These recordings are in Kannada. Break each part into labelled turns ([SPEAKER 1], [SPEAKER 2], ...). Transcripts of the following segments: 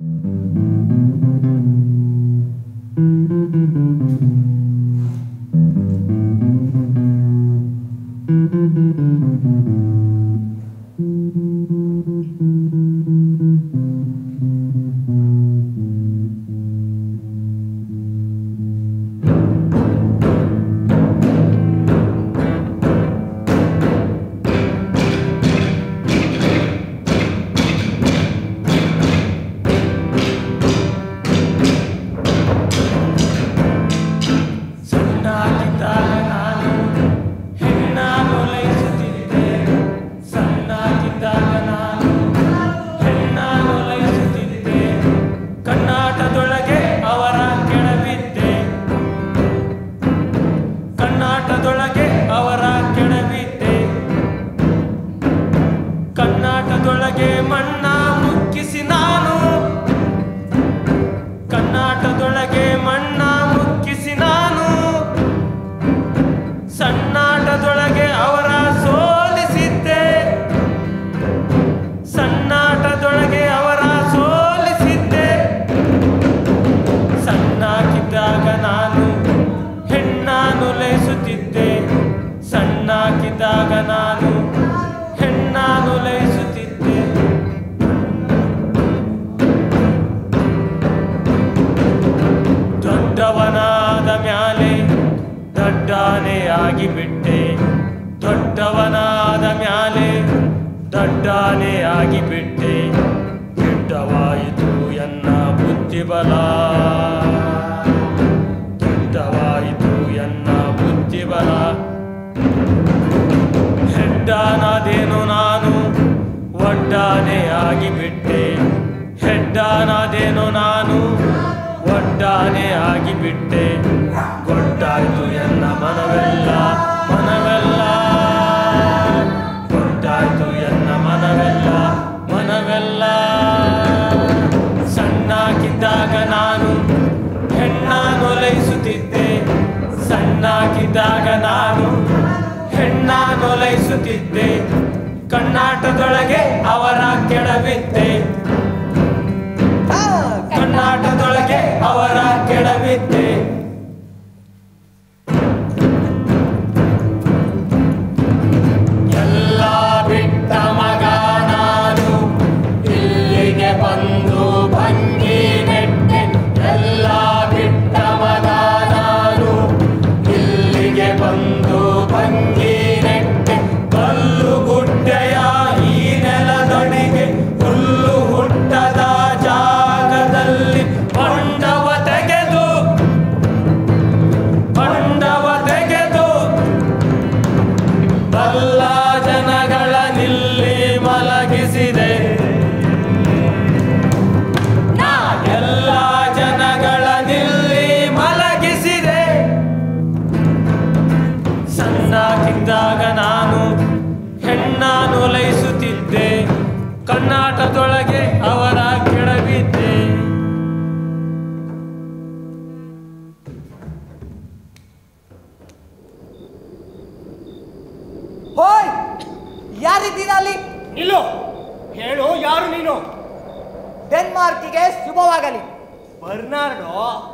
[SPEAKER 1] ಡೆನ್ಮಾರ್ಕಿಗೆ ಶುಭವಾಗಲಿ.
[SPEAKER 2] ಬರ್ನಾರ್ಡೋ?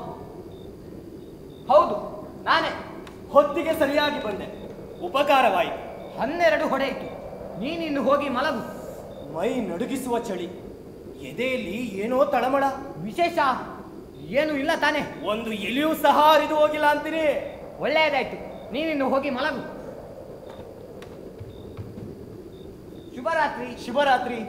[SPEAKER 1] ಹೌದು, ನಾನೇ.
[SPEAKER 2] ಹೊತ್ತಿಗೆ ಸರಿಯಾಗಿ ಬಂದೆ, ಉಪಕಾರವಾಯಿತು.
[SPEAKER 1] 12 ಹೊಡೆಯಿತು. ನೀನಿನ್ನು ಹೋಗಿ ಮಲಗು.
[SPEAKER 2] ಮೈ ನಡುಗಿಸುವ ಚಳಿ, ಎದೆಯಲ್ಲಿ ಏನೋ ತಳಮಳ.
[SPEAKER 1] ವಿಶೇಷ ಏನು ಇಲ್ಲ ತಾನೆ?
[SPEAKER 2] ಒಂದು ಎಲೆಯೂ ಸಹ ಹರಿದು ಹೋಗಿಲ್ಲ ಅಂತೀರಿ.
[SPEAKER 1] ಒಳ್ಳೆಯದಾಯ್ತು, ನೀನಿನ್ನು ಹೋಗಿ ಮಲಗು. ಶುಭರಾತ್ರಿ.
[SPEAKER 2] ಶುಭರಾತ್ರಿ.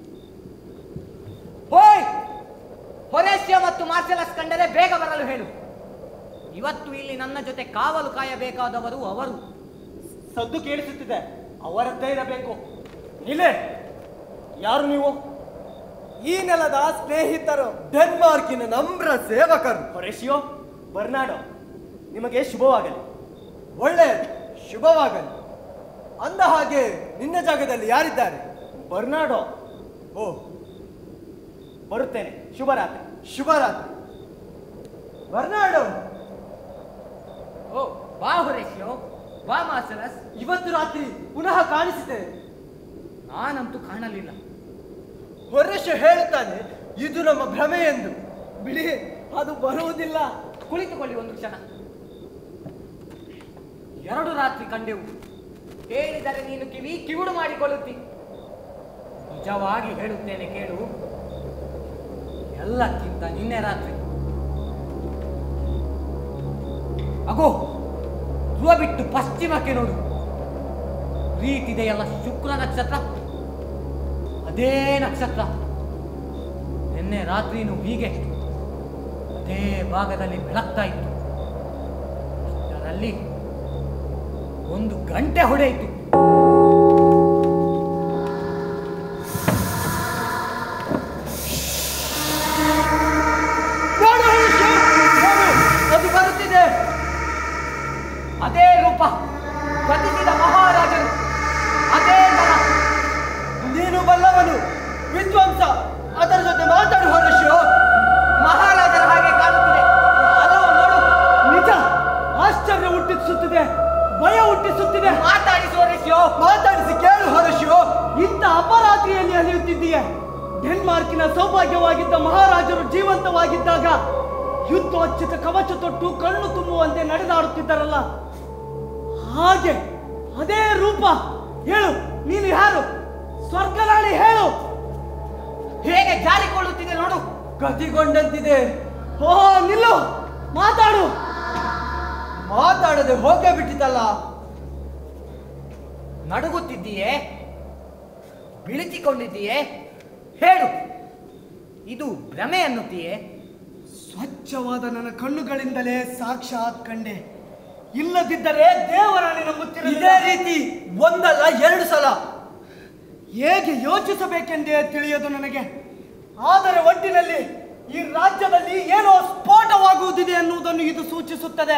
[SPEAKER 1] ಹೋಯ್, ಹೊರೇಶ್ಯ ಮತ್ತು ಮಾರ್ಸೆಲಸ್ ಕಂಡರೆ ಬೇಗ ಬರಲು ಹೇಳು. ಇವತ್ತು ಇಲ್ಲಿ ನನ್ನ ಜೊತೆ ಕಾವಲು ಕಾಯಬೇಕಾದವರು ಅವರು.
[SPEAKER 2] ಸದ್ದು ಕೇಳಿಸುತ್ತಿದೆ, ಅವರದ್ದೇ ಇರಬೇಕು. ನಿಲೆ, ಯಾರು ನೀವು?
[SPEAKER 3] ಈ ನೆಲದ ಸ್ನೇಹಿತರು, ಡೆನ್ಮಾರ್ಕಿನ ನಮ್ರ ಸೇವಕರು.
[SPEAKER 2] ಹೊರೇಶಿಯೋ, ಬರ್ನಾಡೋ, ನಿಮಗೆ ಶುಭವಾಗಲಿ.
[SPEAKER 3] ಒಳ್ಳೆಯದು, ಶುಭವಾಗಲಿ. ಅಂದ ಹಾಗೆ ನಿನ್ನ ಜಾಗದಲ್ಲಿ ಯಾರಿದ್ದಾರೆ?
[SPEAKER 2] ಬರ್ನಾಡೋ.
[SPEAKER 3] ಓ,
[SPEAKER 2] ಬರುತ್ತೇನೆ. ಶುಭರಾತ್ರಿ.
[SPEAKER 3] ಶುಭರಾತ್ರಿ. ಬರ್ನಾಡೋ.
[SPEAKER 1] ಓ, ಬಾ ಹೊರೇಶ್ಯೋ, ಬಾ ಮಾರ್ಸೆಲಸ್.
[SPEAKER 3] ಇವತ್ತು ರಾತ್ರಿ ಪುನಃ ಕಾಣಿಸಿದೆ.
[SPEAKER 1] ನಾನಂತೂ ಕಾಣಲಿಲ್ಲ.
[SPEAKER 3] ಹೊರೇಶ ಹೇಳುತ್ತಾನೆ, ಇದು ನಮ್ಮ ಭ್ರಮೆ ಎಂದು.
[SPEAKER 1] ಬಿಡಿ, ಅದು ಬರುವುದಿಲ್ಲ. ಕುಳಿತುಕೊಳ್ಳಿ ಒಂದು ಕ್ಷಣ. 2 ರಾತ್ರಿ ಕಂಡೆವು. ಹೇಳಿದರೆ ನೀನು ಕಿವುಡು ಮಾಡಿಕೊಳ್ಳುತ್ತಿ. ನಿಜವಾಗಿ ಹೇಳುತ್ತೇನೆ ಕೇಳು, ಎಲ್ಲಕ್ಕಿಂತ ನಿನ್ನೆ ರಾತ್ರಿ ಅಗೋ ಧ್ರುವ ಬಿಟ್ಟು ಪಶ್ಚಿಮಕ್ಕೆ ನೋಡು, ಪ್ರೀತಿದೆಯಲ್ಲ ಶುಕ್ರ ನಕ್ಷತ್ರ, ಅದೇ ನಕ್ಷತ್ರ ನಿನ್ನೆ ರಾತ್ರಿನೂ ಹೀಗೆ ಅದೇ ಭಾಗದಲ್ಲಿ ಬೆಳಗ್ತಾ ಇತ್ತು. ಅದರಲ್ಲಿ 1 ಗಂಟೆ ಹೊಡೆಯಿತು.
[SPEAKER 3] ಅದು ಬರುತ್ತಿದೆ.
[SPEAKER 1] ಅದೇ ರೂಪ, ಗತಿಸಿದ ಮಹಾರಾಜರು, ಅದೇ ದನ.
[SPEAKER 3] ನೀನು ಬಲ್ಲವನು, ವಿದ್ವಾಂಸ, ಅದರ ಜೊತೆ ಮಾತಾಡು ಹೊರಶು.
[SPEAKER 1] ಮಹಾರಾಜರ ಹಾಗೆ ಕಾಣುತ್ತಿದೆ. ಅದು ನೋಡು,
[SPEAKER 3] ನಿಜ. ಆಶ್ಚರ್ಯ ಹುಟ್ಟಿಸುತ್ತಿದೆ, ಭಯ ಹುಟ್ಟಿಸುತ್ತಿದೆ.
[SPEAKER 1] ಮಾತಾಡಿಸಿ ಹೊರಶು.
[SPEAKER 3] ಮಾತಾಡಿಸಿ ಕೇಳು ಹೊರಶು. ಇಂಥ ಅಪರಾತ್ರಿಯಲ್ಲಿ ಅಲಿಯುತ್ತಿದ್ದೀಯ. ಡೆನ್ಮಾರ್ಕಿನ ಸೌಭಾಗ್ಯವಾಗಿದ್ದ ಮಹಾರಾಜರು ಜೀವಂತವಾಗಿದ್ದಾಗ ಯುದ್ಧೋಚಿತ ಕವಚ ತೊಟ್ಟು ಕಣ್ಣು ತುಂಬುವಂತೆ ನಡೆದಾಡುತ್ತಿದ್ದರಲ್ಲ, ಹಾಗೆ ಅದೇ ರೂಪ. ಹೇಳು, ನೀನು ಯಾರು? ಸ್ವರ್ಗಲಾಳಿ ಹೇಳು.
[SPEAKER 1] ಹೇಗೆ ಜಾರಿಕೊಳ್ಳುತ್ತಿದೆ ನೋಡು.
[SPEAKER 3] ಗತಿಗೊಂಡಂತಿದೆ. ಓ ನಿಲ್ಲು, ಮಾತಾಡು. ಮಾತಾಡದೆ ಹೋಗೇ ಬಿಟ್ಟಿತಲ್ಲ.
[SPEAKER 1] ನಡುಗುತ್ತಿದ್ದೀಯೇ, ಬಿಳಿಚಿಕೊಂಡಿದ್ದೀಯೇ? ಹೇಳು, ಇದು ಭ್ರಮೆ ಅನ್ನುತ್ತೀಯೇ?
[SPEAKER 3] ಸ್ವಚ್ಛವಾದ ನನ್ನ ಕಣ್ಣುಗಳಿಂದಲೇ ಸಾಕ್ಷಾತ್ ಕಂಡೆ. ಇಲ್ಲದಿದ್ದರೆ ದೇವರಾಣಿ ನಂಬುತ್ತಿರಲಿಲ್ಲ. ಇದೇ ರೀತಿ ಒಂದಲ್ಲ 2 ಸಲ. ಹೇಗೆ ಯೋಚಿಸಬೇಕೆಂದೇ ತಿಳಿಯದು ನನಗೆ. ಆದರೆ ಒಟ್ಟಿನಲ್ಲಿ ಈ ರಾಜ್ಯದಲ್ಲಿ ಏನೋ ಸ್ಫೋಟವಾಗುವುದಿದೆ ಎನ್ನುವುದನ್ನು ಇದು ಸೂಚಿಸುತ್ತದೆ.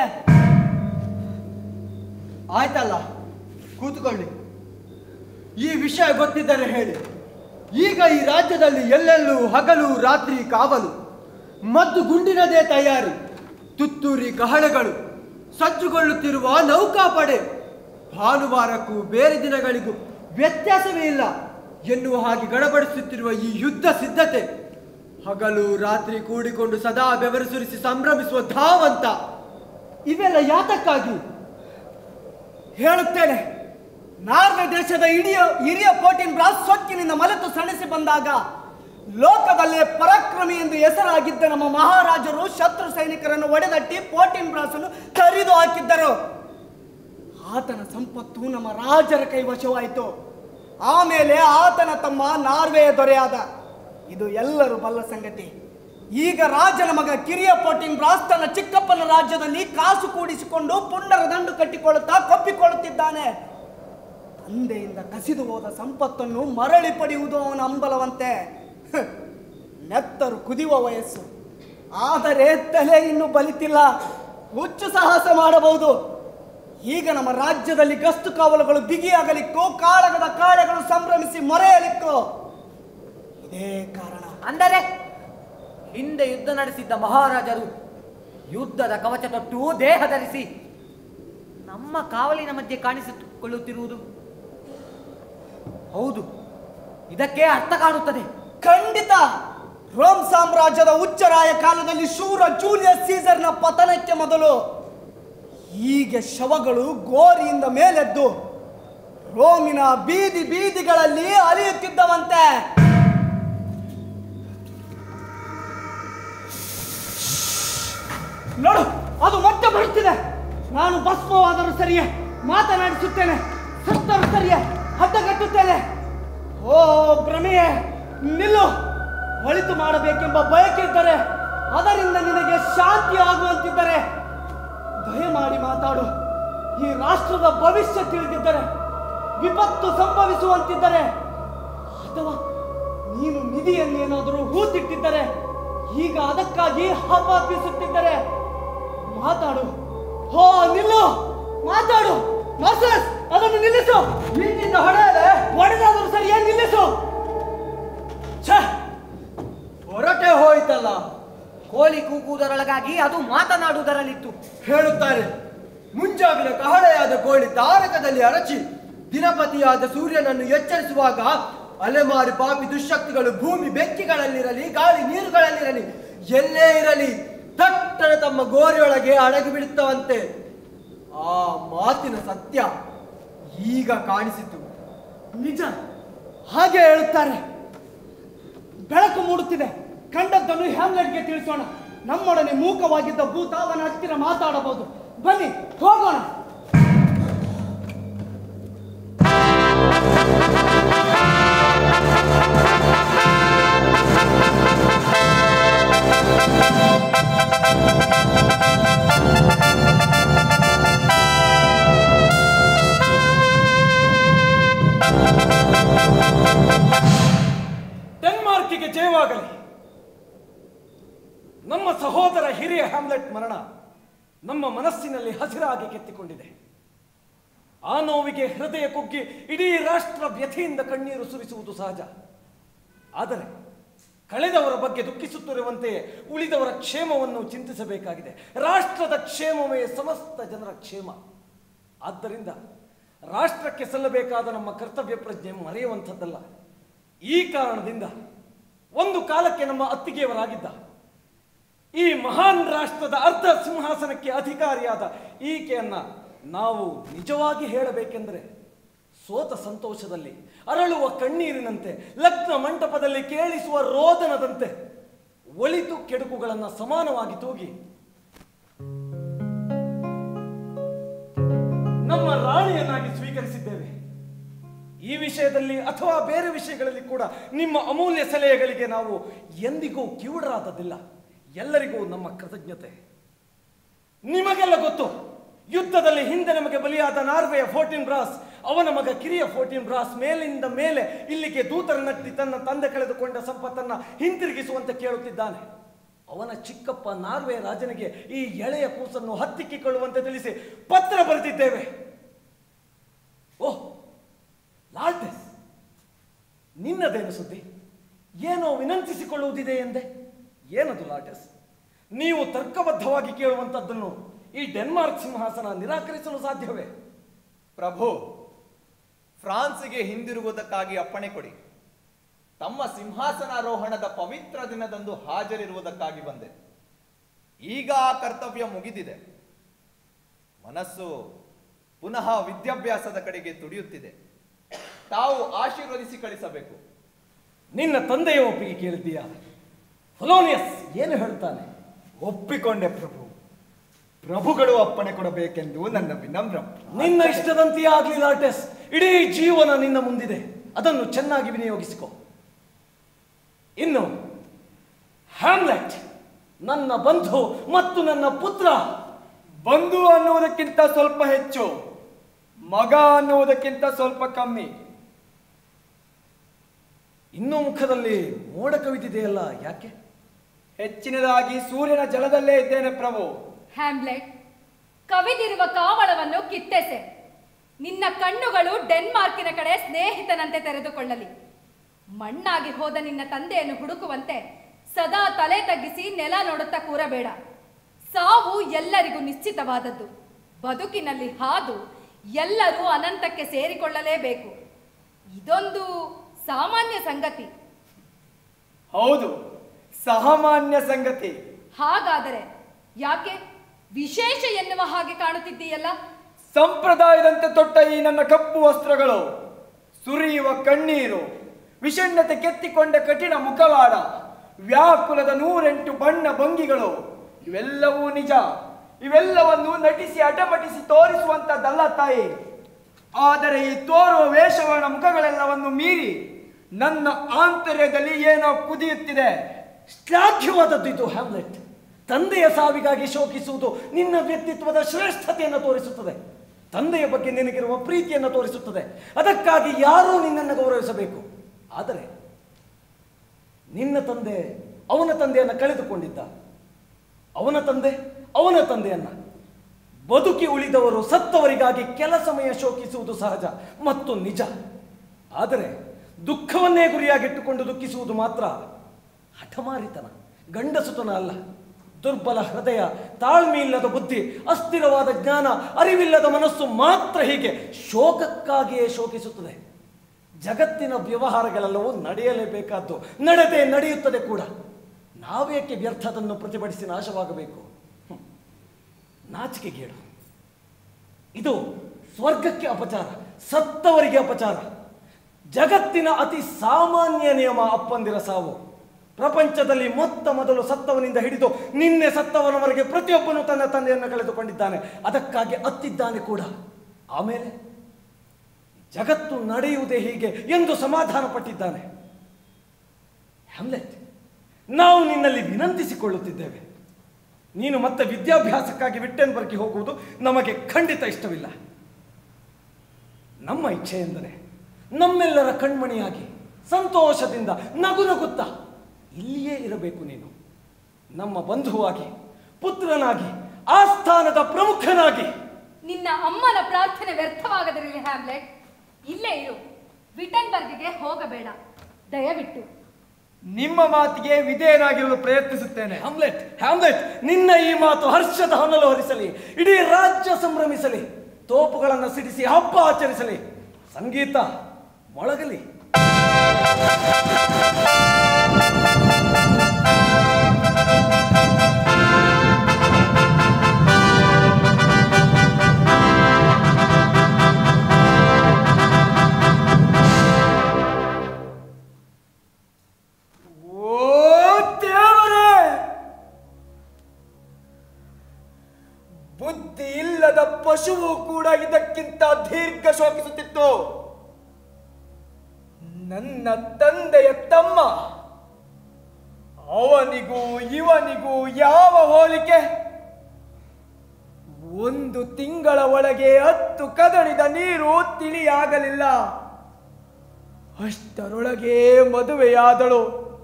[SPEAKER 3] ಆಯ್ತಲ್ಲ, ಕೂತುಕೊಳ್ಳಿ. ಈ ವಿಷಯ ಗೊತ್ತಿದ್ದರೆ ಹೇಳಿ. ಈಗ ಈ ರಾಜ್ಯದಲ್ಲಿ ಎಲ್ಲೆಲ್ಲೂ ಹಗಲು ರಾತ್ರಿ ಕಾವಲು, ಮದ್ದು ಗುಂಡಿನದೇ ತಯಾರಿ, ತುತ್ತೂರಿ ಕಹಳೆಗಳು, ಸಜ್ಜುಗೊಳ್ಳುತ್ತಿರುವ ನೌಕಾಪಡೆ. ಭಾನುವಾರಕ್ಕೂ ಬೇರೆ ದಿನಗಳಿಗೂ ವ್ಯತ್ಯಾಸವೇ ಇಲ್ಲ ಎನ್ನುವ ಹಾಗೆ ಗಡಬಡಿಸುತ್ತಿರುವ ಈ ಯುದ್ಧ ಸಿದ್ಧತೆ. ಹಗಲು ರಾತ್ರಿ ಕೂಡಿಕೊಂಡು ಸದಾ ಬೆವರು ಸುರಿಸಿ ಸಂಭ್ರಮಿಸುವ ಧಾವಂತ. ಇವೆಲ್ಲ ಯಾತಕ್ಕಾಗಿ ಹೇಳುತ್ತೇನೆ. ನಾರ್ವೆ ದೇಶದ ಹಿರಿಯ ಪೋಟಿನ್ ಬ್ರಾಸ್ ಸೊಕ್ಕಿನಿಂದ ಮಲೆತು ಸಣಿಸಿ ಬಂದಾಗ ಲೋಕದಲ್ಲೇ ಪರಾಕ್ರಮಿ ಎಂದು ಹೆಸರಾಗಿದ್ದ ನಮ್ಮ ಮಹಾರಾಜರು ಶತ್ರು ಸೈನಿಕರನ್ನು ಒಡೆದಟ್ಟಿ ಪೋಟಿನ್ ಬ್ರಾಸನ್ನು ತರಿದು ಹಾಕಿದ್ದರು. ಆತನ ಸಂಪತ್ತು ನಮ್ಮ ರಾಜರ ಕೈವಶವಾಯಿತು. ಆಮೇಲೆ ಆತನ ತಮ್ಮ ನಾರ್ವೆಯ ದೊರೆಯಾದ. ಇದು ಎಲ್ಲರೂ ಬಲ್ಲ ಸಂಗತಿ. ಈಗ ರಾಜನ ಮಗ ಕಿರಿಯ ಪೋಟಿನ್ ಬ್ರಾಸ್ ತನ್ನ ಚಿಕ್ಕಪ್ಪನ ರಾಜ್ಯದಲ್ಲಿ ಕಾಸು ಕೂಡಿಸಿಕೊಂಡು ಪುಂಡರ ದಂಡು ಕಟ್ಟಿಕೊಳ್ಳುತ್ತಾ ಕೊಪ್ಪಿಕೊಳ್ಳುತ್ತಿದ್ದಾನೆ. ತಂದೆಯಿಂದ ಕಸಿದು ಹೋದ ಸಂಪತ್ತನ್ನು ಮರಳಿ ಪಡೆಯುವುದು ಅವನ ಹಂಬಲವಂತೆ. ನೆತ್ತರು ಕುದಿಯುವ ವಯಸ್ಸು, ಆದರೆ ತಲೆ ಇನ್ನೂ ಬಲಿತಿಲ್ಲ. ಹುಚ್ಚು ಸಾಹಸ ಮಾಡಬಹುದು. ಈಗ ನಮ್ಮ ರಾಜ್ಯದಲ್ಲಿ ಗಸ್ತು ಕಾವಲುಗಳು ಬಿಗಿಯಾಗಲಿಕ್ಕೂ, ಕಾಳಗದ ಕಾಳೆಗಳು ಸಂಭ್ರಮಿಸಿ ಮೊರೆಯಲಿಕ್ಕೂ ಇದೇ ಕಾರಣ.
[SPEAKER 1] ಅಂದರೆ ಹಿಂದೆ ಯುದ್ಧ ನಡೆಸಿದ್ದ ಮಹಾರಾಜರು ಯುದ್ಧದ ಕವಚ ತೊಟ್ಟು ದೇಹ ಧರಿಸಿ ನಮ್ಮ ಕಾವಲಿನ ಮಧ್ಯೆ ಕಾಣಿಸಿಕೊಳ್ಳುತ್ತಿರುವುದು. ಹೌದು, ಇದಕ್ಕೆ ಅರ್ಥ ಕಾಣುತ್ತದೆ.
[SPEAKER 3] ಖಂಡಿತ. ರೋಮ್ ಸಾಮ್ರಾಜ್ಯದ ಉಚ್ಚರಾಯ ಕಾಲದಲ್ಲಿ ಶೂರ ಜೂಲಿಯಸ್ ಸೀಸರ್ನ ಪತನಕ್ಕೆ ಮೊದಲು ಹೀಗೆ ಶವಗಳು ಗೋರಿಯಿಂದ ಮೇಲೆದ್ದು ರೋಮಿನ ಬೀದಿ ಬೀದಿಗಳಲ್ಲಿ ಅಲಿಯುತ್ತಿದ್ದವಂತೆ. ನೋಡು, ಅದು ಮತ್ತೆ ಬರುತ್ತಿದೆ. ನಾನು ಭಸ್ಮವಾದರೂ ಸರಿಯೇ ಮಾತನಾಡಿಸುತ್ತೇನೆ, ಸತ್ತರೂ ಸರಿಯೇ ಹದ್ದಗಟ್ಟುತ್ತೇನೆ. ಓ ಭ್ರಮೆಯೇ, ನಿಲ್ಲು. ಒಳಿತು ಮಾಡಬೇಕೆಂಬ ಬಯಕಿದ್ದರೆ, ಅದರಿಂದ ನಿನಗೆ ಶಾಂತಿ ಆಗುವಂತಿದ್ದರೆ ದಯಮಾಡಿ ಮಾತಾಡು. ಈ ರಾಷ್ಟ್ರದ ಭವಿಷ್ಯ ತಿಳಿದಿದ್ದರೆ, ವಿಪತ್ತು ಸಂಭವಿಸುವಂತಿದ್ದರೆ, ಅಥವಾ ನೀನು ನಿಧಿಯನ್ನೇನಾದರೂ ಹೂತಿಟ್ಟಿದ್ದರೆ, ಈಗ ಅದಕ್ಕಾಗಿ ಹಪಾಪಿಸುತ್ತಿದ್ದರೆ ಮಾತಾಡು. ಹೋ ನಿಲ್ಲು, ಮಾತಾಡು. ಮಾಸ್ಟರ್ಸ್, ಅದನ್ನು ನಿಲ್ಲಿಸು. ನಿನ್ನಿಂದ ಹೊಡೆದಾದರೂ ಸರಿಯೇ ನಿಲ್ಲಿಸು. ಹೊರಟೆ ಹೋಯ್ತಲ್ಲ.
[SPEAKER 1] ಕೋಳಿ ಕೂಗುವುದರೊಳಗಾಗಿ ಅದು ಮಾತನಾಡುವುದರಲ್ಲಿತ್ತು.
[SPEAKER 3] ಹೇಳುತ್ತಾರೆ, ಮುಂಜಾವಿನ ಕಹಳೆಯಾದ ಕೋಳಿ ತಾರಕದಲ್ಲಿ ಅರಚಿ ದಿನಪತಿಯಾದ ಸೂರ್ಯನನ್ನು ಎಚ್ಚರಿಸುವಾಗ ಅಲೆಮಾರಿ ಪಾಪಿ ದುಶ್ಶಕ್ತಿಗಳು ಭೂಮಿ ಬೆಕ್ಕಿಗಳಲ್ಲಿರಲಿ, ಗಾಳಿ ನೀರುಗಳಲ್ಲಿರಲಿ, ಎಲ್ಲೇ ಇರಲಿ ತಟ್ಟನೆ ತಮ್ಮ ಗೋರಿಯೊಳಗೆ ಅಡಗಿ ಬಿಡುತ್ತವಂತೆ. ಆ ಮಾತಿನ ಸತ್ಯ ಈಗ ಕಾಣಿಸಿತು. ನಿಜ, ಹಾಗೆ ಹೇಳುತ್ತಾರೆ. ಬೆಳಕು ಮೂಡುತ್ತಿದೆ. ಕಂಡದ್ದನ್ನು ಹ್ಯಾಮ್ಲೆಟ್ಗೆ ತಿಳಿಸೋಣ. ನಮ್ಮೊಡನೆ ಮೂಕವಾಗಿದ್ದ ಭೂತ ಅವನ ಹತ್ತಿರ ಮಾತಾಡಬಹುದು. ಬನ್ನಿ ಹೋಗೋಣ.
[SPEAKER 4] ಡೆನ್ಮಾರ್ಕಿಗೆ ಜಯವಾಗಲಿ. ನಮ್ಮ ಸಹೋದರ ಹಿರಿಯ ಹ್ಯಾಮ್ಲೆಟ್ ಮರಣ ನಮ್ಮ ಮನಸ್ಸಿನಲ್ಲಿ ಹಸಿರಾಗಿ ಕೆತ್ತಿಕೊಂಡಿದೆ. ಆ ನೋವಿಗೆ ಹೃದಯ ಕುಗ್ಗಿ ಇಡೀ ರಾಷ್ಟ್ರ ವ್ಯಥೆಯಿಂದ ಕಣ್ಣೀರು ಸುರಿಸುವುದು ಸಹಜ. ಆದರೆ ಕಳೆದವರ ಬಗ್ಗೆ ದುಃಖಿಸುತ್ತಿರುವಂತೆಯೇ ಉಳಿದವರ ಕ್ಷೇಮವನ್ನು ಚಿಂತಿಸಬೇಕಾಗಿದೆ. ರಾಷ್ಟ್ರದ ಕ್ಷೇಮವೇ ಸಮಸ್ತ ಜನರ ಕ್ಷೇಮ. ಆದ್ದರಿಂದ ರಾಷ್ಟ್ರಕ್ಕೆ ಸಲ್ಲಬೇಕಾದ ನಮ್ಮ ಕರ್ತವ್ಯ ಪ್ರಜ್ಞೆ ಮರೆಯುವಂಥದ್ದಲ್ಲ. ಈ ಕಾರಣದಿಂದ ಒಂದು ಕಾಲಕ್ಕೆ ನಮ್ಮ ಅತ್ತಿಗೆಯವರಾಗಿದ್ದ ಈ ಮಹಾನ್ ರಾಷ್ಟ್ರದ ಅರ್ಧ ಸಿಂಹಾಸನಕ್ಕೆ ಅಧಿಕಾರಿಯಾದ ಈಕೆಯನ್ನ ನಾವು ನಿಜವಾಗಿ ಹೇಳಬೇಕೆಂದರೆ ಸೋತ ಸಂತೋಷದಲ್ಲಿ ಅರಳುವ ಕಣ್ಣೀರಿನಂತೆ, ಲಗ್ನ ಮಂಟಪದಲ್ಲಿ ಕೇಳಿಸುವ ರೋದನದಂತೆ ಒಳಿತು ಕೆಡುಕುಗಳನ್ನು ಸಮಾನವಾಗಿ ತೂಗಿ ನಮ್ಮ ರಾಣಿಯನ್ನಾಗಿ ಸ್ವೀಕರಿಸಿದ್ದೇವೆ. ಈ ವಿಷಯದಲ್ಲಿ ಅಥವಾ ಬೇರೆ ವಿಷಯಗಳಲ್ಲಿ ಕೂಡ ನಿಮ್ಮ ಅಮೂಲ್ಯ ಸಲಹೆಗಳಿಗೆ ನಾವು ಎಂದಿಗೂ ಕಿವುಡರಾದದಿಲ್ಲ. ಎಲ್ಲರಿಗೂ ನಮ್ಮ ಕೃತಜ್ಞತೆ. ನಿಮಗೆಲ್ಲ ಗೊತ್ತು, ಯುದ್ಧದಲ್ಲಿ ಹಿಂದೆ ನಮಗೆ ಬಲಿಯಾದ ನಾರ್ವೆಯ ಫೋರ್ಟಿನ್ ಬ್ರಾಸ್ ಅವನ ಮಗ ಕಿರಿಯ ಫೋರ್ಟಿನ್ ಬ್ರಾಸ್ ಮೇಲಿಂದ ಮೇಲೆ ಇಲ್ಲಿಗೆ ದೂತರನ್ನಟ್ಟಿ ತನ್ನ ತಂದೆ ಕಳೆದುಕೊಂಡ ಸಂಪತ್ತನ್ನ ಹಿಂತಿರುಗಿಸುವಂತೆ ಕೇಳುತ್ತಿದ್ದಾನೆ. ಅವನ ಚಿಕ್ಕಪ್ಪ ನಾರ್ವೆ ರಾಜನಿಗೆ ಈ ಎಳೆಯ ಕೂಸನ್ನು ಹತ್ತಿಕ್ಕಿಕೊಳ್ಳುವಂತೆ ತಿಳಿಸಿ ಪತ್ರ ಬರೆದಿದ್ದೇವೆ. ಓಹ್ ಲಾಲ್ಟೆಸ್, ನಿನ್ನದೇನು ಸುದ್ದಿ? ಏನೋ ವಿನಂತಿಸಿಕೊಳ್ಳುವುದಿದೆ ಎಂದೆ. ಏನದು ಲಾಲ್ಟೆಸ್? ನೀವು ತರ್ಕಬದ್ಧವಾಗಿ ಕೇಳುವಂಥದ್ದನ್ನು ಈ ಡೆನ್ಮಾರ್ಕ್ ಸಿಂಹಾಸನ ನಿರಾಕರಿಸಲು ಸಾಧ್ಯವೇ?
[SPEAKER 5] ಪ್ರಭು, ಫ್ರಾನ್ಸಿಗೆ ಹಿಂದಿರುಗುವುದಕ್ಕಾಗಿ ಅಪ್ಪಣೆ ಕೊಡಿ. ತಮ್ಮ ಸಿಂಹಾಸನಾರೋಹಣದ ಪವಿತ್ರ ದಿನದಂದು ಹಾಜರಿರುವುದಕ್ಕಾಗಿ ಬಂದೆ. ಈಗ ಆ ಕರ್ತವ್ಯ ಮುಗಿದಿದೆ. ಮನಸ್ಸು ಪುನಃ ವಿದ್ಯಾಭ್ಯಾಸದ ಕಡೆಗೆ ತುಡಿಯುತ್ತಿದೆ. ತಾವು ಆಶೀರ್ವದಿಸಿ ಕಳಿಸಬೇಕು.
[SPEAKER 4] ನಿನ್ನ ತಂದೆಯ ಒಪ್ಪಿಗೆ ಕೇಳಿದ್ದೀಯಾ? ಫೊಲೋನಿಯಸ್ ಏನು ಹೇಳ್ತಾನೆ?
[SPEAKER 3] ಒಪ್ಪಿಕೊಂಡೆ ಪ್ರಭು. ಪ್ರಭುಗಳು ಅಪ್ಪಣೆ ಕೊಡಬೇಕೆಂದು ನನ್ನ ವಿನಮ್ರ.
[SPEAKER 4] ನಿನ್ನ ಇಷ್ಟದಂತೆಯೇ ಆಗಲಿ ಲಾಲ್ಟೆಸ್. ಇಡೀ ಜೀವನ ನಿನ್ನ ಮುಂದಿದೆ, ಅದನ್ನು ಚೆನ್ನಾಗಿ ವಿನಿಯೋಗಿಸಿಕೊ. ಇನ್ನು ಹ್ಯಾಮ್ಲೆಟ್ ನನ್ನ ಬಂಧು ಮತ್ತು ನನ್ನ ಪುತ್ರ.
[SPEAKER 3] ಬಂಧು ಅನ್ನುವುದಕ್ಕಿಂತ ಸ್ವಲ್ಪ ಹೆಚ್ಚು, ಮಗ ಅನ್ನುವುದಕ್ಕಿಂತ ಸ್ವಲ್ಪ ಕಮ್ಮಿ.
[SPEAKER 4] ಇನ್ನೂ ಮುಖದಲ್ಲಿ ಮೋಡ ಕವಿದಿದೆಯಲ್ಲ, ಯಾಕೆ?
[SPEAKER 3] ಹೆಚ್ಚಿನದಾಗಿ ಸೂರ್ಯನ ಜಲದಲ್ಲೇ ಇದ್ದೇನೆ ಪ್ರಭು.
[SPEAKER 6] ಹ್ಯಾಮ್ಲೆಟ್, ಕವಿದಿರುವ ಕಾವಳವನ್ನು ಕಿತ್ತೆಸೆ. ನಿನ್ನ ಕಣ್ಣುಗಳು ಡೆನ್ಮಾರ್ಕಿನ ಕಡೆ ಸ್ನೇಹಿತನಂತೆ ತೆರೆದುಕೊಳ್ಳಲಿ. ಮಣ್ಣಾಗಿ ಹೋದ ನಿನ್ನ ತಂದೆಯನ್ನು ಹುಡುಕುವಂತೆ ಸದಾ ತಲೆ ತಗ್ಗಿಸಿ ನೆಲ ನೋಡುತ್ತಾ ಕೂರಬೇಡ. ಸಾವು ಎಲ್ಲರಿಗೂ ನಿಶ್ಚಿತವಾದದ್ದು. ಬದುಕಿನಲ್ಲಿ ಹಾದು ಎಲ್ಲರೂ ಅನಂತಕ್ಕೆ ಸೇರಿಕೊಳ್ಳಲೇಬೇಕು. ಇದೊಂದು ಸಾಮಾನ್ಯ ಸಂಗತಿ.
[SPEAKER 3] ಹೌದು, ಸಾಮಾನ್ಯ ಸಂಗತಿ.
[SPEAKER 6] ಹಾಗಾದರೆ ಯಾಕೆ ವಿಶೇಷ ಎನ್ನುವ ಹಾಗೆ ಕಾಣುತ್ತಿದ್ದೀಯಲ್ಲ?
[SPEAKER 3] ಸಂಪ್ರದಾಯದಂತೆ ತೊಟ್ಟ ಈ ನನ್ನ ಕಪ್ಪು ವಸ್ತ್ರಗಳು, ಸುರಿಯುವ ಕಣ್ಣೀರು, ವಿಷಣ್ಣತೆ ಕೆತ್ತಿಕೊಂಡ ಕಠಿಣ ಮುಖವಾಡ, ವ್ಯಾಕುಲದ 108 ಬಣ್ಣ ಭಂಗಿಗಳು ಇವೆಲ್ಲವೂ ನಿಜ. ಇವೆಲ್ಲವನ್ನು ನಟಿಸಿ ಅಟಪಟಿಸಿ ತೋರಿಸುವಂತದ್ದಲ್ಲ ತಾಯಿ. ಆದರೆ ಈ ತೋರುವ ವೇಷವರ್ಣ ಮುಖಗಳೆಲ್ಲವನ್ನು ಮೀರಿ ನನ್ನ ಆಂತರ್ಯದಲ್ಲಿ ಏನೋ ಕುದಿಯುತ್ತಿದೆ.
[SPEAKER 4] ಶ್ಲಾಘ್ಯವಾದದ್ದು ಇದು ಹ್ಯಾಮ್ಲೆಟ್. ತಂದೆಯ ಸಾವಿಗಾಗಿ ಶೋಕಿಸುವುದು ನಿನ್ನ ವ್ಯಕ್ತಿತ್ವದ ಶ್ರೇಷ್ಠತೆಯನ್ನು ತೋರಿಸುತ್ತದೆ. ತಂದೆಯ ಬಗ್ಗೆ ನಿನಗಿರುವ ಪ್ರೀತಿಯನ್ನು ತೋರಿಸುತ್ತದೆ. ಅದಕ್ಕಾಗಿ ಯಾರೂ ನಿನ್ನನ್ನು ಗೌರವಿಸಬೇಕು. ಆದರೆ ನಿನ್ನ ತಂದೆ ಅವನ ತಂದೆಯನ್ನು ಕಳೆದುಕೊಂಡಿದ್ದ. ಅವನ ತಂದೆಯನ್ನ ಬದುಕಿ ಉಳಿದವರು ಸತ್ತವರಿಗಾಗಿ ಕೆಲ ಸಮಯ ಶೋಕಿಸುವುದು ಸಹಜ ಮತ್ತು ನಿಜ. ಆದರೆ ದುಃಖವನ್ನೇ ಗುರಿಯಾಗಿಟ್ಟುಕೊಂಡು ದುಃಖಿಸುವುದು ಮಾತ್ರ ಹಠಮಾರಿತನ, ಗಂಡಸುತನ ಅಲ್ಲ. ದುರ್ಬಲ ಹೃದಯ, ತಾಳ್ಮೆಯಿಲ್ಲದ ಬುದ್ಧಿ, ಅಸ್ಥಿರವಾದ ಜ್ಞಾನ, ಅರಿವಿಲ್ಲದ ಮನಸ್ಸು ಮಾತ್ರ ಹೀಗೆ ಶೋಕಕ್ಕಾಗಿಯೇ ಶೋಕಿಸುತ್ತದೆ. ಜಗತ್ತಿನ ವ್ಯವಹಾರಗಳೆಲ್ಲವೂ ನಡೆಯಲೇಬೇಕಾದ್ದು, ನಡೆಯುತ್ತದೆ ಕೂಡ. ನಾವೇಕೆ ವ್ಯರ್ಥದನ್ನು ಪ್ರತಿಭಟಿಸಿ ನಾಶವಾಗಬೇಕು? ನಾಚಿಕೆಗೇಡು. ಇದು ಸ್ವರ್ಗಕ್ಕೆ ಅಪಚಾರ, ಸತ್ತವರಿಗೆ ಅಪಚಾರ. ಜಗತ್ತಿನ ಅತಿ ಸಾಮಾನ್ಯ ನಿಯಮ ಅಪ್ಪಂದಿರ ಸಾವು. ಪ್ರಪಂಚದಲ್ಲಿ ಮೊದಲು ಸತ್ತವನಿಂದ ಹಿಡಿದು ನಿನ್ನೆ ಸತ್ತವನವರೆಗೆ ಪ್ರತಿಯೊಬ್ಬನು ತನ್ನ ತಂದೆಯನ್ನು ಕಳೆದುಕೊಂಡಿದ್ದಾನೆ, ಅದಕ್ಕಾಗಿ ಅತ್ತಿದ್ದಾನೆ ಕೂಡ. ಆಮೇಲೆ ಜಗತ್ತು ನಡೆಯುವುದೇ ಹೀಗೆ ಎಂದು ಸಮಾಧಾನ ಪಟ್ಟಿದ್ದಾನೆ. ಹ್ಯಾಮ್ಲೆಟ್, ನಾವು ನಿನ್ನಲ್ಲಿ ವಿನಂತಿಸಿಕೊಳ್ಳುತ್ತಿದ್ದೇವೆ, ನೀನು ಮತ್ತೆ ವಿದ್ಯಾಭ್ಯಾಸಕ್ಕಾಗಿ ವಿಟ್ಟೆನ್ಬರ್ಗ್ಗೆ ಹೋಗುವುದು ನಮಗೆ ಖಂಡಿತ ಇಷ್ಟವಿಲ್ಲ. ನಮ್ಮ ಇಚ್ಛೆ ಎಂದರೆ ನಮ್ಮೆಲ್ಲರ ಕಣ್ಮಣಿಯಾಗಿ ಸಂತೋಷದಿಂದ ನಗುತ್ತಾ ಇಲ್ಲಿಯೇ ಇರಬೇಕು. ನೀನು ನಮ್ಮ ಬಂಧುವಾಗಿ, ಪುತ್ರನಾಗಿ, ಆಸ್ಥಾನದ ಪ್ರಮುಖನಾಗಿ.
[SPEAKER 6] ನಿನ್ನ ಅಮ್ಮನ ಪ್ರಾರ್ಥನೆ ವ್ಯರ್ಥವಾಗದಿರಲಿ ಹ್ಯಾಮ್ಲೆಟ್. ಇಲ್ಲೇ ಇರು, ವಿಟನ್ಬರ್ಗ್ಗೆ ಹೋಗಬೇಡ ದಯವಿಟ್ಟು.
[SPEAKER 3] ನಿಮ್ಮ ಮಾತಿಗೆ ವಿಧೇಯನಾಗಿರಲು ಪ್ರಯತ್ನಿಸುತ್ತೇನೆ.
[SPEAKER 4] ಹ್ಯಾಮ್ಲೆಟ್, ನಿನ್ನ ಈ ಮಾತು ಹರ್ಷದ ಹೊನಲು ಹರಿಸಲಿ, ಇಡೀ ರಾಜ್ಯ ಸಂಭ್ರಮಿಸಲಿ, ತೋಪುಗಳನ್ನು ಸಿಡಿಸಿ ಹಬ್ಬ ಆಚರಿಸಲಿ, ಸಂಗೀತ ಮೊಳಗಲಿ.
[SPEAKER 3] ಬುದ್ಧಿ ಇಲ್ಲದ ಪಶುವು ಕೂಡ ಇದಕ್ಕಿಂತ ದೀರ್ಘ ಶೋಕಿಸುತ್ತಿತ್ತು. ನನ್ನ ತಂದೆಯ ತಮ್ಮ, ಅವನಿಗೂ ಇವನಿಗೂ ಯಾವ ಹೋಲಿಕೆ? 1 ತಿಂಗಳ ಒಳಗೆ 10 ಕದಡಿದ ನೀರು ತಿಳಿಯಾಗಲಿಲ್ಲ. ಅಷ್ಟರೊಳಗೆ ಮದುವೆಯಾದಳು.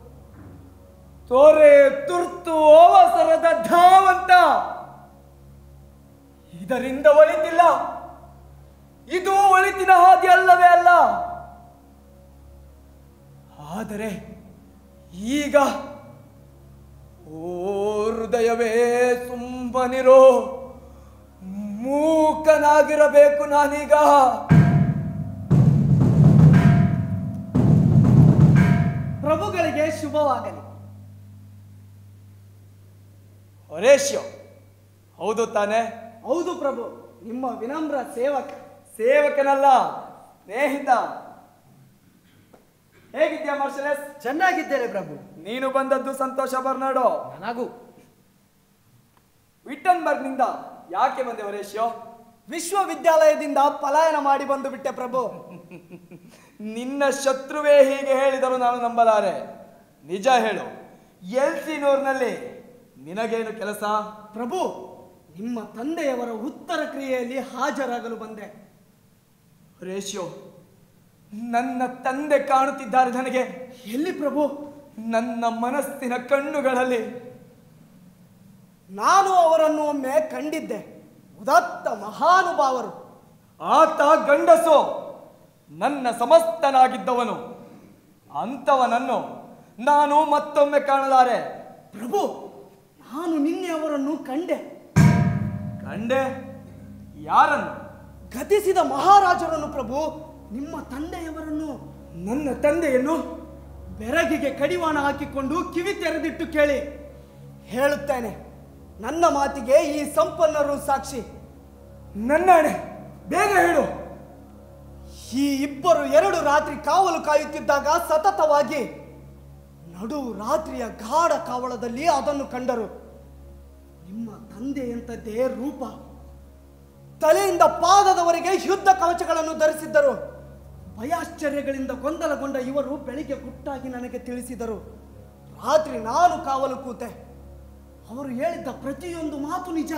[SPEAKER 3] ತೋರೆ ತುರ್ತು ಅವಸರದ ಧಾವಂತ. ಇದರಿಂದ ಒಳಿತಿಲ್ಲ. ಇದು ಒಳಿತಿನ ಹಾದಿ ಅಲ್ಲವೇ ಅಲ್ಲ. ಆದರೆ ಈಗ ಓ ಹೃದಯವೇ ಸುಮ್ಮನಿರೋ, ಮೂಕನಾಗಿರಬೇಕು ನಾನೀಗ. ಪ್ರಭುಗಳಿಗೆ ಶುಭವಾಗಲಿ. ಹೊರೇಶ್ಯೋ, ಹೌದು ತಾನೆ? ಹೌದು ಪ್ರಭು, ನಿಮ್ಮ ವಿನಮ್ರ ಸೇವಕನಲ್ಲ, ಸ್ನೇಹಿತ. ಹೇಗಿದ್ಯಾ ಮಾರ್ಷಲೆಸ್? ಚೆನ್ನಾಗಿದ್ದೇನೆ ಪ್ರಭು. ನೀನು ಬಂದದ್ದು ಸಂತೋಷ ಬರ್ನಾಡೋ.
[SPEAKER 1] ನನಗೂ.
[SPEAKER 3] ವಿಟ್ಟನ್ಬರ್ಗ್ನಿಂದ ಯಾಕೆ ಬಂದೆ ಹೊರೇಶ್ಯೋ? ವಿಶ್ವವಿದ್ಯಾಲಯದಿಂದ ಪಲಾಯನ ಮಾಡಿ ಬಂದು ಬಿಟ್ಟೆ ಪ್ರಭು. ನಿನ್ನ ಶತ್ರುವೇ ಹೀಗೆ ಹೇಳಿದರು ನಾನು ನಂಬಲಾರೆ. ನಿಜ ಹೇಳು, ಎಲ್ಸಿನೂರ್ನಲ್ಲಿ ನಿನಗೇನು ಕೆಲಸ? ಪ್ರಭು, ನಿಮ್ಮ ತಂದೆಯವರ ಉತ್ತರ ಕ್ರಿಯೆಯಲ್ಲಿ ಹಾಜರಾಗಲು ಬಂದೆ. ರೇಷ್ಯೋ, ನನ್ನ ತಂದೆ ಕಾಣುತ್ತಿದ್ದಾರೆ ನನಗೆ. ಎಲ್ಲಿ ಪ್ರಭು? ನನ್ನ ಮನಸ್ಸಿನ ಕಣ್ಣುಗಳಲ್ಲಿ. ನಾನು ಅವರನ್ನು ಒಮ್ಮೆ ಕಂಡಿದ್ದೆ. ಉದಾತ್ತ ಮಹಾನುಭಾವರು. ಆತ ಗಂಡಸು, ನನ್ನ ಸಮಸ್ತನಾಗಿದ್ದವನು. ಅಂಥವನನ್ನು ನಾನು ಮತ್ತೊಮ್ಮೆ ಕಾಣಲಾರೆ. ಪ್ರಭು, ನಾನು ನಿನ್ನೆ ಅವರನ್ನು ಕಂಡೆ. ಯಾರನ್ನು? ಗತಿಸಿದ ಮಹಾರಾಜರನ್ನು ಪ್ರಭು. ನಿಮ್ಮ ತಂದೆಯವರನ್ನು. ನನ್ನ ತಂದೆಯನ್ನು ಬೆರಗಿಗೆ ಕಡಿವಾಣ ಹಾಕಿಕೊಂಡು ಕಿವಿ ತೆರೆದಿಟ್ಟು ಕೇಳಿ. ಹೇಳುತ್ತೇನೆ, ನನ್ನ ಮಾತಿಗೆ ಈ ಸಂಪನ್ನರು ಸಾಕ್ಷಿ. ನನ್ನಾಣೆ, ಬೇಗ ಹೇಳು. ಈ ಇಬ್ಬರು 2 ರಾತ್ರಿ ಕಾವಲು ಕಾಯುತ್ತಿದ್ದಾಗ ಸತತವಾಗಿ ನಡು ರಾತ್ರಿಯ ಗಾಢ ಕಾವಳದಲ್ಲಿ ಅದನ್ನು ಕಂಡರು. ನಿಮ್ಮ ತಂದೆಯಂಥದ್ದೇ ರೂಪ. ತಲೆಯಿಂದ ಪಾದದವರೆಗೆ ಯುದ್ಧ ಕವಚಗಳನ್ನು ಧರಿಸಿದ್ದರು. ಭಯಾಶ್ಚರ್ಯಗಳಿಂದ ಗೊಂದಲಗೊಂಡ ಇವರು ಬೆಳಿಗ್ಗೆ ಗುಟ್ಟಾಗಿ ನನಗೆ ತಿಳಿಸಿದರು. ರಾತ್ರಿ ನಾನು ಕಾವಲು ಕೂತೆ. ಅವರು ಹೇಳಿದ್ದ ಪ್ರತಿಯೊಂದು ಮಾತು ನಿಜ.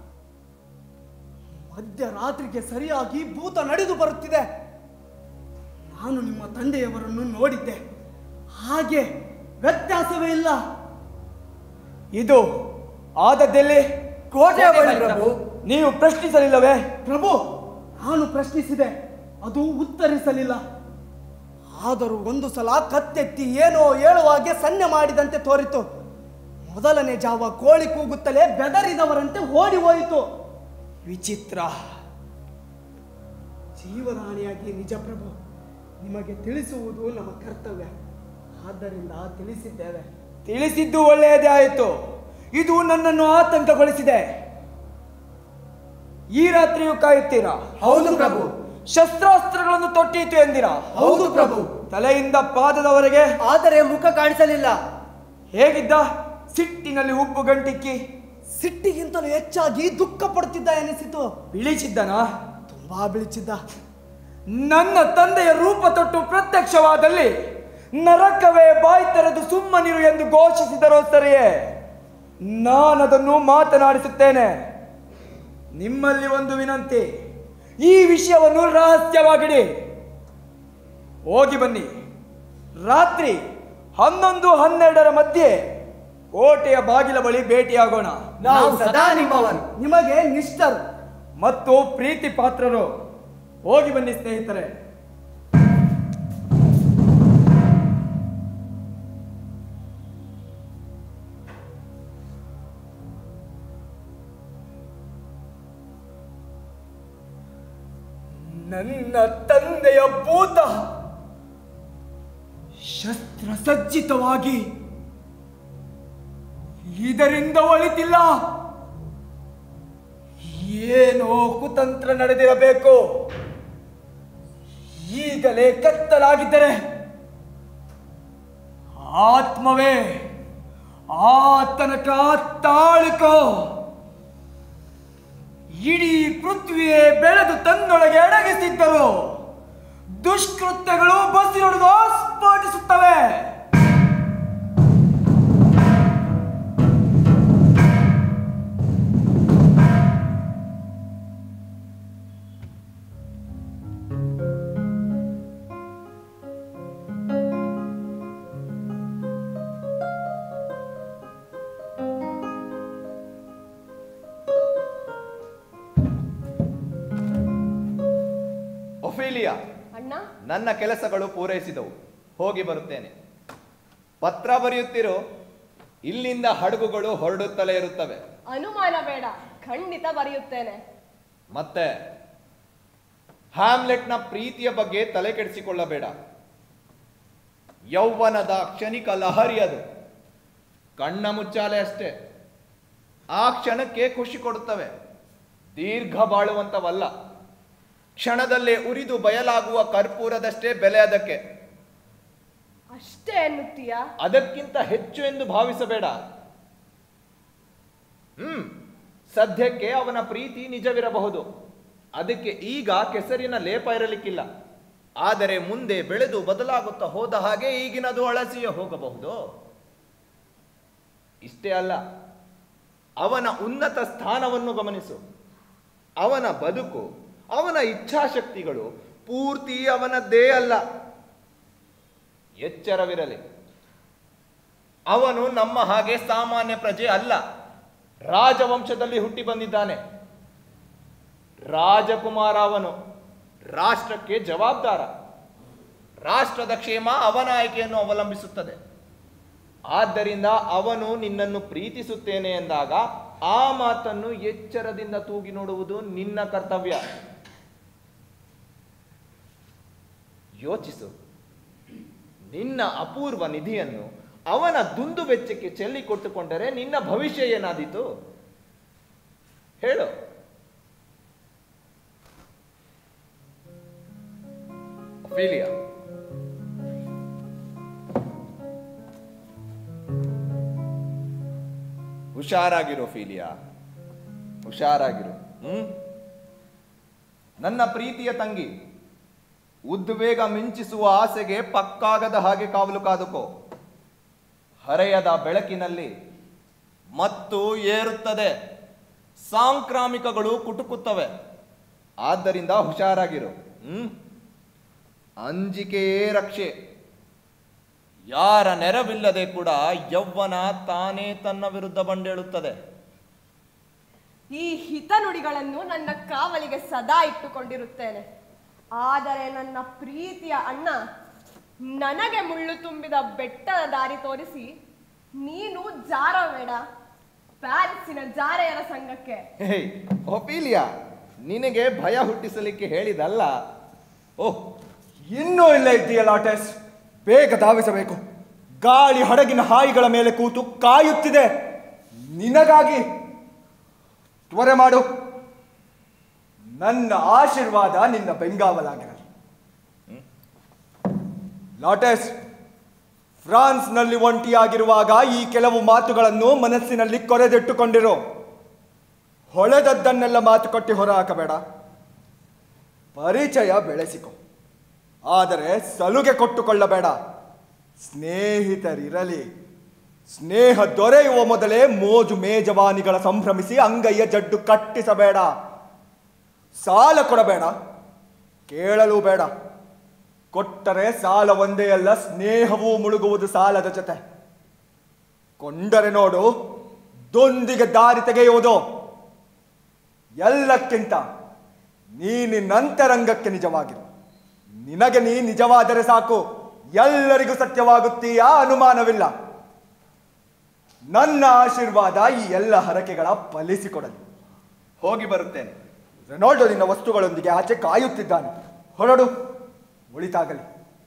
[SPEAKER 3] ಮಧ್ಯರಾತ್ರಿಗೆ ಸರಿಯಾಗಿ ಭೂತ ನಡೆದು ಬರುತ್ತಿದೆ. ನಾನು ನಿಮ್ಮ ತಂದೆಯವರನ್ನು ನೋಡಿದ್ದೆ. ಹಾಗೆ ವ್ಯತ್ಯಾಸವೇ ಇಲ್ಲ. ಇದು ಆದದ್ದೆಲ್ಲಿ? ಕೋಟೆ ಪ್ರಭು. ನೀವು ಪ್ರಶ್ನಿಸಲಿಲ್ಲವೇ? ಪ್ರಭು, ನಾನು ಪ್ರಶ್ನಿಸಿದೆ, ಅದು ಉತ್ತರಿಸಲಿಲ್ಲ. ಆದರೂ ಒಂದು ಸಲ ಕತ್ತೆತ್ತಿ ಏನೋ ಹೇಳುವಾಗೆ ಸನ್ನೆ ಮಾಡಿದಂತೆ ತೋರಿತು. ಮೊದಲನೇ ಜಾವ ಕೋಳಿ ಕೂಗುತ್ತಲೇ ಬೆದರಿದವರಂತೆ ಓಡಿ ಹೋಯಿತು. ವಿಚಿತ್ರ. ಜೀವದಾಣಿಯಾಗಿ ನಿಜ ಪ್ರಭು, ನಿಮಗೆ ತಿಳಿಸುವುದು ನಮ್ಮ ಕರ್ತವ್ಯ. ಆದ್ದರಿಂದ ತಿಳಿಸಿದ್ದೇವೆ.
[SPEAKER 7] ತಿಳಿಸಿದ್ದು ಒಳ್ಳೆಯದೇ ಆಯಿತು. ಇದು ನನ್ನನ್ನು ಆತಂಕಗೊಳಿಸಿದೆ. ಈ ರಾತ್ರಿಯೂ ಕಾಯುತ್ತೀರಾ?
[SPEAKER 3] ಹೌದು ಪ್ರಭು.
[SPEAKER 7] ಶಸ್ತ್ರಾಸ್ತ್ರಗಳನ್ನು ತೊಟ್ಟೀತು ಎಂದಿರಾ?
[SPEAKER 3] ಹೌದು ಪ್ರಭು.
[SPEAKER 7] ತಲೆಯಿಂದ ಪಾದದವರೆಗೆ?
[SPEAKER 3] ಆದರೆ ಮುಖ ಕಾಣಿಸಲಿಲ್ಲ.
[SPEAKER 7] ಹೇಗಿದ್ದ? ಸಿಟ್ಟಿನಲ್ಲಿ ಉಪ್ಪು ಗಂಟಿಕ್ಕಿ
[SPEAKER 3] ಸಿಟ್ಟಿಗಿಂತಲೂ ಹೆಚ್ಚಾಗಿ ದುಃಖ ಪಡುತ್ತಿದ್ದ ಎನಿಸಿತು.
[SPEAKER 7] ಬಿಳಿಚಿದ್ದನಾ?
[SPEAKER 3] ತುಂಬಾ ಬಿಳಿಚಿದ್ದ.
[SPEAKER 7] ನನ್ನ ತಂದೆಯ ರೂಪ ತೊಟ್ಟು ಪ್ರತ್ಯಕ್ಷವಾದಲ್ಲಿ ನರಕವೇ ಬಾಯಿ ತೆರೆದು ಸುಮ್ಮನಿರು ಎಂದು ಘೋಷಿಸಿದರೋ ಸರಿಯೇ, ನಾನದನ್ನು ಮಾತನಾಡಿಸುತ್ತೇನೆ. ನಿಮ್ಮಲ್ಲಿ ಒಂದು ವಿನಂತಿ, ಈ ವಿಷಯವನ್ನು ರಹಸ್ಯವಾಗಿಡಿ. ಹೋಗಿ ಬನ್ನಿ. ರಾತ್ರಿ 11-12 ಮಧ್ಯೆ ಕೋಟೆಯ ಬಾಗಿಲ ಬಳಿ ಭೇಟಿಯಾಗೋಣ.
[SPEAKER 3] ನಾವು ಸದಾ ನಿಮ್ಮವರು. ನಿಮಗೆ ನಿಷ್ಠರು
[SPEAKER 7] ಮತ್ತು ಪ್ರೀತಿ ಪಾತ್ರರು. ಹೋಗಿ ಬನ್ನಿ ಸ್ನೇಹಿತರೆ. ನನ್ನ ತಂದೆಯ ಭೂತ ಶಸ್ತ್ರಸಜ್ಜಿತವಾಗಿ ಇದರಿಂದ ಒಳಿತಿಲ್ಲ. ಏನೋ ಕುತಂತ್ರ ನಡೆದಿರಬೇಕು. ಈಗಲೇ ಕತ್ತಲಾಗಿದ್ದರೆ ಆತ್ಮವೇ ಆತನಕ ತಾಳಿಕೋ. ಇಡೀ ಪೃಥ್ವಿಯೇ ಬೆಳೆದು ತನ್ನೊಳಗೆ ಅಡಗಿಸಿದ್ದರು ದುಷ್ಕೃತ್ಯಗಳು ಬಸಿರೊಡೆದು ಸ್ಫೋಟಿಸುತ್ತವೆ.
[SPEAKER 5] ಒಫೀಲಿಯಾ,
[SPEAKER 8] ಅಣ್ಣ,
[SPEAKER 5] ನನ್ನ ಕೆಲಸಗಳು ಪೂರೈಸಿದವು. ಹೋಗಿ ಬರುತ್ತೇನೆ. ಪತ್ರ ಬರೆಯುತ್ತಿರೋ. ಇಲ್ಲಿಂದ ಹಡಗುಗಳು ಹೊರಡುತ್ತಲೇ ಇರುತ್ತವೆ.
[SPEAKER 8] ಅನುಮಾನ ಬೇಡ, ಖಂಡಿತ ಬರೆಯುತ್ತೇನೆ.
[SPEAKER 5] ಮತ್ತೆ ಹ್ಯಾಮ್ಲೆಟ್ನ ಪ್ರೀತಿಯ ಬಗ್ಗೆ ತಲೆ ಕೆಡಿಸಿಕೊಳ್ಳಬೇಡ. ಯೌವನದ ಕ್ಷಣಿಕ ಲಹರಿ ಅದು. ಕಣ್ಣ ಮುಚ್ಚಾಲೆ ಅಷ್ಟೇ. ಆ ಕ್ಷಣಕ್ಕೆ ಖುಷಿ ಕೊಡುತ್ತವೆ, ದೀರ್ಘ ಬಾಳುವಂತವಲ್ಲ. ಕ್ಷಣದಲ್ಲೇ ಉರಿದು ಬಯಲಾಗುವ ಕರ್ಪೂರದಷ್ಟೇ ಬೆಲೆ ಅದಕ್ಕೆ.
[SPEAKER 8] ಅಷ್ಟೇ ಎನ್ನುತ್ತೀಯಾ?
[SPEAKER 5] ಅದಕ್ಕಿಂತ ಹೆಚ್ಚು ಎಂದು ಭಾವಿಸಬೇಡ. ಸದ್ಯಕ್ಕೆ ಅವನ ಪ್ರೀತಿ ನಿಜವಿರಬಹುದು. ಅದಕ್ಕೆ ಈಗ ಕೆಸರಿನ ಲೇಪ ಇರಲಿಕ್ಕಿಲ್ಲ. ಆದರೆ ಮುಂದೆ ಬೆಳೆದು ಬದಲಾಗುತ್ತಾ ಹೋದ ಹಾಗೆ ಈಗಿನದು ಅಳಸಿಯೇ ಹೋಗಬಹುದು. ಇಷ್ಟೇ ಅಲ್ಲ, ಅವನ ಉನ್ನತ ಸ್ಥಾನವನ್ನು ಗಮನಿಸು. ಅವನ ಬದುಕು, ಅವನ ಇಚ್ಛಾಶಕ್ತಿಗಳು ಪೂರ್ತಿ ಅವನದ್ದೇ ಅಲ್ಲ. ಎಚ್ಚರವಿರಲಿ, ಅವನು ನಮ್ಮ ಹಾಗೆ ಸಾಮಾನ್ಯ ಪ್ರಜೆ ಅಲ್ಲ. ರಾಜವಂಶದಲ್ಲಿ ಹುಟ್ಟಿ ಬಂದಿದ್ದಾನೆ. ರಾಜಕುಮಾರ ಅವನು. ರಾಷ್ಟ್ರಕ್ಕೆ ಜವಾಬ್ದಾರ. ರಾಷ್ಟ್ರದ ಕ್ಷೇಮ ಅವನ ಆಯ್ಕೆಯನ್ನು ಅವಲಂಬಿಸುತ್ತದೆ. ಆದ್ದರಿಂದ ಅವನು ನಿನ್ನನ್ನು ಪ್ರೀತಿಸುತ್ತೇನೆ ಎಂದಾಗ ಆ ಮಾತನ್ನು ಎಚ್ಚರದಿಂದ ತೂಗಿ ನೋಡುವುದು ನಿನ್ನ ಕರ್ತವ್ಯ. ಯೋಚಿಸು. ನಿನ್ನ ಅಪೂರ್ವ ನಿಧಿಯನ್ನು ಅವನ ದುಂದು ವೆಚ್ಚಕ್ಕೆ ಚೆಲ್ಲಿಕೊಟ್ಟುಕೊಂಡರೆ ನಿನ್ನ ಭವಿಷ್ಯ ಏನಾದೀತು ಹೇಳು. ಒಫೀಲಿಯಾ, ಹುಷಾರಾಗಿರು ಒಫೀಲಿಯಾ, ಹುಷಾರಾಗಿರು. ನನ್ನ ಪ್ರೀತಿಯ ತಂಗಿ, ಉದ್ವೇಗ ಮಿಂಚಿಸುವ ಆಸೆಗೆ ಪಕ್ಕಾಗದ ಹಾಗೆ ಕಾವಲು ಕಾದುಕೋ. ಹರೆಯದ ಬೆಳಕಿನಲ್ಲಿ ಮತ್ತು ಏರುತ್ತದೆ, ಸಾಂಕ್ರಾಮಿಕಗಳು ಕುಟುಕುತ್ತವೆ. ಆದ್ದರಿಂದ ಹುಷಾರಾಗಿರು. ಅಂಜಿಕೆಯೇ ರಕ್ಷೆ. ಯಾರ ನೆರವಿಲ್ಲದೆ ಕೂಡ ಯೌವನ ತಾನೇ ತನ್ನ ವಿರುದ್ಧ ಬಂಡೇಳುತ್ತದೆ.
[SPEAKER 8] ಈ ಹಿತನುಡಿಗಳನ್ನು ನನ್ನ ಕಾವಲಿಗೆ ಸದಾ ಇಟ್ಟುಕೊಂಡಿರುತ್ತೇನೆ. ಆದರೆ ನನ್ನ ಪ್ರೀತಿಯ ಅಣ್ಣ ನನಗೆ ಮುಳ್ಳು ತುಂಬಿದ ಬೆಟ್ಟದ ದಾರಿ ತೋರಿಸಿ ನೀನು ಜಾರಬೇಡ ಪ್ಯಾರಿಸ್ಸಿನ ಜಾರೆಯರ ಸಂಘಕ್ಕೆ.
[SPEAKER 5] ಒಫೀಲಿಯಾ, ನಿನಗೆ ಭಯ ಹುಟ್ಟಿಸಲಿಕ್ಕೆ ಹೇಳಿದಲ್ಲ. ಓಹ್,
[SPEAKER 7] ಇನ್ನೂ ಇಲ್ಲ ಇದ್ದೀಯ ಲಾಟೆಸ್, ಬೇಗ ಧಾವಿಸಬೇಕು. ಗಾಳಿ ಹಡಗಿನ ಹಾಯಿಗಳ ಮೇಲೆ ಕೂತು ಕಾಯುತ್ತಿದೆ ನಿನಗಾಗಿ. ತ್ವರೆ ಮಾಡು. ನನ್ನ ಆಶೀರ್ವಾದ ನಿನ್ನ ಬೆಂಗಾವಲಾಗಿರಲಿ. ಲಾಟೆಸ್, ಫ್ರಾನ್ಸ್ನಲ್ಲಿ ಒಂಟಿಯಾಗಿರುವಾಗ ಈ ಕೆಲವು ಮಾತುಗಳನ್ನು ಮನಸ್ಸಿನಲ್ಲಿ ಕೊರೆದಿಟ್ಟುಕೊಂಡಿರು. ಹೊಳೆದದ್ದನ್ನೆಲ್ಲ ಮಾತುಕಟ್ಟಿ ಹೊರ ಹಾಕಬೇಡ. ಪರಿಚಯ ಬೆಳೆಸಿಕೊ, ಆದರೆ ಸಲುಗೆ ಕೊಟ್ಟುಕೊಳ್ಳಬೇಡ. ಸ್ನೇಹಿತರಿರಲಿ. ಸ್ನೇಹ ದೊರೆಯುವ ಮೊದಲೇ ಮೋಜು ಮೇಜವಾನಿಗಳ ಸಂಭ್ರಮಿಸಿ ಅಂಗೈಯ ಜಡ್ಡು ಕಟ್ಟಿಸಬೇಡ. ಸಾಲ ಕೊಡಬೇಡ, ಕೇಳಲೂ ಬೇಡ. ಕೊಟ್ಟರೆ ಸಾಲ ಒಂದೇ ಅಲ್ಲ, ಸ್ನೇಹವೂ ಮುಳುಗುವುದು ಸಾಲದ ಜೊತೆ. ಕೊಂಡರೆ ನೋಡು, ದೊಂದಿಗೆ ದಾರಿ ತೆಗೆಯುವುದು. ಎಲ್ಲಕ್ಕಿಂತ ನಿನ್ನಂತರಂಗಕ್ಕೆ ನಿಜವಾಗಿರು. ನಿನಗೆ ನೀ ನಿಜವಾದರೆ ಸಾಕು, ಎಲ್ಲರಿಗೂ ಸತ್ಯವಾಗುತ್ತೀಯಾ ಅನುಮಾನವಿಲ್ಲ. ನನ್ನ ಆಶೀರ್ವಾದ ಈ ಎಲ್ಲ ಹರಕೆಗಳ ಫಲಿಸಿಕೊಡಲಿ.
[SPEAKER 5] ಹೋಗಿ ಬರುತ್ತೇನೆ.
[SPEAKER 7] ರೆನಾಲ್ಡೋ ನಿನ್ನ ವಸ್ತುಗಳೊಂದಿಗೆ ಆಚೆ ಕಾಯುತ್ತಿದ್ದಾನೆ. ಹೊರಡು, ಒಳಿತಾಗಲಿ.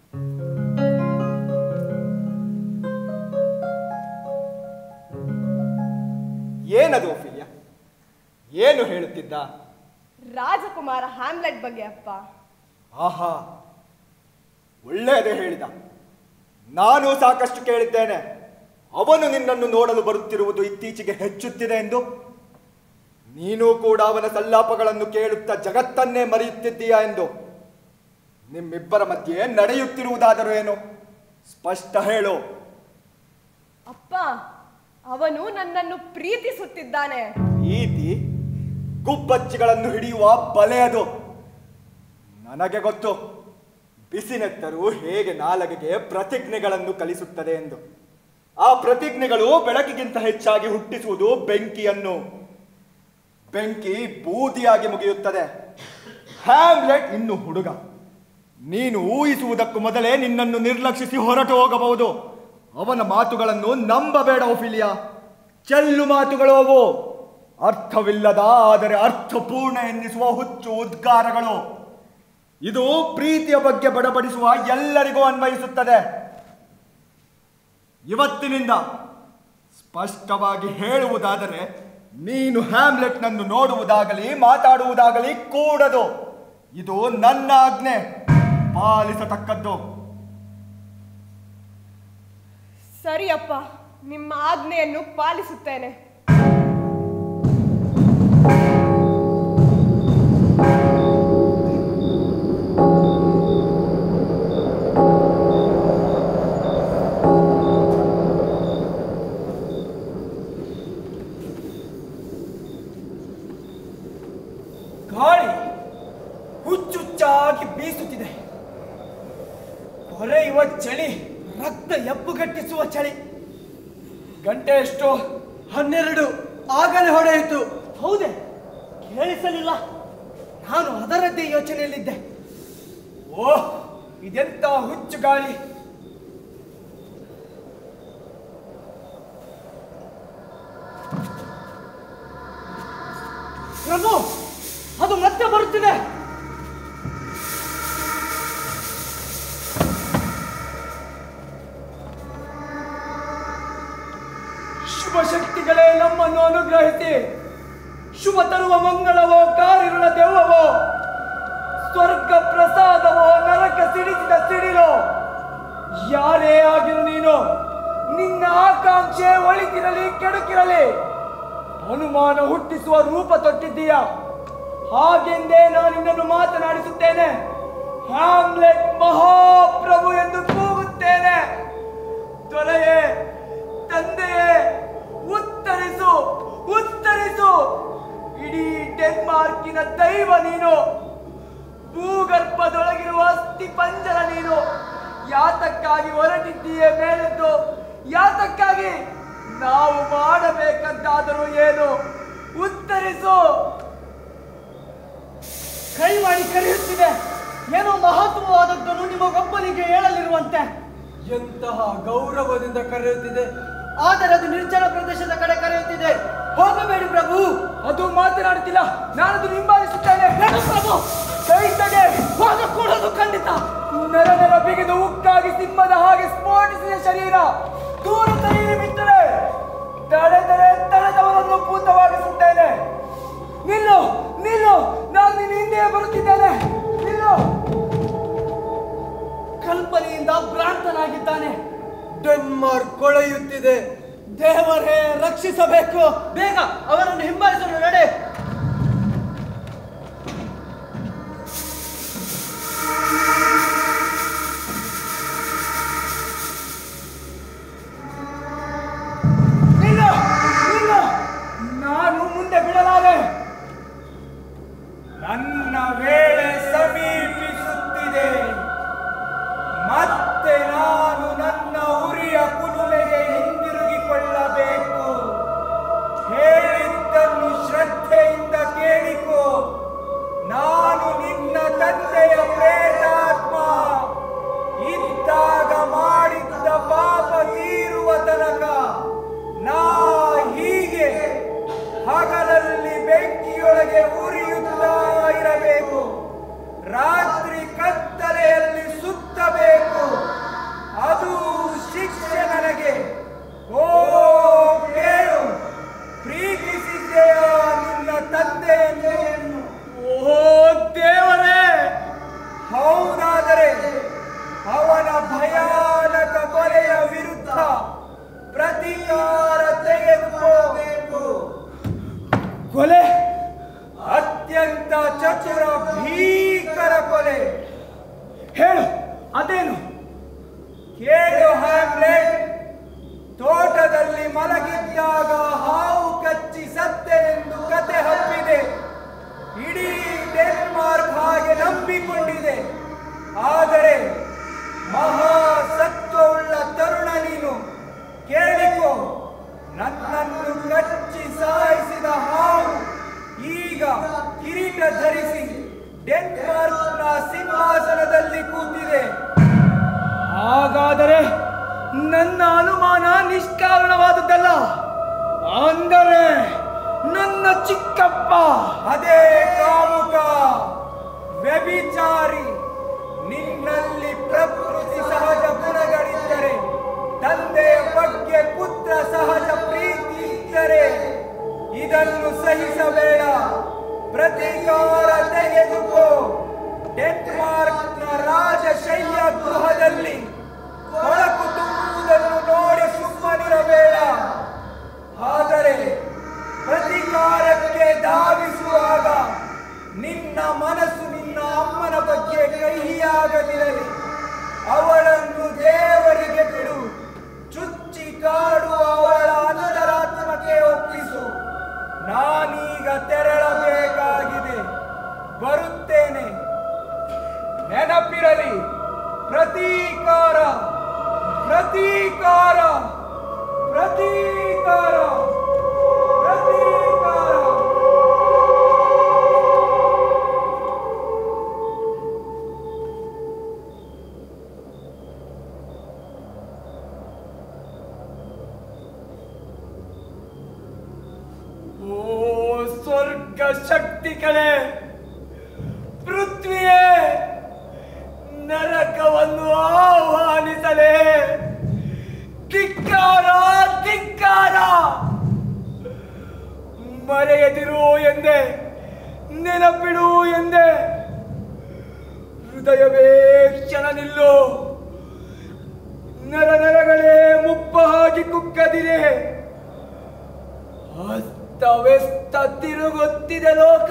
[SPEAKER 7] ಏನದು ಒಫಿಲಿಯಾ? ಏನು ಹೇಳುತ್ತಿದ್ದ?
[SPEAKER 8] ರಾಜಕುಮಾರ ಹ್ಯಾಮ್ಲೆಟ್ ಬಗ್ಗೆ ಅಪ್ಪ.
[SPEAKER 7] ಆಹಾ, ಒಳ್ಳೆಯದೇ ಹೇಳಿದ. ನಾನು ಸಾಕಷ್ಟು ಕೇಳಿದ್ದೇನೆ. ಅವನು ನಿನ್ನನ್ನು ನೋಡಲು ಬರುತ್ತಿರುವುದು ಇತ್ತೀಚೆಗೆ ಹೆಚ್ಚುತ್ತಿದೆ ಎಂದು. ನೀನು ಕೂಡ ಅವನ ಸಲ್ಲಾಪಗಳನ್ನು ಕೇಳುತ್ತಾ ಜಗತ್ತನ್ನೇ ಮರೆಯುತ್ತಿದ್ದೀಯಾ ಎಂದು. ನಿಮ್ಮಿಬ್ಬರ ಮಧ್ಯೆ ನಡೆಯುತ್ತಿರುವುದಾದರೂ ಏನು? ಸ್ಪಷ್ಟ ಹೇಳು.
[SPEAKER 8] ಅಪ್ಪ, ಅವನು ನನ್ನನ್ನು ಪ್ರೀತಿಸುತ್ತಿದ್ದಾನೆ.
[SPEAKER 7] ಪ್ರೀತಿ ಗುಬ್ಬಚ್ಚಿಗಳನ್ನು ಹಿಡಿಯುವ ಬಲೆ ಅದು. ನನಗೆ ಗೊತ್ತು, ಬಿಸಿನೆತ್ತರು ಹೇಗೆ ನಾಲಗೆಗೆ ಪ್ರತಿಜ್ಞೆಗಳನ್ನು ಕಲಿಸುತ್ತದೆ ಎಂದು. ಆ ಪ್ರತಿಜ್ಞೆಗಳು ಬೆಳಕಿಗಿಂತ ಹೆಚ್ಚಾಗಿ ಹುಟ್ಟಿಸುವುದು ಬೆಂಕಿಯನ್ನು. ಬೆಂಕಿ ಬೂದಿಯಾಗಿ ಮುಗಿಯುತ್ತದೆ. ಹ್ಯಾಮ್ಲೆಟ್ ಇನ್ನು ಹುಡುಗ. ನೀನು ಊಹಿಸುವುದಕ್ಕೂ ಮೊದಲೇ ನಿನ್ನನ್ನು ನಿರ್ಲಕ್ಷಿಸಿ ಹೊರಟು ಹೋಗಬಹುದು. ಅವನ ಮಾತುಗಳನ್ನು ನಂಬಬೇಡ ಒಫಿಲಿಯಾ. ಚೆಲ್ಲು ಮಾತುಗಳು ಅವು. ಅರ್ಥವಿಲ್ಲದ ಆದರೆ ಅರ್ಥಪೂರ್ಣ ಎನ್ನಿಸುವ ಹುಚ್ಚು ಉದ್ಗಾರಗಳು. ಇದು ಪ್ರೀತಿಯ ಬಗ್ಗೆ ಬಡಬಡಿಸುವ ಎಲ್ಲರಿಗೂ ಅನ್ವಯಿಸುತ್ತದೆ. ಇವತ್ತಿನಿಂದ ಸ್ಪಷ್ಟವಾಗಿ ಹೇಳುವುದಾದರೆ, ನೀನು ಹ್ಯಾಮ್ಲೆಟ್ನನ್ನು ನೋಡುವುದಾಗಲಿ ಮಾತಾಡುವುದಾಗಲಿ ಕೂಡದು. ಇದು ನನ್ನ ಆಜ್ಞೆ, ಪಾಲಿಸತಕ್ಕದ್ದು.
[SPEAKER 8] ಸರಿಯಪ್ಪ, ನಿಮ್ಮ ಆಜ್ಞೆಯನ್ನು ಪಾಲಿಸುತ್ತೇನೆ.
[SPEAKER 3] ಗಾಳಿ ಹುಚ್ಚುಚ್ಚಾಗಿ ಬೀಸುತ್ತಿದೆ. ಕೊರೆಯುವ ಚಳಿ, ರಕ್ತ ಎಪ್ಪುಗಟ್ಟಿಸುವ ಚಳಿ. ಗಂಟೆ ಎಷ್ಟೋ? 12. ಆಗಲೇ ಹೊಡೆಯಿತು. ಹೌದೇ? ಕೇಳಿಸಲಿಲ್ಲ. ನಾನು ಅದರದ್ದೇ ಯೋಚನೆಯಲ್ಲಿದ್ದೆ. ಓಹ್, ಇದೆಂತ ಹುಚ್ಚು ಗಾಳಿ! ಪ್ರಭು, ಅದು ಮತ್ತೆ ಬರುತ್ತಿದೆ. ಶುಭ ಶಕ್ತಿಗಳೇ ನಮ್ಮನ್ನು ಅನುಗ್ರಹಿಸಿ, ಶುಭ ತರುವ ಮಂಗಳವೋ ಕಾರಿರುಳ ದೆವ್ವವೋ, ಸ್ವರ್ಗ ಪ್ರಸಾದವೋ ನರಕ ಸಿಡಿಸಿದ ಸಿಡಿಲೋ, ಯಾರೇ ಆಗಿರು ನೀನು, ನಿನ್ನ ಆಕಾಂಕ್ಷೆ ಒಳಿತಿರಲಿ ಕೆಡುಕಿರಲಿ, ಅನುಮಾನ ಹುಟ್ಟಿಸುವ ರೂಪ ತೊಟ್ಟಿದ್ದೀಯ. ಹಾಗೆಂದೇ ನಾನು ನಿನ್ನನ್ನು ಮಾತನಾಡಿಸುತ್ತೇನೆ. ಹ್ಯಾಮ್ಲೆಟ್ ಮಹಾಪ್ರಭು ಎಂದು ಕೂಗುತ್ತೇನೆ. ದೊರೆಯೇ, ತಂದೆಯೇ, ಉತ್ತರಿಸು, ಉತ್ತರಿಸು. ಇಡೀ ಡೆನ್ಮಾರ್ಕಿನ ದೈವ ನೀನು. ಭೂಗರ್ಭದೊಳಗಿರುವ ಅಸ್ಥಿ ಪಂಜರ ನೀನು. ಯಾತಕ್ಕಾಗಿ ಹೊರಟಿದ್ದೀಯೇ ಮೇಲೆದ್ದು? ಯಾತಕ್ಕಾಗಿ? ನಾವು ಮಾಡಬೇಕಂತಾದರೂ ಏನು? ಉತ್ತರಿಸು. ಕೈ ಮಾಡಿ ಕರೆಯುತ್ತಿದೆ. ಏನೋ ಮಹತ್ವವಾದದ್ದನ್ನು ನಿಮಗೊಬ್ಬನಿಗೆ ಹೇಳಲಿರುವಂತೆ. ಎಂತಹ ಗೌರವದಿಂದ ಕರೆಯುತ್ತಿದೆ. ಆದರೆ ಅದು ನಿರ್ಜನ ಪ್ರದೇಶದ ಕಡೆ ಕರೆಯುತ್ತಿದೆ. ಹೋಗಬೇಡಿ ಪ್ರಭು. ಅದು ಮಾತನಾಡುತ್ತಿಲ್ಲ. ನಾನದು ಹಿಂಬಾಲಿಸುತ್ತೇನೆ. ಪ್ರಭು, ಕೈ ತಡೆ. ಹೋಗಕೂಡದು ಖಂಡಿತ. ಸಿಂಹದ ಹಾಗೆ ಸ್ಫೋಟಿಸಿದ ಶರೀರ ದೂರ ತರೀರಿ ಬಿಟ್ಟರೆ ತಡೆದರೆ ತಡೆದವರನ್ನು ಭೂತವಾಗಿಸುತ್ತೇನೆ. ನಿಲ್ಲು ನಿಲ್ಲು, ನಾನು ನಿನ್ನ ಹಿಂದೆಯೇ ಬರುತ್ತಿದ್ದೇನೆ, ನಿಲ್ಲು. ಕಲ್ಪನೆಯಿಂದ ಭ್ರಾಂತನಾಗಿದ್ದಾನೆ. ಡೆನ್ಮಾರ್ಕ್ ಕೊಳೆಯುತ್ತಿದೆ. ದೇವರೇ ರಕ್ಷಿಸಬೇಕು. ಬೇಗ ಅವರನ್ನು ಹಿಂಬಾಲಿಸಲು ನಡೆ. ನಾನು ಮುಂದೆ ಬಿಡಲಾರೆ.
[SPEAKER 2] ನನ್ನ ವೇಳೆ ಸಮೀಪಿಸುತ್ತಿದೆ. ಮತ್ತೆ ನಾನು ನನ್ನ ಉರಿಯ ಕುಲುಮೆಗೆ ಹಿಂದಿರುಗಿಕೊಳ್ಳಬೇಕು. ಹೇಳಿದ್ದನ್ನು ಶ್ರದ್ಧೆಯಿಂದ ಕೇಳಿಕೋ. ನಾನು ನಿನ್ನ ತಂದೆಯ ಪ್ರೇತಾತ್ಮ. ಇದ್ದಾಗ ಮಾಡಿದ್ದ ಪಾಪ ತೀರುವ ತನಕ ನಾ ಹೀಗೆ ಹಗಲಲ್ಲಿ ಬೆಂಕಿಯೊಳಗೆ ಉರಿಯುತ್ತಾ ಇರಬೇಕು, ರಾತ್ರಿ ಕತ್ತಲೆಯಲ್ಲಿ ಸುತ್ತಬೇಕು. ಅದು ಶಿಕ್ಷೆ ನನಗೆ. ಓ ಕೇಳು, ಪ್ರೀತಿಸಿದ್ದೆಯ ನಿನ್ನ ತಂದೆಯನ್ನು?
[SPEAKER 3] ಓ ದೇವರೇ!
[SPEAKER 2] ಹೌದಾದರೆ ಅವನ ಭಯಾನಕ ಕೊಲೆಯ ವಿರುದ್ಧ ಪ್ರತೀಕಾರ ತೆಗೆದುಕೋಬೇಕು.
[SPEAKER 3] ಕೊಲೆ?
[SPEAKER 2] ಅತ್ಯಂತ ಚತುರ ಭೀಕರ ಕೊಲೆ.
[SPEAKER 3] ಹೇಳು, ಅದೇನು?
[SPEAKER 2] ಕೇಳು ಹ್ಯಾಮ್ಲೆಟ್. ತೋಟದಲ್ಲಿ ಮಲಗಿದ್ದಾಗ ಹಾವು ಕಚ್ಚಿ ಸತ್ತೆನೆಂದು ಕತೆ ಹಬ್ಬಿದೆ. ಇಡೀ ಡೆನ್ಮಾರ್ಕ್ ಹಾಗೆ ನಂಬಿಕೊಂಡಿದೆ. ಆದರೆ ಮಹಾಸತ್ವವುಳ್ಳ ತರುಣ ನೀನು, ಕೇಳಿಕೋ. ನನ್ನನ್ನು ಕಚ್ಚಿ ಸಾಯಿಸಿದ ಹಾವು ಈಗ ಕಿರೀಟ ಧರಿಸಿ ಡೆನ್ಮಾರ್ಕ್ನ ಸಿಂಹಾಸನದಲ್ಲಿ ಕೂತಿದೆ.
[SPEAKER 3] ಹಾಗಾದರೆ ನನ್ನ ಅನುಮಾನ ನಿಷ್ಕಾರಣವಾದದ್ದಲ್ಲ. ಅಂದರೆ ನನ್ನ ಚಿಕ್ಕಪ್ಪ
[SPEAKER 2] ಅದೇ ಕಾಮುಕ ವ್ಯಭಿಚಾರಿ. ನಿನ್ನಲ್ಲಿ ಪ್ರಕೃತಿ ಸಹಜ ಗುಣಗಳಿದ್ದರೆ, ತಂದೆಯ ಬಗ್ಗೆ ಪುತ್ರ ಸಹಜ ಪ್ರೀತಿ ಇದ್ದರೆ ಇದನ್ನು ಸಹಿಸಬೇಡ. ಪ್ರತೀಕಾರ ತೆಗೆದುಕೋ. ಡೆನ್ಮಾರ್ಕ್ನ ರಾಜಶಯ್ಯ ಗೃಹದಲ್ಲಿ ಕೊಳಕು ತುಂಬುವುದನ್ನು ನೋಡಿ ಸುಮ್ಮನಿರಬೇಡ. ಆದರೆ ಪ್ರತೀಕಾರಕ್ಕೆ ಧಾವಿಸುವಾಗ ನಿನ್ನ ಮನಸ್ಸು ನಿನ್ನ ಅಮ್ಮನ ಬಗ್ಗೆ ಕಹಿಯಾಗದಿರಲಿ. ಅವಳನ್ನು ದೇವರಿಗೆ ಬಿಡು. ಚುಚ್ಚಿ ಕಾಡುವ ಅವಳ ಅಂತರಾತ್ಮಕ್ಕೆ ಒಪ್ಪಿಸು. ನಾನೀಗ ತೆರಳಬೇಕಾಗಿದೆ, ಬರುತ್ತೇನೆ. ನೆನಪಿರಲಿ, ಪ್ರತೀಕಾರ ಪ್ರತೀಕಾರ ಪ್ರತೀಕಾರ ಪ್ರತೀಕಾರ.
[SPEAKER 3] ಓ ಸ್ವರ್ಗ ಶಕ್ತಿಗಳೇ, ಪೃಥ್ವಿಯೇ, ನರಕವನ್ನು ಆಹ್ವಾನಿಸಲೇ. ಧಿಕ್ಕಾರ ಧಿಕ್ಕಾರ. ಮರೆಯದಿರು ಎಂದೆ, ನೆನಪಿಡು ಎಂದೆ. ಹೃದಯವೇ ಕ್ಷಣ ನಿಲ್ಲು. ನರ ನರಗಳೇ ಮುಪ್ಪಹಾಗಿ ಕುಕ್ಕದಿರೆ. ಅಸ್ತವ್ಯಸ್ತ ತಿರುಗುತ್ತಿದೆ ಲೋಕ.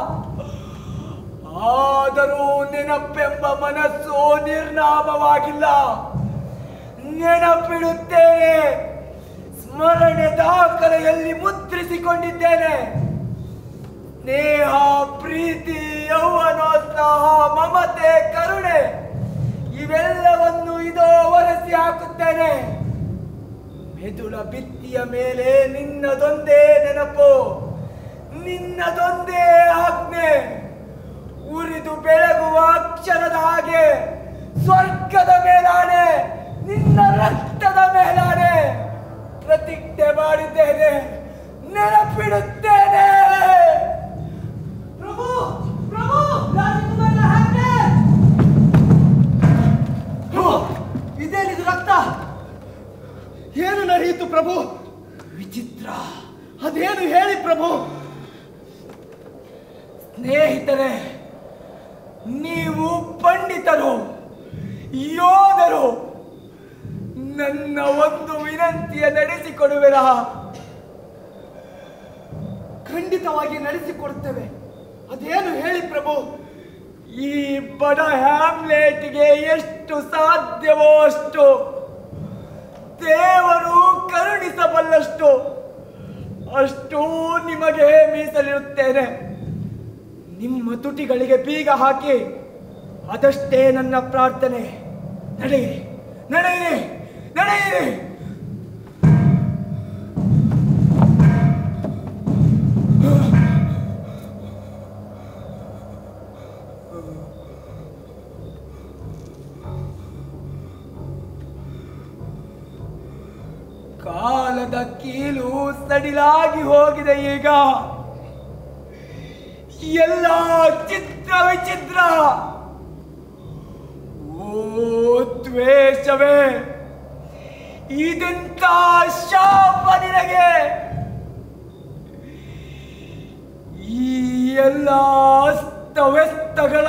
[SPEAKER 3] ಆದರೂ ನೆನಪೆಂಬ ಮನಸ್ಸು ನಿರ್ನಾಮವಾಗಿಲ್ಲ. ನೆನಪಿಡುತ್ತೇನೆ. ಸ್ಮರಣೆ ದಾಖಲೆಯಲ್ಲಿ ಮುದ್ರಿಸಿಕೊಂಡಿದ್ದೇನೆ. ಸ್ನೇಹ, ಪ್ರೀತಿ, ಯೌವನೋತ್ಸಾಹ, ಮಮತೆ, ಕರುಣೆ ಇವೆಲ್ಲವನ್ನು ಇದೋ ಒರೆಸಿ ಹಾಕುತ್ತೇನೆ. ಮೆದುಳ ಭಿತ್ತಿಯ ಮೇಲೆ ನಿನ್ನದೊಂದೇ ನೆನಪು, ನಿನ್ನದೊಂದೇ ಆಜ್ಞೆ. ಉರಿದು ಬೆಳಗುವ ಅಕ್ಷರದ ಹಾಗೆ ಸ್ವರ್ಗದ ಮೇಲಾಣೆ, ನಿನ್ನ ರಕ್ತದ ಮೇಲಾಣೆ ಪ್ರತಿಜ್ಞೆ ಮಾಡಿದ್ದೇನೆ. ನೆನಪಿಡುತ್ತೇನೆ. ಪ್ರಭು ಪ್ರಭು, ಅದೇನು ಹೇಳಿ ಪ್ರಭು. ಸ್ನೇಹಿತರೆ, ನೀವು ಪಂಡಿತರು, ಯೋಧರು, ನನ್ನ ಒಂದು ವಿನಂತಿಯ ನಡೆಸಿಕೊಡುವಿರಾ? ಖಂಡಿತವಾಗಿ ನಡೆಸಿಕೊಡುತ್ತೇವೆ. ಅದೇನು ಹೇಳಿ ಪ್ರಭು. ಈ ಬಡ ಹ್ಯಾಮ್ಲೆಟ್ಗೆ ಎಷ್ಟು ಸಾಧ್ಯವೋ ಅಷ್ಟು, ದೇವರು ಕರುಣಿಸಬಲ್ಲಷ್ಟು ಅಷ್ಟೂ ನಿಮಗೆ ಮೀಸಲಿರುತ್ತೇನೆ. ನಿಮ್ಮ ತುಟಿಗಳಿಗೆ ಬೀಗ ಹಾಕಿ, ಅದಷ್ಟೇ ನನ್ನ ಪ್ರಾರ್ಥನೆ. ನಡೆಯಿರಿ, ನಡೆಯಿರಿ, ನಡೆಯಿರಿ. ಕಾಲದ ಕೀಲು ಸಡಿಲಾಗಿ ಹೋಗಿದೆ. ಈಗ ಎಲ್ಲ ಚಿತ್ರ ವಿಚಿತ್ರ. ಓ ದ್ವೇಷವೇ, ಇದೆಂತ ಶಾಪ ನಿನಗೆ! ಈ ಎಲ್ಲ ಅಸ್ತವ್ಯಸ್ತಗಳ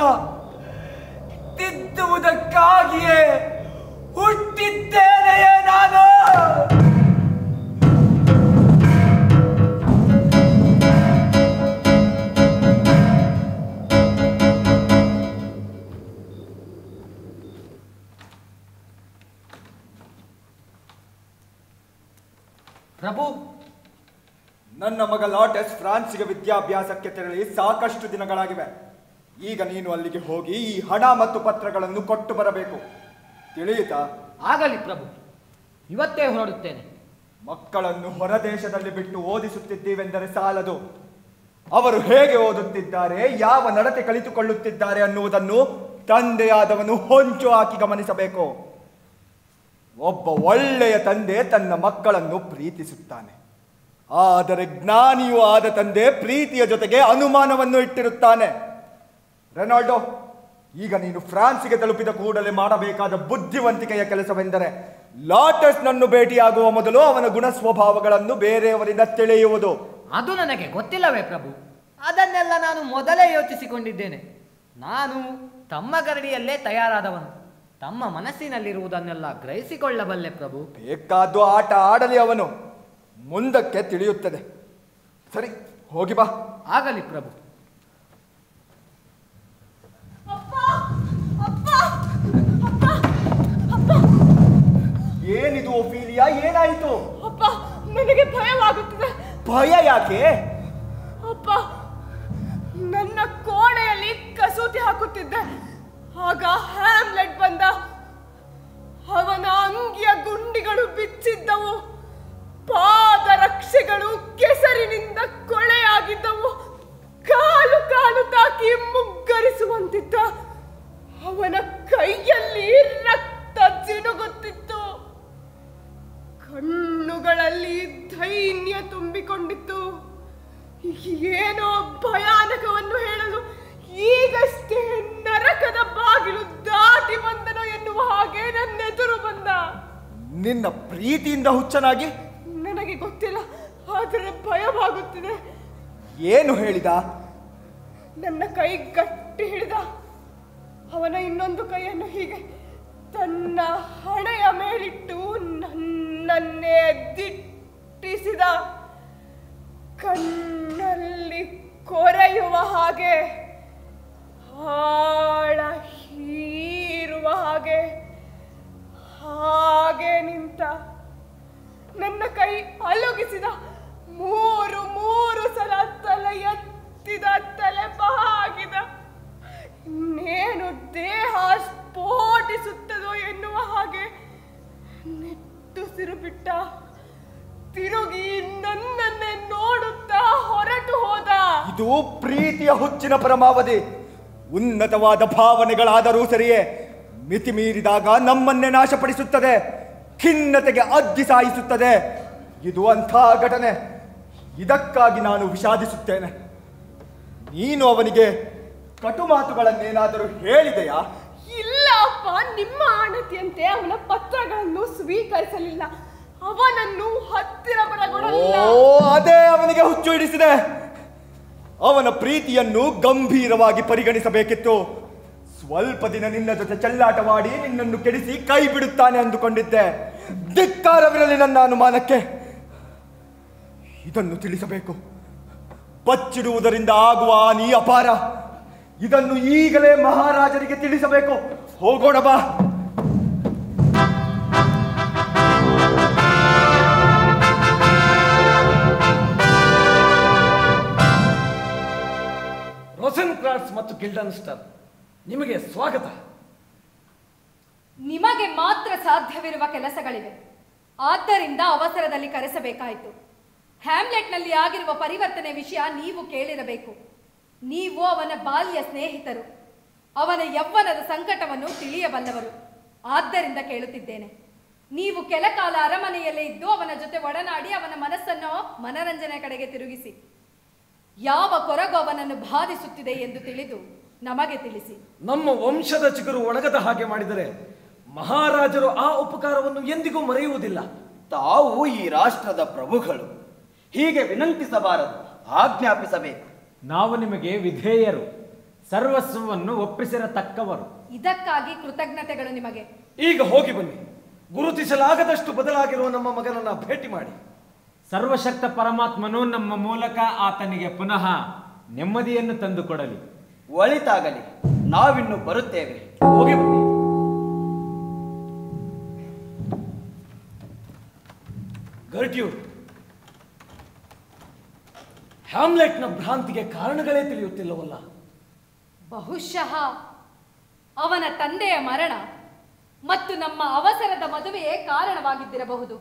[SPEAKER 3] ತಿದ್ದುವುದಕ್ಕಾಗಿಯೇ ಹುಟ್ಟಿದ್ದೇನೆಯೇ ನಾನು.
[SPEAKER 1] ಪ್ರಭು,
[SPEAKER 7] ನನ್ನ ಮಗ ಲಾಟಸ್ ಫ್ರಾನ್ಸ್ಗೆ ವಿದ್ಯಾಭ್ಯಾಸಕ್ಕೆ ತೆರಳಿ ಸಾಕಷ್ಟು ದಿನಗಳಾಗಿವೆ. ಈಗ ನೀನು ಅಲ್ಲಿಗೆ ಹೋಗಿ ಈ ಹಣ ಮತ್ತು ಪತ್ರಗಳನ್ನು ಕೊಟ್ಟು ಬರಬೇಕು. ತಿಳಿಯಿತಾ?
[SPEAKER 1] ಆಗಲಿ ಪ್ರಭು, ಇವತ್ತೇ ಹೊರಡುತ್ತೇನೆ.
[SPEAKER 7] ಮಕ್ಕಳನ್ನು ಹೊರದೇಶದಲ್ಲಿ ಬಿಟ್ಟು ಓದಿಸುತ್ತಿದ್ದೀವೆಂದರೆ ಸಾಲದು. ಅವರು ಹೇಗೆ ಓದುತ್ತಿದ್ದಾರೆ, ಯಾವ ನಡತೆ ಕಲಿತುಕೊಳ್ಳುತ್ತಿದ್ದಾರೆ ಅನ್ನುವುದನ್ನು ತಂದೆಯಾದವನು ಹೊಂಚು ಹಾಕಿ ಗಮನಿಸಬೇಕು. ಒಬ್ಬ ಒಳ್ಳೆಯ ತಂದೆ ತನ್ನ ಮಕ್ಕಳನ್ನು ಪ್ರೀತಿಸುತ್ತಾನೆ. ಆದರೆ ಜ್ಞಾನಿಯೂ ಆದ ತಂದೆ ಪ್ರೀತಿಯ ಜೊತೆಗೆ ಅನುಮಾನವನ್ನು ಇಟ್ಟಿರುತ್ತಾನೆ. ರೆನಾಲ್ಡೋ, ಈಗ ನೀನು ಫ್ರಾನ್ಸ್ಗೆ ತಲುಪಿದ ಕೂಡಲೇ ಮಾಡಬೇಕಾದ ಬುದ್ಧಿವಂತಿಕೆಯ ಕೆಲಸವೆಂದರೆ ಲಾಟಸ್ನನ್ನು ಭೇಟಿಯಾಗುವ ಮೊದಲು ಅವನ ಗುಣ ಸ್ವಭಾವಗಳನ್ನು ಬೇರೆಯವರಿಂದ ತಿಳಿಯುವುದು.
[SPEAKER 1] ಅದು ನನಗೆ ಗೊತ್ತಿಲ್ಲವೇ ಪ್ರಭು? ಅದನ್ನೆಲ್ಲ ನಾನು ಮೊದಲೇ ಯೋಚಿಸಿಕೊಂಡಿದ್ದೇನೆ. ನಾನು ತಮ್ಮ ಗರಡಿಯಲ್ಲೇ ತಯಾರಾದವನು. ತಮ್ಮ ಮನಸ್ಸಿನಲ್ಲಿರುವುದನ್ನೆಲ್ಲ ಗ್ರಹಿಸಿಕೊಳ್ಳಬಲ್ಲೆ ಪ್ರಭು.
[SPEAKER 7] ಬೇಕಾದ್ದು ಆಟ ಆಡಲಿ, ಅವನು ಮುಂದಕ್ಕೆ ತಿಳಿಯುತ್ತದೆ. ಸರಿ, ಹೋಗಿ ಬಾ.
[SPEAKER 1] ಆಗಲಿ ಪ್ರಭು.
[SPEAKER 7] ಏನಿದು ಒಫೀಲಿಯಾ, ಏನಾಯಿತು?
[SPEAKER 8] ಅಪ್ಪ, ನನಗೆ ಭಯವಾಗುತ್ತದೆ.
[SPEAKER 7] ಭಯ ಯಾಕೆ?
[SPEAKER 8] ಅಪ್ಪ, ನನ್ನ ಕೋಣೆಯಲ್ಲಿ ಕಸೂತಿ ಹಾಕುತ್ತಿದ್ದೆ. ಆಗ ಹ್ಯಾಮ್ಲೆಟ್ ಬಂದ. ಅವನ ಅಂಗಿಯ ಗುಂಡಿಗಳು ಬಿಚ್ಚಿದ್ದವು. ಪಾದರಕ್ಷೆಗಳು ಕೆಸರಿನಿಂದ ಕೊಳೆಯಾಗಿದ್ದವು. ಕಾಲು ಕಾಲು ತಾಕಿ ಮುಗ್ಗರಿಸುವಂತಿದ್ದ. ಅವನ ಕೈಯಲ್ಲಿ ರಕ್ತ ಜಿನುಗುತ್ತಿತ್ತು. ಕಣ್ಣುಗಳಲ್ಲಿ ದೈನ್ಯ ತುಂಬಿಕೊಂಡಿತ್ತು. ಏನೋ ಭಯಾನಕವನ್ನು ಹೇಳಲು ಈಗಷ್ಟೇ ನರಕದ ಬಾಗಿಲು ದಾಟಿ ಬಂದನು ಎನ್ನುವ ಹಾಗೆ ನನ್ನೆದುರು ಬಂದ.
[SPEAKER 7] ನಿನ್ನ ಪ್ರೀತಿಯಿಂದ ಹುಚ್ಚನಾಗಿ?
[SPEAKER 8] ನನಗೆ ಗೊತ್ತಿಲ್ಲ, ಆದರೆ ಭಯವಾಗುತ್ತಿದೆ.
[SPEAKER 7] ಏನು ಹೇಳಿದ?
[SPEAKER 8] ನನ್ನ ಕೈ ಗಟ್ಟಿ ಹಿಡಿದ. ಅವನ ಇನ್ನೊಂದು ಕೈಯನ್ನು ಹೀಗೆ ತನ್ನ ಹಣೆಯ ಮೇಲಿಟ್ಟು ನನ್ನನ್ನೇ ದಿಟ್ಟಿಸಿದ. ಕಣ್ಣಲ್ಲಿ ಕೊರೆಯುವ ಹಾಗೆ, ಆಳ ಹೀರುವ ಹಾಗೆ ಹಾಗೆ ನಿಂತ. ನನ್ನ ಕೈ ಅಲುಗಿಸಿದ. ಮೂರು ಮೂರು ಸಲ ತಲೆ ಎತ್ತಿದ, ತಲೆ ಬಾಗಿದ. ಇನ್ನೇನು ದೇಹ ಸ್ಫೋಟಿಸುತ್ತದೋ ಎನ್ನುವ ಹಾಗೆ ನಿಟ್ಟುಸಿರು ಬಿಟ್ಟ. ತಿರುಗಿ ನನ್ನನ್ನೇ ನೋಡುತ್ತಾ ಹೊರಟು ಹೋದ.
[SPEAKER 7] ಇದು ಪ್ರೀತಿಯ ಹುಚ್ಚಿನ ಪರಮಾವಧಿ. ಉನ್ನತವಾದ ಭಾವನೆಗಳಾದರೂ ಸರಿಯೇ, ಮಿತಿ ಮೀರಿದಾಗ ನಮ್ಮನ್ನೇ ನಾಶಪಡಿಸುತ್ತದೆ, ಖಿನ್ನತೆಗೆ ಅಗ್ಗಿ ಸಾಯಿಸುತ್ತದೆ. ಇದು ಅಂಥ ಘಟನೆ. ಇದಕ್ಕಾಗಿ ನಾನು ವಿಷಾದಿಸುತ್ತೇನೆ. ನೀನು ಅವನಿಗೆ ಕಟು ಮಾತುಗಳನ್ನೇನಾದರೂ ಹೇಳಿದೆಯಾ?
[SPEAKER 8] ಇಲ್ಲ ಅಪ್ಪ, ನಿಮ್ಮ ಆಣತಿಯಂತೆ ಅವನ ಪತ್ರಗಳನ್ನು ಸ್ವೀಕರಿಸಲಿಲ್ಲ. ಅವನನ್ನು ಹತ್ತಿರ ಬರಗೊಡಲಿಲ್ಲ.
[SPEAKER 7] ಓ, ಅದೇ ಅವನಿಗೆ ಹುಚ್ಚು ಹಿಡಿಸಿದೆ. ಅವನ ಪ್ರೀತಿಯನ್ನು ಗಂಭೀರವಾಗಿ ಪರಿಗಣಿಸಬೇಕಿತ್ತು. ಸ್ವಲ್ಪ ದಿನ ನಿನ್ನ ಜೊತೆ ಚೆಲ್ಲಾಟವಾಡಿ ನಿನ್ನನ್ನು ಕೆಡಿಸಿ ಕೈ ಬಿಡುತ್ತಾನೆ ಅಂದುಕೊಂಡಿದ್ದೆ. ಧಿಕ್ಕಾರವಿರಲಿ ನನ್ನ ಅನುಮಾನಕ್ಕೆ. ಇದನ್ನು ತಿಳಿಸಬೇಕು. ಬಚ್ಚಿಡುವುದರಿಂದ ಆಗುವ ಹಾನಿ ಅಪಾರ. ಇದನ್ನು ಈಗಲೇ ಮಹಾರಾಜರಿಗೆ ತಿಳಿಸಬೇಕು. ಹೋಗೋಣ ಬಾ.
[SPEAKER 4] ರೋಸೆನ್ಕ್ರಾಟ್ಸ್ ಮತ್ತು ಗಿಲ್ಡನ್ಸ್ಟರ್, ನಿಮಗೆ ಸ್ವಾಗತ.
[SPEAKER 6] ನಿಮಗೆ ಮಾತ್ರ ಸಾಧ್ಯವಿರುವ ಕೆಲಸಗಳಿವೆ, ಆದ್ದರಿಂದ ಅವಸರದಲ್ಲಿ ಕರೆಸಬೇಕಾಯಿತು. ಹ್ಯಾಮ್ಲೆಟ್ನಲ್ಲಿ ಆಗಿರುವ ಪರಿವರ್ತನೆ ವಿಷಯ ನೀವು ಕೇಳಿರಬೇಕು. ನೀವು ಅವನ ಬಾಲ್ಯ ಸ್ನೇಹಿತರು, ಅವನ ಯೌವನದ ಸಂಕಟವನ್ನು ತಿಳಿಯಬಲ್ಲವರು. ಆದ್ದರಿಂದ ಕೇಳುತ್ತಿದ್ದೇನೆ, ನೀವು ಕೆಲಕಾಲ ಅರಮನೆಯಲ್ಲೇ ಇದ್ದು ಅವನ ಜೊತೆ ಒಡನಾಡಿ ಅವನ ಮನಸ್ಸನ್ನು ಮನರಂಜನೆ ಕಡೆಗೆ ತಿರುಗಿಸಿ. ಯಾವ ಕೊರಗು ಅವನನ್ನು ಬಾಧಿಸುತ್ತಿದೆ ಎಂದು ತಿಳಿದು ನಮಗೆ ತಿಳಿಸಿ.
[SPEAKER 4] ನಮ್ಮ ವಂಶದ ಚಿಗುರು ಒಣಗದ ಹಾಗೆ ಮಾಡಿದರೆ ಮಹಾರಾಜರು ಆ ಉಪಕಾರವನ್ನು ಎಂದಿಗೂ ಮರೆಯುವುದಿಲ್ಲ.
[SPEAKER 2] ತಾವು ಈ ರಾಷ್ಟ್ರದ ಪ್ರಭುಗಳು, ಹೀಗೆ ವಿನಂತಿಸಬಾರದು, ಆಜ್ಞಾಪಿಸಬೇಕು.
[SPEAKER 9] ನಾವು ನಿಮಗೆ ವಿಧೇಯರು, ಸರ್ವಸ್ವವನ್ನು ಒಪ್ಪಿಸಿರತಕ್ಕವರು.
[SPEAKER 6] ಇದಕ್ಕಾಗಿ ಕೃತಜ್ಞತೆಗಳು ನಿಮಗೆ.
[SPEAKER 4] ಈಗ ಹೋಗಿ ಬನ್ನಿ. ಗುರುತಿಸಲಾಗದಷ್ಟು ಬದಲಾಗಿರುವ ನಮ್ಮ ಮಗನನ್ನ ಭೇಟಿ ಮಾಡಿ.
[SPEAKER 9] ಸರ್ವಶಕ್ತ ಪರಮಾತ್ಮನು ನಮ್ಮ ಮೂಲಕ ಆತನಿಗೆ ಪುನಃ ನೆಮ್ಮದಿಯನ್ನು ತಂದುಕೊಡಲಿ.
[SPEAKER 2] ಒಳಿತಾಗಲಿ, ನಾವಿನ್ನು ಬರುತ್ತೇವೆ.
[SPEAKER 4] ಹೋಗಿ ಬನ್ನಿ. ಗರ್ಟ್ಯೂಡ್, ಹ್ಯಾಮ್ಲೆಟ್ನ ಭ್ರಾಂತಿಗೆ ಕಾರಣಗಳೇ ತಿಳಿಯುತ್ತಿಲ್ಲವಲ್ಲ?
[SPEAKER 6] ಬಹುಶಃ ಅವನ ತಂದೆಯ ಮರಣ ಮತ್ತು ನಮ್ಮ ಅವಸರದ ಮದುವೆಯೇ ಕಾರಣವಾಗಿದ್ದಿರಬಹುದು.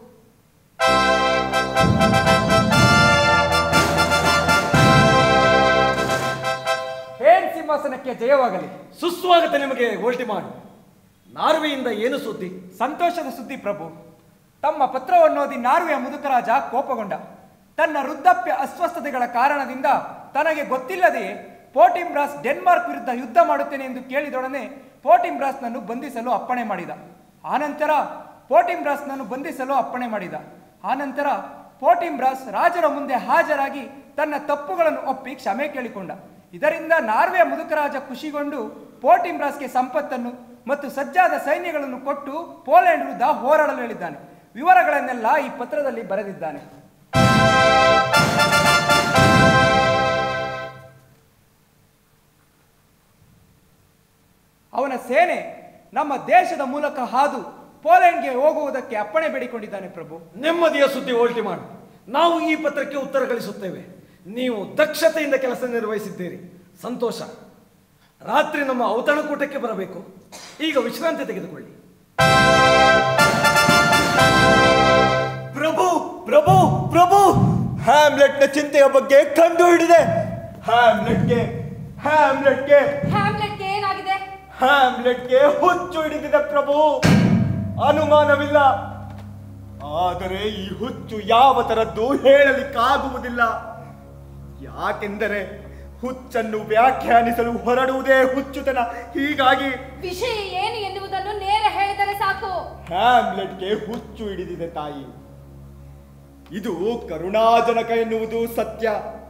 [SPEAKER 2] ಹೇನ್ ಸಿಂಹಾಸನಕ್ಕೆ ಜಯವಾಗಲಿ.
[SPEAKER 4] ಸುಸ್ವಾಗತ ನಿಮಗೆ ವೋಲ್ಟಿಮಾಂಡ್. ನಾರ್ವೆಯಿಂದ ಏನು ಸುದ್ದಿ?
[SPEAKER 10] ಸಂತೋಷದ ಸುದ್ದಿ ಪ್ರಭು. ತಮ್ಮ ಪತ್ರವನ್ನೋದಿ ನಾರ್ವೆಯ ಮುದುಕರಾಜ ಕೋಪಗೊಂಡ. ತನ್ನ ವೃದ್ಧಾಪ್ಯ ಅಸ್ವಸ್ಥತೆಗಳ ಕಾರಣದಿಂದ ತನಗೆ ಗೊತ್ತಿಲ್ಲದೆಯೇ ಪೋರ್ಟಿಂಬ್ರಾಸ್ ಡೆನ್ಮಾರ್ಕ್ ವಿರುದ್ಧ ಯುದ್ಧ ಮಾಡುತ್ತೇನೆ ಎಂದು ಕೇಳಿದೊಡನೆ ಪೋರ್ಟಿಂಬ್ರಾಸ್ನನ್ನು ಬಂಧಿಸಲು ಅಪ್ಪಣೆ ಮಾಡಿದ. ಆನಂತರ ಪೋರ್ಟಿಂಬ್ರಾಸ್ ರಾಜರ ಮುಂದೆ ಹಾಜರಾಗಿ ತನ್ನ ತಪ್ಪುಗಳನ್ನು ಒಪ್ಪಿ ಕ್ಷಮೆ ಕೇಳಿಕೊಂಡ. ಇದರಿಂದ ನಾರ್ವೆಯ ಮುದುಕರಾಜ ಖುಷಿಗೊಂಡು ಪೋರ್ಟಿಂಬ್ರಾಸ್ಗೆ ಸಂಪತ್ತನ್ನು ಮತ್ತು ಸಜ್ಜಾದ ಸೈನ್ಯಗಳನ್ನು ಕೊಟ್ಟು ಪೋಲೆಂಡ್ ವಿರುದ್ಧ ಹೋರಾಡಲು ಹೇಳಿದ್ದಾನೆ. ವಿವರಗಳನ್ನೆಲ್ಲ ಈ ಪತ್ರದಲ್ಲಿ ಬರೆದಿದ್ದಾನೆ. ಅವನ ಸೇನೆ ನಮ್ಮ ದೇಶದ ಮೂಲಕ ಹಾದು ಪೋಲೆಂಡ್ಗೆ ಹೋಗುವುದಕ್ಕೆ ಅಪ್ಪಣೆ ಬೇಡಿಕೊಂಡಿದ್ದಾನೆ ಪ್ರಭು.
[SPEAKER 4] ನೆಮ್ಮದಿಯ ಸುದ್ದಿ ವೋಲ್ಟಿಮಾಂಡ್. ನಾವು ಈ ಪತ್ರಕ್ಕೆ ಉತ್ತರ ಗಳಿಸುತ್ತೇವೆ. ನೀವು ದಕ್ಷತೆಯಿಂದ ಕೆಲಸ ನಿರ್ವಹಿಸಿದ್ದೀರಿ, ಸಂತೋಷ. ರಾತ್ರಿ ನಮ್ಮ ಔತಣಕೂಟಕ್ಕೆ ಬರಬೇಕು. ಈಗ ವಿಶ್ರಾಂತಿ ತೆಗೆದುಕೊಳ್ಳಿ.
[SPEAKER 7] ಪ್ರಭು ಪ್ರಭು ಪ್ರಭು, ಹ್ಯಾಮ್ಲೆಟ್ನ ಚಿಂತೆಯ ಬಗ್ಗೆ ಕಂಡು ಹಿಡಿದೆ. ಹ್ಯಾಮ್ಲೆಟ್ಗೆ
[SPEAKER 6] ಏನಾಗಿದೆ?
[SPEAKER 7] ಹ್ಯಾಮ್ಲೆಟ್ಗೆ ಹುಚ್ಚು ಹಿಡಿದಿದೆ ಪ್ರಭು, ಅನುಮಾನವಿಲ್ಲ. ಆದರೆ ಈ ಹುಚ್ಚು ಯಾವ ತರದ್ದು ಹೇಳಲಿಕ್ಕಾಗುವುದಿಲ್ಲ. ಯಾಕೆಂದರೆ ಹುಚ್ಚನ್ನು ವ್ಯಾಖ್ಯಾನಿಸಲು ಹೊರಡುವುದೇ ಹುಚ್ಚುತನ. ಹೀಗಾಗಿ
[SPEAKER 6] ವಿಷಯ ಏನು ಎನ್ನುವುದನ್ನು ನೇರ ಹೇಳಿದರೆ ಸಾಕು.
[SPEAKER 7] ಹ್ಯಾಮ್ಲೆಟ್ಗೆ ಹುಚ್ಚು ಹಿಡಿದಿದೆ ತಾಯಿ. ಇದು ಕರುಣಾಜನಕ ಎನ್ನುವುದು ಸತ್ಯ.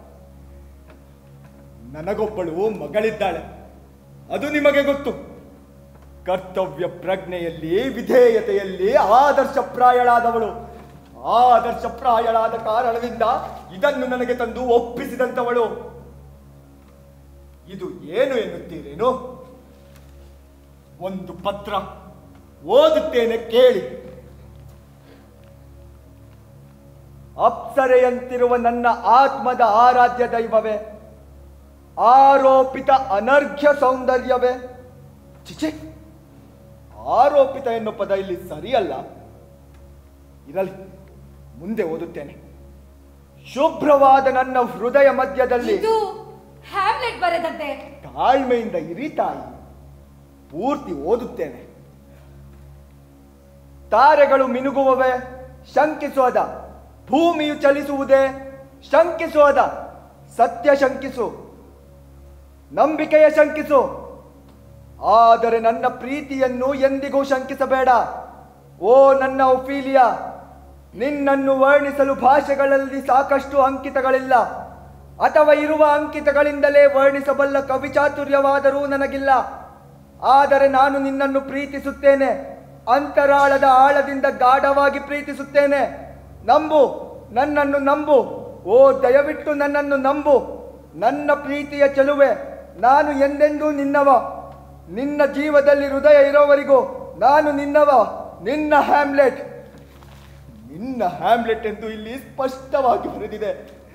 [SPEAKER 7] ನನಗೊಬ್ಬಳು ಮಗಳಿದ್ದಾಳೆ, ಅದು ನಿಮಗೆ ಗೊತ್ತು. ಕರ್ತವ್ಯ ಪ್ರಜ್ಞೆಯಲ್ಲಿ, ವಿಧೇಯತೆಯಲ್ಲಿ ಆದರ್ಶಪ್ರಾಯಳಾದವಳು. ಆದರ್ಶಪ್ರಾಯಳಾದ ಕಾರಣದಿಂದ ಇದನ್ನು ನನಗೆ ತಂದು ಒಪ್ಪಿಸಿದಂಥವಳು. ಇದು ಏನು ಎನ್ನುತ್ತೀರೇನು? ಒಂದು ಪತ್ರ ಓದುತ್ತೇನೆ ಕೇಳಿ. ಅಪ್ಸರೆಯಂತಿರುವ ನನ್ನ ಆತ್ಮದ ಆರಾಧ್ಯ ದೈವವೇ, ಆರೋಪಿತ ಅನರ್ಘ್ಯ ಸೌಂದರ್ಯವೇ. ಚಿಚೆ, ಆರೋಪಿತ ಎನ್ನುವ ಪದ ಇಲ್ಲಿ ಸರಿಯಲ್ಲ. ಇರಲಿ, ಮುಂದೆ ಓದುತ್ತೇನೆ. ಶುಭ್ರವಾದ ನನ್ನ ಹೃದಯ ಮಧ್ಯದಲ್ಲಿ.
[SPEAKER 6] ಇದು ಹ್ಯಾಮ್ಲೆಟ್ ಬರೆದದ್ದೇ.
[SPEAKER 7] ತಾಳ್ಮೆಯಿಂದ ಇರಿ ತಾಯಿ, ಪೂರ್ತಿ ಓದುತ್ತೇನೆ. ತಾರೆಗಳು ಮಿನುಗುವವೇ, ಶಂಕಿಸೋದ. ಭೂಮಿಯು ಚಲಿಸುವುದೇ, ಶಂಕಿಸೋದ. ಸತ್ಯ ಶಂಕಿಸು, ನಂಬಿಕೆಯ ಶಂಕಿಸು, ಆದರೆ ನನ್ನ ಪ್ರೀತಿಯನ್ನು ಎಂದಿಗೂ ಶಂಕಿಸಬೇಡ. ಓ ನನ್ನ ಒಫೀಲಿಯಾ, ನಿನ್ನನ್ನು ವರ್ಣಿಸಲು ಭಾಷೆಗಳಲ್ಲಿ ಸಾಕಷ್ಟು ಅಂಕಿತಗಳಿಲ್ಲ, ಅಥವಾ ಇರುವ ಅಂಕಿತಗಳಿಂದಲೇ ವರ್ಣಿಸಬಲ್ಲ ಕವಿಚಾತುರ್ಯವಾದರೂ ನನಗಿಲ್ಲ. ಆದರೆ ನಾನು ನಿನ್ನನ್ನು ಪ್ರೀತಿಸುತ್ತೇನೆ, ಅಂತರಾಳದ ಆಳದಿಂದ ಗಾಢವಾಗಿ ಪ್ರೀತಿಸುತ್ತೇನೆ. ನಂಬು, ನನ್ನನ್ನು ನಂಬು. ಓ ದಯವಿಟ್ಟು ನನ್ನನ್ನು ನಂಬು. ನನ್ನ ಪ್ರೀತಿಯ ಚೆಲುವೆ, ನಾನು ಎಂದೆಂದೂ ನಿನ್ನವ. ನಿನ್ನ ಜೀವದಲ್ಲಿ ಹೃದಯ ಇರೋವರೆಗೂ ನಾನು ನಿನ್ನವ, ನಿನ್ನ ಹ್ಯಾಮ್ಲೆಟ್. ನಿನ್ನ ಹ್ಯಾಮ್ಲೆಟ್ ಎಂದು ಇಲ್ಲಿ ಸ್ಪಷ್ಟವಾಗಿ ಬರೆದಿದೆ.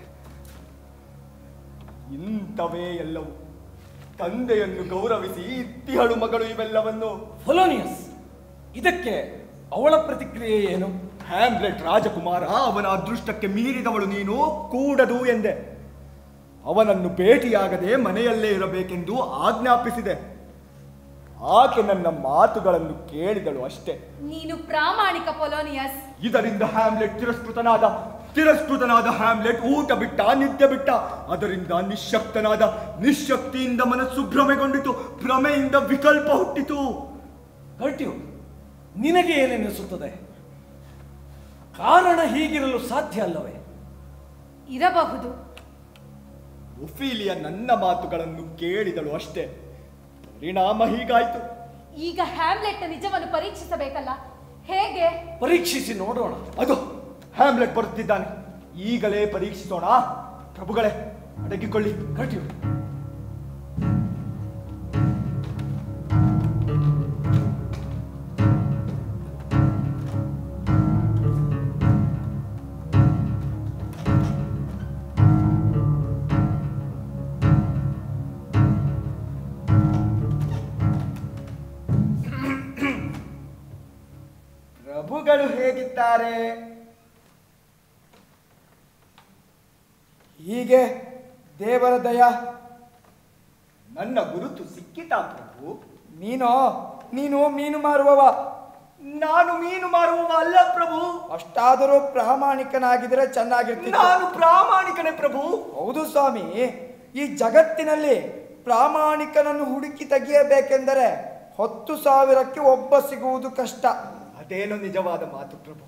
[SPEAKER 7] ಇಂಥವೇ ಎಲ್ಲವೂ. ತಂದೆಯನ್ನು ಗೌರವಿಸಿ ಇತ್ತಿಹಳು ಮಗಳು ಇವೆಲ್ಲವನ್ನು.
[SPEAKER 4] ಫೊಲೋನಿಯಸ್, ಇದಕ್ಕೆ ಅವಳ ಪ್ರತಿಕ್ರಿಯೆ ಏನು?
[SPEAKER 7] ಹ್ಯಾಮ್ಲೆಟ್ ರಾಜಕುಮಾರ, ಅವನ ಅದೃಷ್ಟಕ್ಕೆ ಮೀರಿದವಳು ನೀನು, ಕೂಡದು ಎಂದೆ. ಅವನನ್ನು ಭೇಟಿಯಾಗದೆ ಮನೆಯಲ್ಲೇ ಇರಬೇಕೆಂದು ಆಜ್ಞಾಪಿಸಿದೆ. ಆಕೆ ನನ್ನ ಮಾತುಗಳನ್ನು ಕೇಳಿದಳು ಅಷ್ಟೇ.
[SPEAKER 6] ನೀನು ಪ್ರಾಮಾಣಿಕ ಪೊಲೋನಿಯಸ್.
[SPEAKER 7] ಇದರಿಂದ ಹ್ಯಾಮ್ಲೆಟ್ ತಿರಸ್ಕೃತನಾದ ಹ್ಯಾಮ್ಲೆಟ್ ಊಟ ಬಿಟ್ಟ, ನಿದ್ದೆ ಬಿಟ್ಟ. ಅದರಿಂದ ನಿಶ್ಶಕ್ತಿಯಿಂದ ಮನಸ್ಸು ಭ್ರಮೆಗೊಂಡಿತು, ಭ್ರಮೆಯಿಂದ ವಿಕಲ್ಪ ಹುಟ್ಟಿತು.
[SPEAKER 4] ಕರ್ಟ್ಯೂ, ನಿನಗೆ ಏನೆನಿಸುತ್ತದೆ? ಕಾರಣ ಹೀಗಿರಲು ಸಾಧ್ಯ ಅಲ್ಲವೇ?
[SPEAKER 6] ಇರಬಹುದು.
[SPEAKER 7] ಒಫೀಲಿಯಾ ನನ್ನ ಮಾತುಗಳನ್ನು ಕೇಳಿದಳು ಅಷ್ಟೇ. ಪರಿಣಾಮ ಹೀಗಾಯ್ತು.
[SPEAKER 6] ಈಗ ಹ್ಯಾಮ್ಲೆಟ್ ನಿಜವನ್ನು ಪರೀಕ್ಷಿಸಬೇಕಲ್ಲ, ಹೇಗೆ?
[SPEAKER 4] ಪರೀಕ್ಷಿಸಿ ನೋಡೋಣ.
[SPEAKER 7] ಅದು ಹ್ಯಾಮ್ಲೆಟ್ ಬರುತ್ತಿದ್ದಾನೆ, ಈಗಲೇ ಪರೀಕ್ಷಿಸೋಣ. ಪ್ರಭುಗಳೇ, ಅಡಗಿಕೊಳ್ಳಿ.
[SPEAKER 4] ಕರ್ಟ್ಯೂ,
[SPEAKER 7] ಪ್ರಭುಗಳು ಹೇಗಿದ್ದಾರೆ?
[SPEAKER 3] ಹೀಗೆ ದೇವರ ದಯ.
[SPEAKER 7] ನನ್ನ ಗುರುತು ಸಿಕ್ಕಿತಾ ಪ್ರಭು?
[SPEAKER 3] ನೀನು ಮೀನು ಮಾರುವವ.
[SPEAKER 7] ನಾನು ಮೀನು ಮಾರುವವ ಅಲ್ಲ ಪ್ರಭು.
[SPEAKER 3] ಅಷ್ಟಾದರೂ ಪ್ರಾಮಾಣಿಕನಾಗಿದ್ರೆ ಚೆನ್ನಾಗಿರ್ತೀನಿ.
[SPEAKER 7] ನಾನು ಪ್ರಾಮಾಣಿಕನೇ ಪ್ರಭು.
[SPEAKER 3] ಹೌದು ಸ್ವಾಮಿ, ಈ ಜಗತ್ತಿನಲ್ಲಿ ಪ್ರಾಮಾಣಿಕನನ್ನು ಹುಡುಕಿ ತೆಗೆಯಬೇಕೆಂದರೆ 10,000ಕ್ಕೆ ಒಬ್ಬ ಸಿಗುವುದು ಕಷ್ಟ.
[SPEAKER 7] ಅದೇನು ನಿಜವಾದ ಮಾತು ಪ್ರಭು.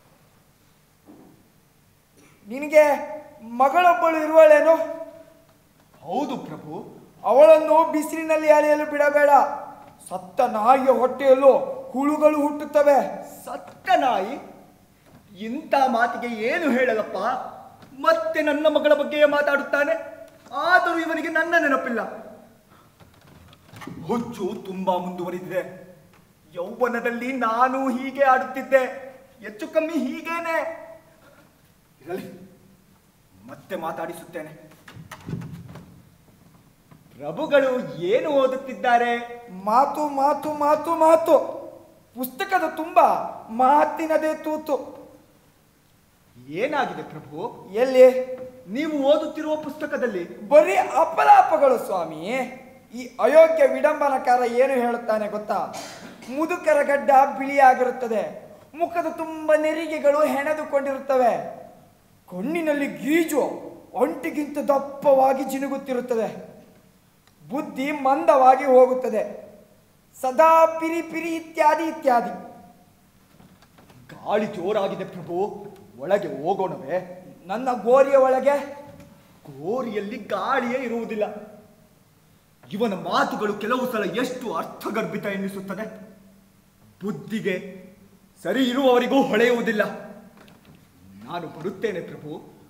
[SPEAKER 3] ನಿನಗೆ ಮಗಳೊಬ್ಬಳು ಇರುವಳೇನು?
[SPEAKER 7] ಹೌದು ಪ್ರಭು.
[SPEAKER 3] ಅವಳನ್ನು ಬಿಸಿಲಿನಲ್ಲಿ ಅಲೆಯಲು ಬಿಡಬೇಡ. ಸತ್ತ ನಾಯಿಯ ಹೊಟ್ಟೆಯಲ್ಲೂ ಹುಳುಗಳು ಹುಟ್ಟುತ್ತವೆ.
[SPEAKER 7] ಸತ್ತ ನಾಯಿ? ಇಂಥ ಮಾತಿಗೆ ಏನು ಹೇಳಲಪ್ಪ? ಮತ್ತೆ ನನ್ನ ಮಗಳ ಬಗ್ಗೆಯೇ ಮಾತಾಡುತ್ತಾನೆ. ಆದರೂ ಇವನಿಗೆ ನನ್ನ ನೆನಪಿಲ್ಲ. ಹುಚ್ಚು ತುಂಬಾ ಮುಂದುವರಿದಿದೆ. ಯೌವನದಲ್ಲಿ ನಾನು ಹೀಗೆ ಆಡುತ್ತಿದ್ದೆ, ಹೆಚ್ಚು ಕಮ್ಮಿ ಹೀಗೇನೆ. ಇರಲಿ, ಮತ್ತೆ ಮಾತಾಡಿಸುತ್ತೇನೆ. ಪ್ರಭುಗಳು ಏನು ಓದುತ್ತಿದ್ದಾರೆ?
[SPEAKER 3] ಮಾತು ಮಾತು ಮಾತು ಮಾತು. ಪುಸ್ತಕದ ತುಂಬ ಮಾತಿನದೇ ತೂತು.
[SPEAKER 7] ಏನಾಗಿದೆ ಪ್ರಭು?
[SPEAKER 3] ಎಲ್ಲಿ?
[SPEAKER 7] ನೀವು ಓದುತ್ತಿರುವ ಪುಸ್ತಕದಲ್ಲಿ
[SPEAKER 3] ಬರೀ ಅಪಲಾಪಗಳು ಸ್ವಾಮಿ. ಈ ಅಯೋಗ್ಯ ವಿಡಂಬನಕಾರ ಏನು ಹೇಳುತ್ತಾನೆ ಗೊತ್ತಾ? ಮುದುಕರ ಗಡ್ಡ ಬಿಳಿಯಾಗಿರುತ್ತದೆ, ಮುಖದ ತುಂಬ ನೆರಿಗೆಗಳು ಹೆಣೆದುಕೊಂಡಿರುತ್ತವೆ, ಕಣ್ಣಿನಲ್ಲಿ ಗೀಜು ಒಂಟಿಗಿಂತ ದಪ್ಪವಾಗಿ ಜಿನುಗುತ್ತಿರುತ್ತದೆ, ಬುದ್ಧಿ ಮಂದವಾಗಿ ಹೋಗುತ್ತದೆ, ಸದಾ ಪಿರಿ ಪಿರಿ ಇತ್ಯಾದಿ ಇತ್ಯಾದಿ.
[SPEAKER 7] ಗಾಳಿ ಜೋರಾಗಿದೆ ಪ್ರಭು, ಒಳಗೆ ಹೋಗೋಣವೇ?
[SPEAKER 3] ನನ್ನ ಗೋರಿಯ ಒಳಗೆ?
[SPEAKER 7] ಗೋರಿಯಲ್ಲಿ ಗಾಳಿಯೇ ಇರುವುದಿಲ್ಲ. ಇವನ ಮಾತುಗಳು ಕೆಲವು ಸಲ ಎಷ್ಟು ಅರ್ಥಗರ್ಭಿತ ಎನ್ನಿಸುತ್ತದೆ. ಬುದ್ಧಿಗೆ ಸರಿ ಇರುವವರಿಗೂ ಹೊಳೆಯುವುದಿಲ್ಲ. ನಾನು ಬರುತ್ತೇನೆ ಪ್ರಭು.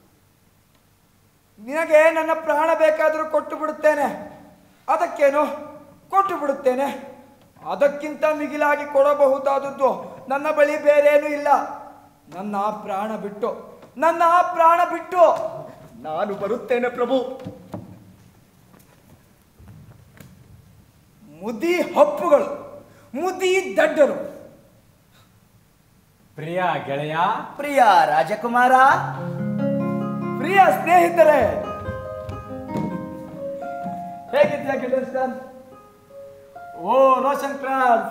[SPEAKER 3] ನಿನಗೆ ನನ್ನ ಪ್ರಾಣ ಬೇಕಾದರೂ ಕೊಟ್ಟು ಬಿಡುತ್ತೇನೆ. ಅದಕ್ಕೇನು, ಕೊಟ್ಟು ಬಿಡುತ್ತೇನೆ. ಅದಕ್ಕಿಂತ ಮಿಗಿಲಾಗಿ ಕೊಡಬಹುದಾದದ್ದು ನನ್ನ ಬಳಿ ಬೇರೇನೂ ಇಲ್ಲ. ನನ್ನ ಪ್ರಾಣ ಬಿಟ್ಟು
[SPEAKER 7] ನಾನು ಬರುತ್ತೇನೆ ಪ್ರಭು.
[SPEAKER 3] ಮುದಿ ಹಪ್ಪುಗಳು, ಮುದಿ ದಡ್ಡರು.
[SPEAKER 9] ಪ್ರಿಯ ಗೆಳೆಯ,
[SPEAKER 3] ಪ್ರಿಯ ರಾಜಕುಮಾರ, ಪ್ರಿಯ ಸ್ನೇಹಿತರೆ, ಹೇಗಿದ್ದೀಯ ಗಿಡಸ್ಟನ್? ಓ ರೋಷನ್ ಕ್ರಾಸ್,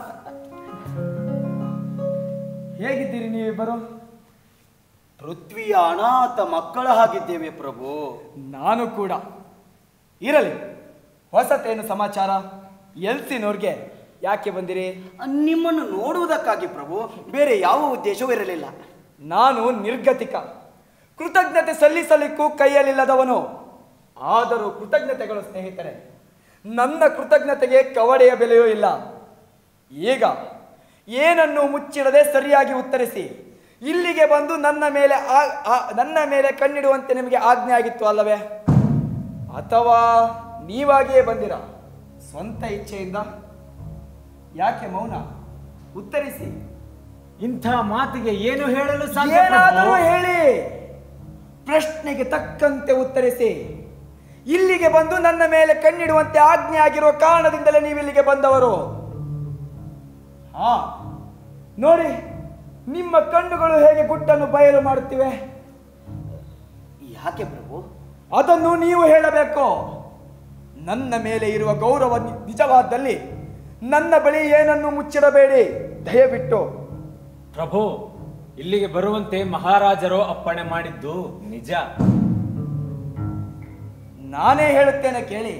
[SPEAKER 3] ಹೇಗಿದ್ದೀರಿ ನೀವಿಬ್ಬರು?
[SPEAKER 2] ಪೃಥ್ವಿಯ ಅನಾಥ ಮಕ್ಕಳ ಹಾಗಿದ್ದೇವೆ ಪ್ರಭು.
[SPEAKER 3] ನಾನು ಕೂಡ. ಇರಲಿ, ಹೊಸತೇನು ಸಮಾಚಾರ? ಎಲ್ಸಿನವ್ರಿಗೆ ಯಾಕೆ ಬಂದಿರಿ?
[SPEAKER 2] ನಿಮ್ಮನ್ನು ನೋಡುವುದಕ್ಕಾಗಿ ಪ್ರಭು, ಬೇರೆ ಯಾವ ಉದ್ದೇಶವೂ ಇರಲಿಲ್ಲ.
[SPEAKER 3] ನಾನು ನಿರ್ಗತಿಕ, ಕೃತಜ್ಞತೆ ಸಲ್ಲಿಸಲಿಕ್ಕೂ ಕೈಯಲ್ಲಿಲ್ಲದವನು. ಆದರೂ ಕೃತಜ್ಞತೆಗಳು ಸ್ನೇಹಿತರೆ, ನನ್ನ ಕೃತಜ್ಞತೆಗೆ ಕವಡೆಯ ಬೆಲೆಯೂ ಇಲ್ಲ. ಈಗ ಏನನ್ನು ಮುಚ್ಚಿಡದೆ ಸರಿಯಾಗಿ ಉತ್ತರಿಸಿ. ಇಲ್ಲಿಗೆ ಬಂದು ನನ್ನ ಮೇಲೆ ಕಣ್ಣಿಡುವಂತೆ ನಿಮಗೆ ಆಜ್ಞೆ ಆಗಿತ್ತು ಅಲ್ಲವೇ? ಅಥವಾ ನೀವಾಗಿಯೇ ಬಂದಿರ ಸ್ವಂತ ಇಚ್ಛೆಯಿಂದ? ಯಾಕೆ ಮೌನ? ಉತ್ತರಿಸಿ.
[SPEAKER 9] ಇಂಥ ಮಾತಿಗೆ ಏನು ಹೇಳಲು
[SPEAKER 3] ಏನಾದರೂ
[SPEAKER 9] ಸಾಧ್ಯ?
[SPEAKER 3] ಹೇಳಿ. ಪ್ರಶ್ನೆಗೆ ತಕ್ಕಂತೆ ಉತ್ತರಿಸಿ. ಇಲ್ಲಿಗೆ ಬಂದು ನನ್ನ ಮೇಲೆ ಕಣ್ಣಿಡುವಂತೆ ಆಜ್ಞೆ ಆಗಿರುವ ಕಾರಣದಿಂದಲೇ ನೀವಿಲ್ಲಿಗೆ ಬಂದವರು. ಹಾ, ನೋಡಿ ನಿಮ್ಮ ಕಣ್ಣುಗಳು ಹೇಗೆ ಗುಟ್ಟನ್ನು ಬಯಲು ಮಾಡುತ್ತಿವೆ. ಯಾಕೆ ಪ್ರಭು? ಅದನ್ನು ನೀವು ಹೇಳಬೇಕು. ನನ್ನ ಮೇಲೆ ಇರುವ ಗೌರವ ನಿಜವಾದಲ್ಲಿ ನನ್ನ ಬಳಿ ಏನನ್ನು ಮುಚ್ಚಿಡಬೇಡಿ ದಯವಿಟ್ಟು.
[SPEAKER 9] ಪ್ರಭು, ಇಲ್ಲಿಗೆ ಬರುವಂತೆ ಮಹಾರಾಜರು ಅಪ್ಪಣೆ ಮಾಡಿದ್ದು ನಿಜ.
[SPEAKER 3] ನಾನೇ ಹೇಳುತ್ತೇನೆ ಕೇಳಿ.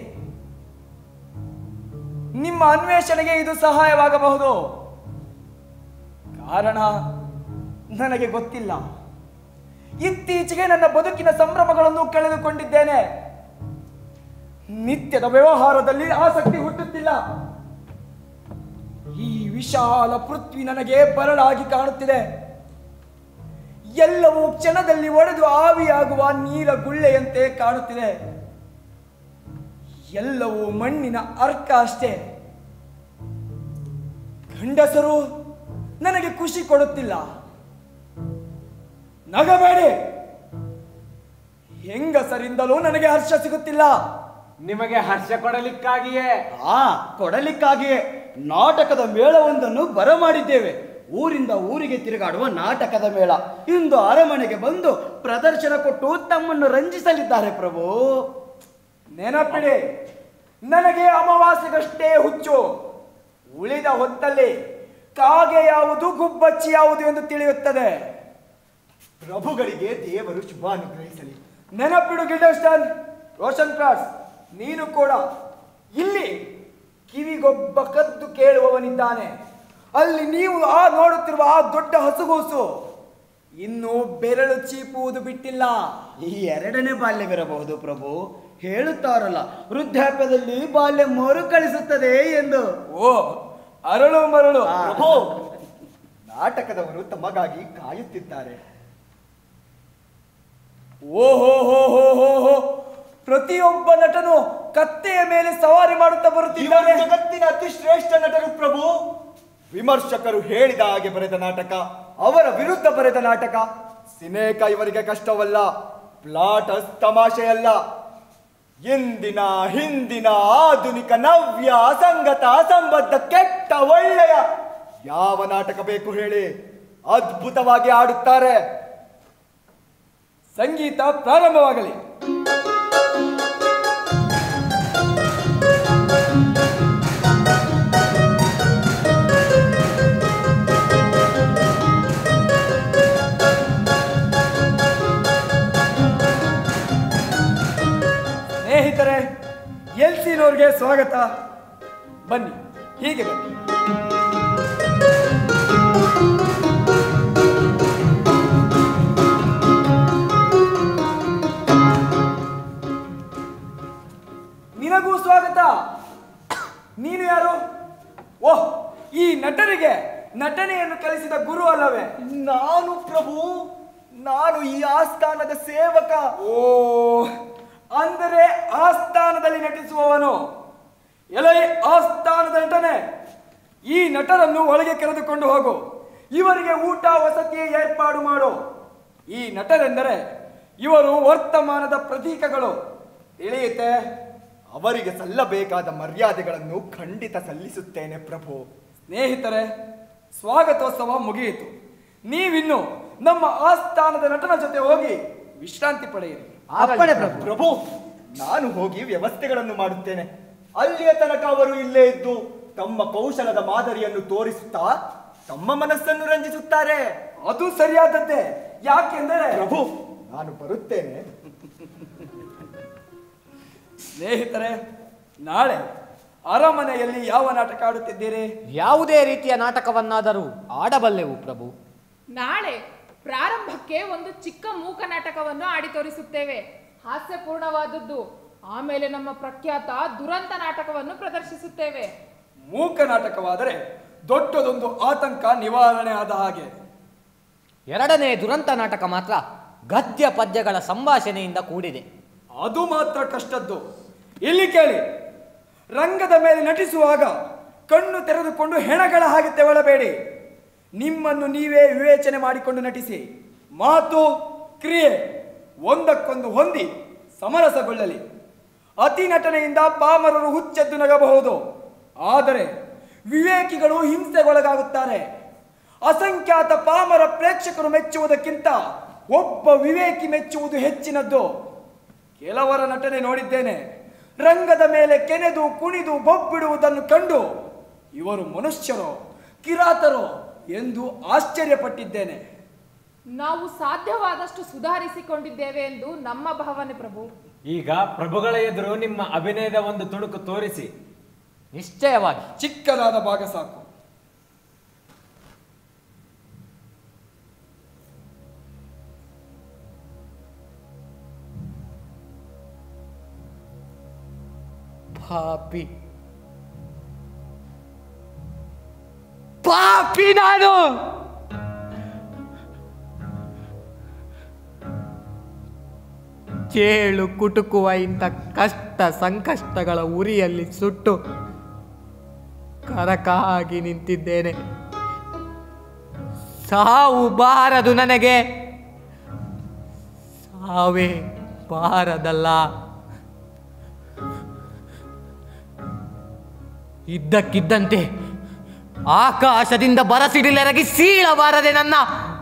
[SPEAKER 3] ನಿಮ್ಮ ಅನ್ವೇಷಣೆಗೆ ಇದು ಸಹಾಯವಾಗಬಹುದು. ಕಾರಣ ನನಗೆ ಗೊತ್ತಿಲ್ಲ. ಇತ್ತೀಚೆಗೆ ನನ್ನ ಬದುಕಿನ ಸಂಭ್ರಮಗಳನ್ನು ಕಳೆದುಕೊಂಡಿದ್ದೇನೆ. ನಿತ್ಯದ ವ್ಯವಹಾರದಲ್ಲಿ ಆಸಕ್ತಿ ಹುಟ್ಟುತ್ತಿಲ್ಲ. ಈ ವಿಶಾಲ ಪೃಥ್ವಿ ನನಗೆ ಬರಡಾಗಿ ಕಾಣುತ್ತಿದೆ. ಎಲ್ಲವೂ ಕ್ಷಣದಲ್ಲಿ ಒಡೆದು ಆವಿಯಾಗುವ ನೀರ ಗುಳ್ಳೆಯಂತೆ ಕಾಣುತ್ತಿದೆ. ಎಲ್ಲವೂ ಮಣ್ಣಿನ ಅರ್ಕ ಅಷ್ಟೇ. ಗಂಡಸರು ನನಗೆ ಖುಷಿ ಕೊಡುತ್ತಿಲ್ಲ. ನಗಬೇಡಿ. ಹೆಂಗಸರಿಂದಲೂ ನನಗೆ ಹರ್ಷ ಸಿಗುತ್ತಿಲ್ಲ.
[SPEAKER 9] ನಿಮಗೆ ಹರ್ಷ ಕೊಡಲಿಕ್ಕಾಗಿಯೇ?
[SPEAKER 2] ಕೊಡಲಿಕ್ಕಾಗಿಯೇ ನಾಟಕದ ಮೇಳವೊಂದನ್ನು ಬರಮಾಡಿದ್ದೇವೆ. ಊರಿಂದ ಊರಿಗೆ ತಿರುಗಾಡುವ ನಾಟಕದ ಮೇಳ. ಇಂದು ಅರಮನೆಗೆ ಬಂದು ಪ್ರದರ್ಶನ ಕೊಟ್ಟು ತಮ್ಮನ್ನು ರಂಜಿಸಲಿದ್ದಾರೆ ಪ್ರಭು.
[SPEAKER 3] ನೆನಪಿಡಿ, ನನಗೆ ಅಮಾವಾಸ್ಯೆಗಷ್ಟೇ ಹುಚ್ಚು. ಉಳಿದ ಹೊತ್ತಲ್ಲಿ ಕಾಗೆ ಯಾವುದು ಗುಬ್ಬಚ್ಚಿ ಯಾವುದು ಎಂದು ತಿಳಿಯುತ್ತದೆ.
[SPEAKER 2] ಪ್ರಭುಗಳಿಗೆ ದೇವರು ಶುಭ ಅನುಗ್ರಹಿಸಲಿ.
[SPEAKER 3] ನೆನಪಿಡು ಗಿಲ್ಡರ್ಸ್ಟನ್, ರೋಷನ್ ಕ್ರಾಸ್, ನೀನು ಕೂಡ. ಇಲ್ಲಿ ಕಿವಿಗೊಬ್ಬ ಕದ್ದು ಕೇಳುವವನಿದ್ದಾನೆ. ಅಲ್ಲಿ ನೀವು ನೋಡುತ್ತಿರುವ ಆ ದೊಡ್ಡ ಹಸುಗೂಸು ಇನ್ನೂ ಬೆರಳು ಚೀಪುವುದು ಬಿಟ್ಟಿಲ್ಲ.
[SPEAKER 2] ಈ ಎರಡನೇ ಬಾಲ್ಯವಿರಬಹುದು ಪ್ರಭು. ಹೇಳುತ್ತಾರಲ್ಲ, ವೃದ್ಧಾಪ್ಯದಲ್ಲಿ ಬಾಲ್ಯ ಮರುಕಳಿಸುತ್ತದೆ ಎಂದು.
[SPEAKER 3] ಓ, ಅರಳು ಮರಳು.
[SPEAKER 2] ಪ್ರಭು, ನಾಟಕದವರು ತಮಗಾಗಿ ಕಾಯುತ್ತಿದ್ದಾರೆ.
[SPEAKER 3] ಓಹೋ ಹೋ ಹೋ ಹೋ ಹೋ, ಪ್ರತಿಯೊಬ್ಬ ನಟನು ಕತ್ತೆಯ ಮೇಲೆ ಸವಾರಿ ಮಾಡುತ್ತಾ ಬರುತ್ತಿದ್ದಾರೆ.
[SPEAKER 2] ಜಗತ್ತಿನ ಅತಿ ಶ್ರೇಷ್ಠ ನಟರು ಪ್ರಭು. ವಿಮರ್ಶಕರು ಹೇಳಿದ ಹಾಗೆ ಬರೆದ ನಾಟಕ, ಅವರ ವಿರುದ್ಧ ಬರೆದ ನಾಟಕ. ಸಿನೇಕ ಇವರಿಗೆ ಕಷ್ಟವಲ್ಲ, ಪ್ಲಾಟಸ್ ತಮಾಷೆಯಲ್ಲ. ಇಂದಿನ ಹಿಂದಿನ ಆಧುನಿಕ ನವ್ಯ ಅಸಂಗತ ಅಸಂಬದ್ಧ ಕೆಟ್ಟ ಒಳ್ಳೆಯ ಯಾವ ನಾಟಕ ಬೇಕು ಹೇಳಿ, ಅದ್ಭುತವಾಗಿ ಆಡುತ್ತಾರೆ.
[SPEAKER 3] ಸಂಗೀತ ಪ್ರಾರಂಭವಾಗಲಿ. ಸ್ನೇಹಿತರೆ, ಎಲ್ಸಿನವ್ರಿಗೆ ಸ್ವಾಗತ. ಬನ್ನಿ, ಹೀಗೆ ಬನ್ನಿ. ನಿನಗೂ ಸ್ವಾಗತ. ನೀನು ಯಾರು? ಓಹ್, ಈ ನಟರಿಗೆ ನಟನೆಯನ್ನು ಕಲಿಸಿದ ಗುರು ಅಲ್ಲವೇ?
[SPEAKER 2] ನಾನು ಪ್ರಭು, ನಾನು ಈ ಆಸ್ಥಾನದ ಸೇವಕ.
[SPEAKER 3] ಓ, ಅಂದರೆ ಆಸ್ಥಾನದಲ್ಲಿ ನಟಿಸುವವನು. ಎಲೈ ಆಸ್ಥಾನದ ನಟನೆ, ಈ ನಟರನ್ನು ಒಳಗೆ ಕರೆದುಕೊಂಡು ಹೋಗು. ಇವರಿಗೆ ಊಟ ವಸತಿ ಏರ್ಪಾಡು ಮಾಡು. ಈ ನಟರೆಂದರೆ ಇವರು ವರ್ತಮಾನದ ಪ್ರತೀಕಗಳು. ತಿಳಿಯುತ್ತೆ?
[SPEAKER 2] ಅವರಿಗೆ ಸಲ್ಲಬೇಕಾದ ಮರ್ಯಾದೆಗಳನ್ನು ಖಂಡಿತ ಸಲ್ಲಿಸುತ್ತೇನೆ ಪ್ರಭು.
[SPEAKER 3] ಸ್ನೇಹಿತರೆ, ಸ್ವಾಗತೋತ್ಸವ ಮುಗಿಯಿತು. ನೀವಿನ್ನು ನಮ್ಮ ಆಸ್ಥಾನದ ನಟನ ಜೊತೆ ಹೋಗಿ ವಿಶ್ರಾಂತಿ ಪಡೆಯಿರಿ.
[SPEAKER 2] ಪ್ರಭು, ನಾನು ಹೋಗಿ ವ್ಯವಸ್ಥೆಗಳನ್ನು ಮಾಡುತ್ತೇನೆ. ಅಲ್ಲಿಯ ತನಕ ಅವರು ಇಲ್ಲೇ ಇದ್ದು ತಮ್ಮ ಕೌಶಲದ ಮಾದರಿಯನ್ನು ತೋರಿಸುತ್ತಾ ತಮ್ಮ ಮನಸ್ಸನ್ನು ರಂಜಿಸುತ್ತಾರೆ.
[SPEAKER 3] ಅದು ಸರಿಯಾದದ್ದೇ. ಯಾಕೆಂದರೆ
[SPEAKER 2] ಪ್ರಭು, ನಾನು ಬರುತ್ತೇನೆ.
[SPEAKER 3] ಸ್ನೇಹಿತರೆ, ನಾಳೆ ಅರಮನೆಯಲ್ಲಿ ಯಾವ ನಾಟಕ ಆಡುತ್ತಿದ್ದೀರಿ?
[SPEAKER 1] ಯಾವುದೇ ರೀತಿಯ ನಾಟಕವನ್ನಾದರೂ ಆಡಬಲ್ಲೆವು ಪ್ರಭು.
[SPEAKER 8] ನಾಳೆ ಪ್ರಾರಂಭಕ್ಕೆ ಒಂದು ಚಿಕ್ಕ ಮೂಕ ನಾಟಕವನ್ನು ಆಡಿ ತೋರಿಸುತ್ತೇವೆ, ಹಾಸ್ಯಪೂರ್ಣವಾದದ್ದು. ಆಮೇಲೆ ನಮ್ಮ ಪ್ರಖ್ಯಾತ ದುರಂತ ನಾಟಕವನ್ನು ಪ್ರದರ್ಶಿಸುತ್ತೇವೆ.
[SPEAKER 10] ಮೂಕ ನಾಟಕವಾದರೆ ದೊಡ್ಡದೊಂದು ಆತಂಕ ನಿವಾರಣೆ ಆದ ಹಾಗೆ.
[SPEAKER 1] ಎರಡನೇ ದುರಂತ ನಾಟಕ ಮಾತ್ರ ಗದ್ಯ ಪದ್ಯಗಳ ಸಂಭಾಷಣೆಯಿಂದ ಕೂಡಿದೆ.
[SPEAKER 10] ಅದು ಮಾತ್ರ ಕಷ್ಟದ್ದು. ಇಲ್ಲಿ ಕೇಳಿ, ರಂಗದ ಮೇಲೆ ನಟಿಸುವಾಗ ಕಣ್ಣು ತೆರೆದುಕೊಂಡು ಹೆಣಗಳ ಹಾಗೆ ತೆವಳಬೇಡಿ. ನಿಮ್ಮನ್ನು ನೀವೇ ವಿವೇಚನೆ ಮಾಡಿಕೊಂಡು ನಟಿಸಿ. ಮಾತು ಕ್ರಿಯೆ ಒಂದಕ್ಕೊಂದು ಹೊಂದಿ ಸಮರಸಗೊಳ್ಳಲಿ. ಅತಿ ನಟನೆಯಿಂದ ಪಾಮರರು ಹುಚ್ಚೆದ್ದು ನಗಬಹುದು, ಆದರೆ ವಿವೇಕಿಗಳು ಹಿಂಸೆಗೊಳಗಾಗುತ್ತಾರೆ. ಅಸಂಖ್ಯಾತ ಪಾಮರ ಪ್ರೇಕ್ಷಕರು ಮೆಚ್ಚುವುದಕ್ಕಿಂತ ಒಬ್ಬ ವಿವೇಕಿ ಮೆಚ್ಚುವುದು ಹೆಚ್ಚಿನದ್ದು. ಕೆಲವರ ನಟನೆ ನೋಡಿದ್ದೇನೆ, ರಂಗದ ಮೇಲೆ ಕೆನೆದು ಕುಣಿದು ಬೊಬ್ಬಿಡುವುದನ್ನು ಕಂಡು ಇವರು ಮನುಷ್ಯರೋ ಕಿರಾತರೋ ಎಂದು ಆಶ್ಚರ್ಯಪಟ್ಟಿದ್ದೇನೆ.
[SPEAKER 8] ನಾವು ಸಾಧ್ಯವಾದಷ್ಟು ಸುಧಾರಿಸಿಕೊಂಡಿದ್ದೇವೆ ಎಂದು ನಮ್ಮ ಭಾವನೆ ಪ್ರಭು.
[SPEAKER 9] ಈಗ ಪ್ರಭುಗಳ ಎದುರು ನಿಮ್ಮ ಅಭಿನಯದ ಒಂದು ತುಣುಕು ತೋರಿಸಿ.
[SPEAKER 1] ನಿಶ್ಚಯವಾಗಿ.
[SPEAKER 10] ಚಿಕ್ಕದಾದ ಭಾಗ ಸಾಕು.
[SPEAKER 1] ಪಾಪಿ ಪಾಪಿ ನಾನು. ಚೇಳು ಕುಟುಕುವ ಇಂಥ ಕಷ್ಟ ಸಂಕಷ್ಟಗಳ ಉರಿಯಲ್ಲಿ ಸುಟ್ಟು ಕರಕಾಗಿ ನಿಂತಿದ್ದೇನೆ. ಸಾವು ಬಾರದು ನನಗೆ, ಸಾವೇ ಬಾರದಲ್ಲ. ಇದ್ದಕ್ಕಿದ್ದಂತೆ ಆಕಾಶದಿಂದ ಬರಸಿಡಿಲೆರಗಿ ಸೀಳಬಾರದೆ ನನ್ನ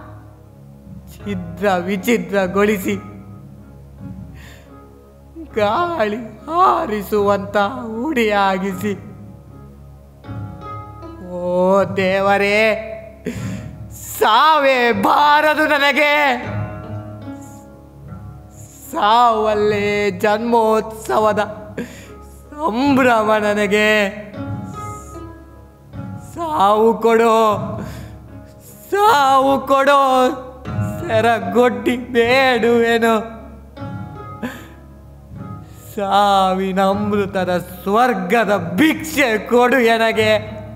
[SPEAKER 1] ಛಿದ್ರ ವಿಚಿದ್ರಗೊಳಿಸಿ ಗಾಳಿ ಹಾರಿಸುವಂತ ಉಡಿಯಾಗಿಸಿ. ಓ ದೇವರೇ, ಸಾವೇ ಬಾರದು ನನಗೆ. ಸಾವಲ್ಲೇ ಜನ್ಮೋತ್ಸವದ ಸಂಭ್ರಮ ನನಗೆ. ಸಾವು ಕೊಡೋ, ಸಾವು ಕೊಡೋ, ಸೆರಗೊಡ್ಡಿ ಬೇಡುವೆನು. ಸಾವಿನ ಅಮೃತದ ಸ್ವರ್ಗದ ಭಿಕ್ಷೆ ಕೊಡು ಎನಗೆ.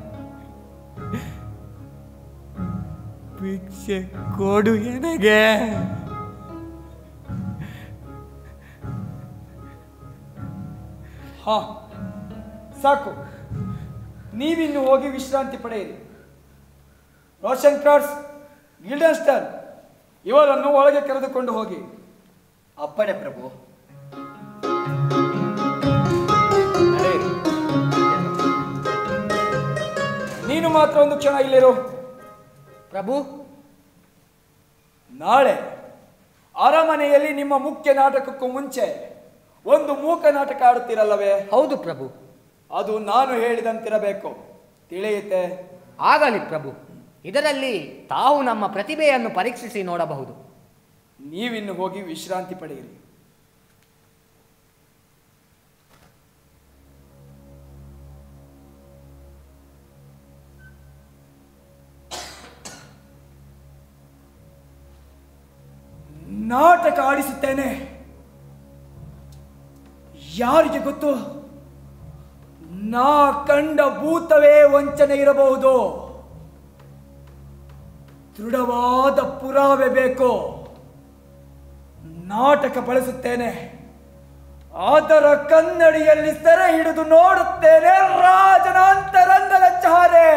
[SPEAKER 1] ಭಿಕ್ಷೆ ಕೊಡು ಎನಗೆ.
[SPEAKER 10] ಹಾ, ಸಾಕು. ನೀವಿನ್ನು ಹೋಗಿ ವಿಶ್ರಾಂತಿ ಪಡೆಯಿರಿ. ರೋಷನ್ ಕ್ರಾಸ್, ಗಿಲ್ಡನ್ಸ್ಟನ್, ಇವರನ್ನು ಒಳಗೆ ಕರೆದುಕೊಂಡು ಹೋಗಿ.
[SPEAKER 2] ಅಪ್ಪಣೆ ಪ್ರಭು.
[SPEAKER 10] ನೀನು ಮಾತ್ರ ಒಂದು ಕ್ಷಣ ಇಲ್ಲಿರು.
[SPEAKER 1] ಪ್ರಭು,
[SPEAKER 10] ನಾಳೆ ಅರಮನೆಯಲ್ಲಿ ನಿಮ್ಮ ಮುಖ್ಯ ನಾಟಕಕ್ಕೂ ಮುಂಚೆ ಒಂದು ಮೂಕ ನಾಟಕ ಆಡುತ್ತೀರಲ್ಲವೇ?
[SPEAKER 1] ಹೌದು ಪ್ರಭು.
[SPEAKER 10] ಅದು ನಾನು ಹೇಳಿದಂತಿರಬೇಕು, ತಿಳಿಯುತ್ತೆ?
[SPEAKER 1] ಆಗಲಿ ಪ್ರಭು. ಇದರಲ್ಲಿ ತಾವು ನಮ್ಮ ಪ್ರತಿಭೆಯನ್ನು ಪರೀಕ್ಷಿಸಿ ನೋಡಬಹುದು.
[SPEAKER 10] ನೀವಿನ್ನು ಹೋಗಿ ವಿಶ್ರಾಂತಿ ಪಡೆಯಿರಿ. ನಾಟಕ ಆಡಿಸುತ್ತೇನೆ. ಯಾರಿಗೆ ಗೊತ್ತು, ನಾ ಕಂಡ ಭೂತವೇ ವಂಚನೆ ಇರಬಹುದು. ದೃಢವಾದ ಪುರಾವೆ ಬೇಕು. ನಾಟಕ ಬಳಸುತ್ತೇನೆ, ಅದರ ಕನ್ನಡಿಯಲ್ಲಿ ಸೆರೆ ಹಿಡಿದು ನೋಡುತ್ತೇನೆ ರಾಜನ ಅಂತರಂಗದ ಚಾರೆ.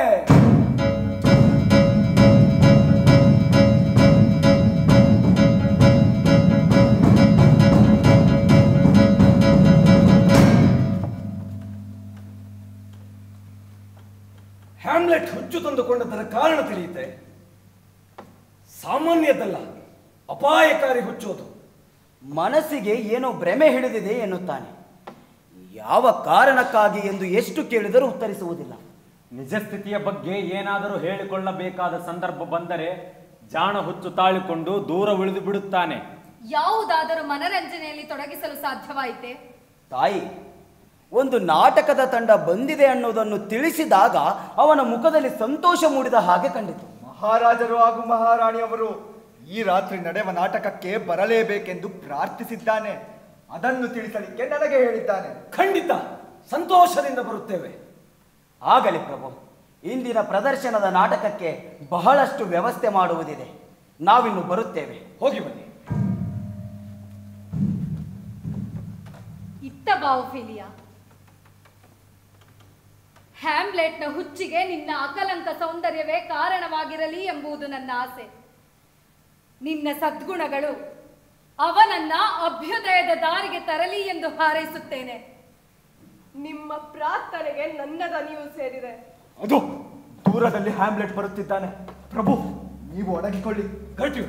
[SPEAKER 4] ಹ್ಯಾಮ್ಲೆಟ್ ಹುಚ್ಚು ತಂದುಕೊಂಡದರ ಕಾರಣ ತಿಳಿಯುತ್ತೆ. ಸಾಮಾನ್ಯದಲ್ಲ, ಅಪಾಯಕಾರಿ ಹುಚ್ಚೋದು.
[SPEAKER 2] ಮನಸ್ಸಿಗೆ ಏನೋ ಭ್ರಮೆ ಹಿಡಿದಿದೆ ಎನ್ನುತ್ತಾನೆ. ಯಾವ ಕಾರಣಕ್ಕಾಗಿ ಎಂದು ಎಷ್ಟು ಕೇಳಿದರೂ ಉತ್ತರಿಸುವುದಿಲ್ಲ.
[SPEAKER 9] ನಿಜ ಸ್ಥಿತಿಯ ಬಗ್ಗೆ ಏನಾದರೂ ಹೇಳಿಕೊಳ್ಳಬೇಕಾದ ಸಂದರ್ಭ ಬಂದರೆ ಜಾಣ ಹುಚ್ಚು ತಾಳಿಕೊಂಡು ದೂರ ಉಳಿದು ಬಿಡುತ್ತಾನೆ.
[SPEAKER 6] ಯಾವುದಾದರೂ ಮನರಂಜನೆಯಲ್ಲಿ ತೊಡಗಿಸಲು ಸಾಧ್ಯವಾಯಿತೆ?
[SPEAKER 2] ತಾಯಿ, ಒಂದು ನಾಟಕದ ತಂಡ ಬಂದಿದೆ ಅನ್ನೋದನ್ನು ತಿಳಿಸಿದಾಗ ಅವನ ಮುಖದಲ್ಲಿ ಸಂತೋಷ ಮೂಡಿದ ಹಾಗೆ ಕಂಡಿತು.
[SPEAKER 7] ಮಹಾರಾಜರು ಹಾಗೂ ಮಹಾರಾಣಿಯವರು
[SPEAKER 2] ಈ ರಾತ್ರಿ ನಡೆಯುವ ನಾಟಕಕ್ಕೆ ಬರಲೇಬೇಕೆಂದು ಪ್ರಾರ್ಥಿಸಿದ್ದಾನೆ. ಅದನ್ನು ತಿಳಿಸಲಿಕ್ಕೆ ನನಗೆ ಹೇಳಿದ್ದಾನೆ.
[SPEAKER 4] ಖಂಡಿತ ಸಂತೋಷದಿಂದ ಬರುತ್ತೇವೆ.
[SPEAKER 3] ಆಗಲಿ ಪ್ರಭು. ಇಂದಿನ ಪ್ರದರ್ಶನದ ನಾಟಕಕ್ಕೆ ಬಹಳಷ್ಟು ವ್ಯವಸ್ಥೆ ಮಾಡುವುದಿದೆ. ನಾವಿನ್ನು ಬರುತ್ತೇವೆ.
[SPEAKER 4] ಹೋಗಿ ಬನ್ನಿ.
[SPEAKER 6] ಇತ್ತ ಬಾ ಒಫೀಲಿಯಾ. ಹ್ಯಾಮ್ಲೆಟ್ನ ಹುಚ್ಚಿಗೆ ನಿನ್ನ ಅಕಲಂಕ ಸೌಂದರ್ಯವೇ ಕಾರಣವಾಗಿರಲಿ ಎಂಬುದು ನನ್ನ ಆಸೆ. ನಿನ್ನ ಸದ್ಗುಣಗಳು ಅವನನ್ನ ಅಭ್ಯುದಯದ ದಾರಿಗೆ ತರಲಿ ಎಂದು ಹಾರೈಸುತ್ತೇನೆ.
[SPEAKER 11] ನಿಮ್ಮ ಪ್ರಾರ್ಥನೆಗೆ ನನ್ನ ದನಿಯೂ ಸೇರಿದೆ.
[SPEAKER 2] ಅದು ದೂರದಲ್ಲಿ ಹ್ಯಾಮ್ಲೆಟ್ ಬರುತ್ತಿದ್ದಾನೆ. ಪ್ರಭು, ನೀವು ಒಡಗಿಕೊಳ್ಳಿ.
[SPEAKER 4] ಗಟ್ಟಿ.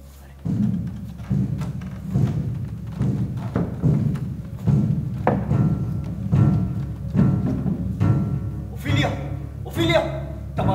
[SPEAKER 2] ಒಫೀಲಿಯಾ, ಒಫೀಲಿಯಾ, ತಮ್ಮ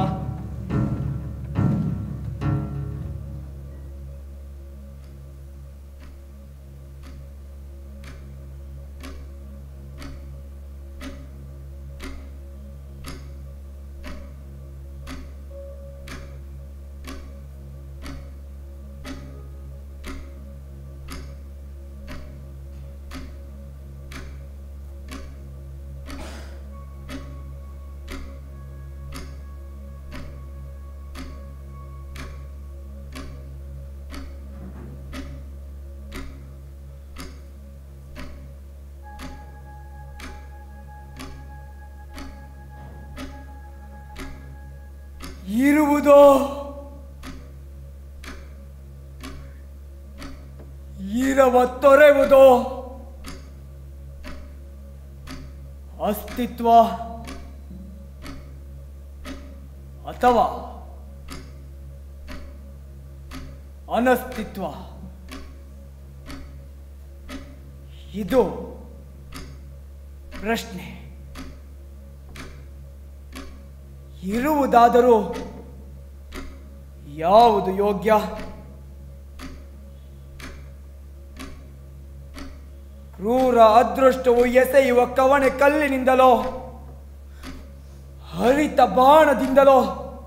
[SPEAKER 3] ಇರುವುದೋ ಇರವ ತೊರೆವುದೋ ಅಸ್ತಿತ್ವ ಅಥವಾ ಅನಸ್ತಿತ್ವ, ಇದು ಪ್ರಶ್ನೆ. ಇರುವುದಾದರೂ ಯಾವುದು ಯೋಗ್ಯ? ಕ್ರೂರ ಅದೃಷ್ಟವು ಎಸೆಯುವ ಕವಣೆ ಕಲ್ಲಿನಿಂದಲೋ ಹರಿತ ಬಾಣದಿಂದಲೋ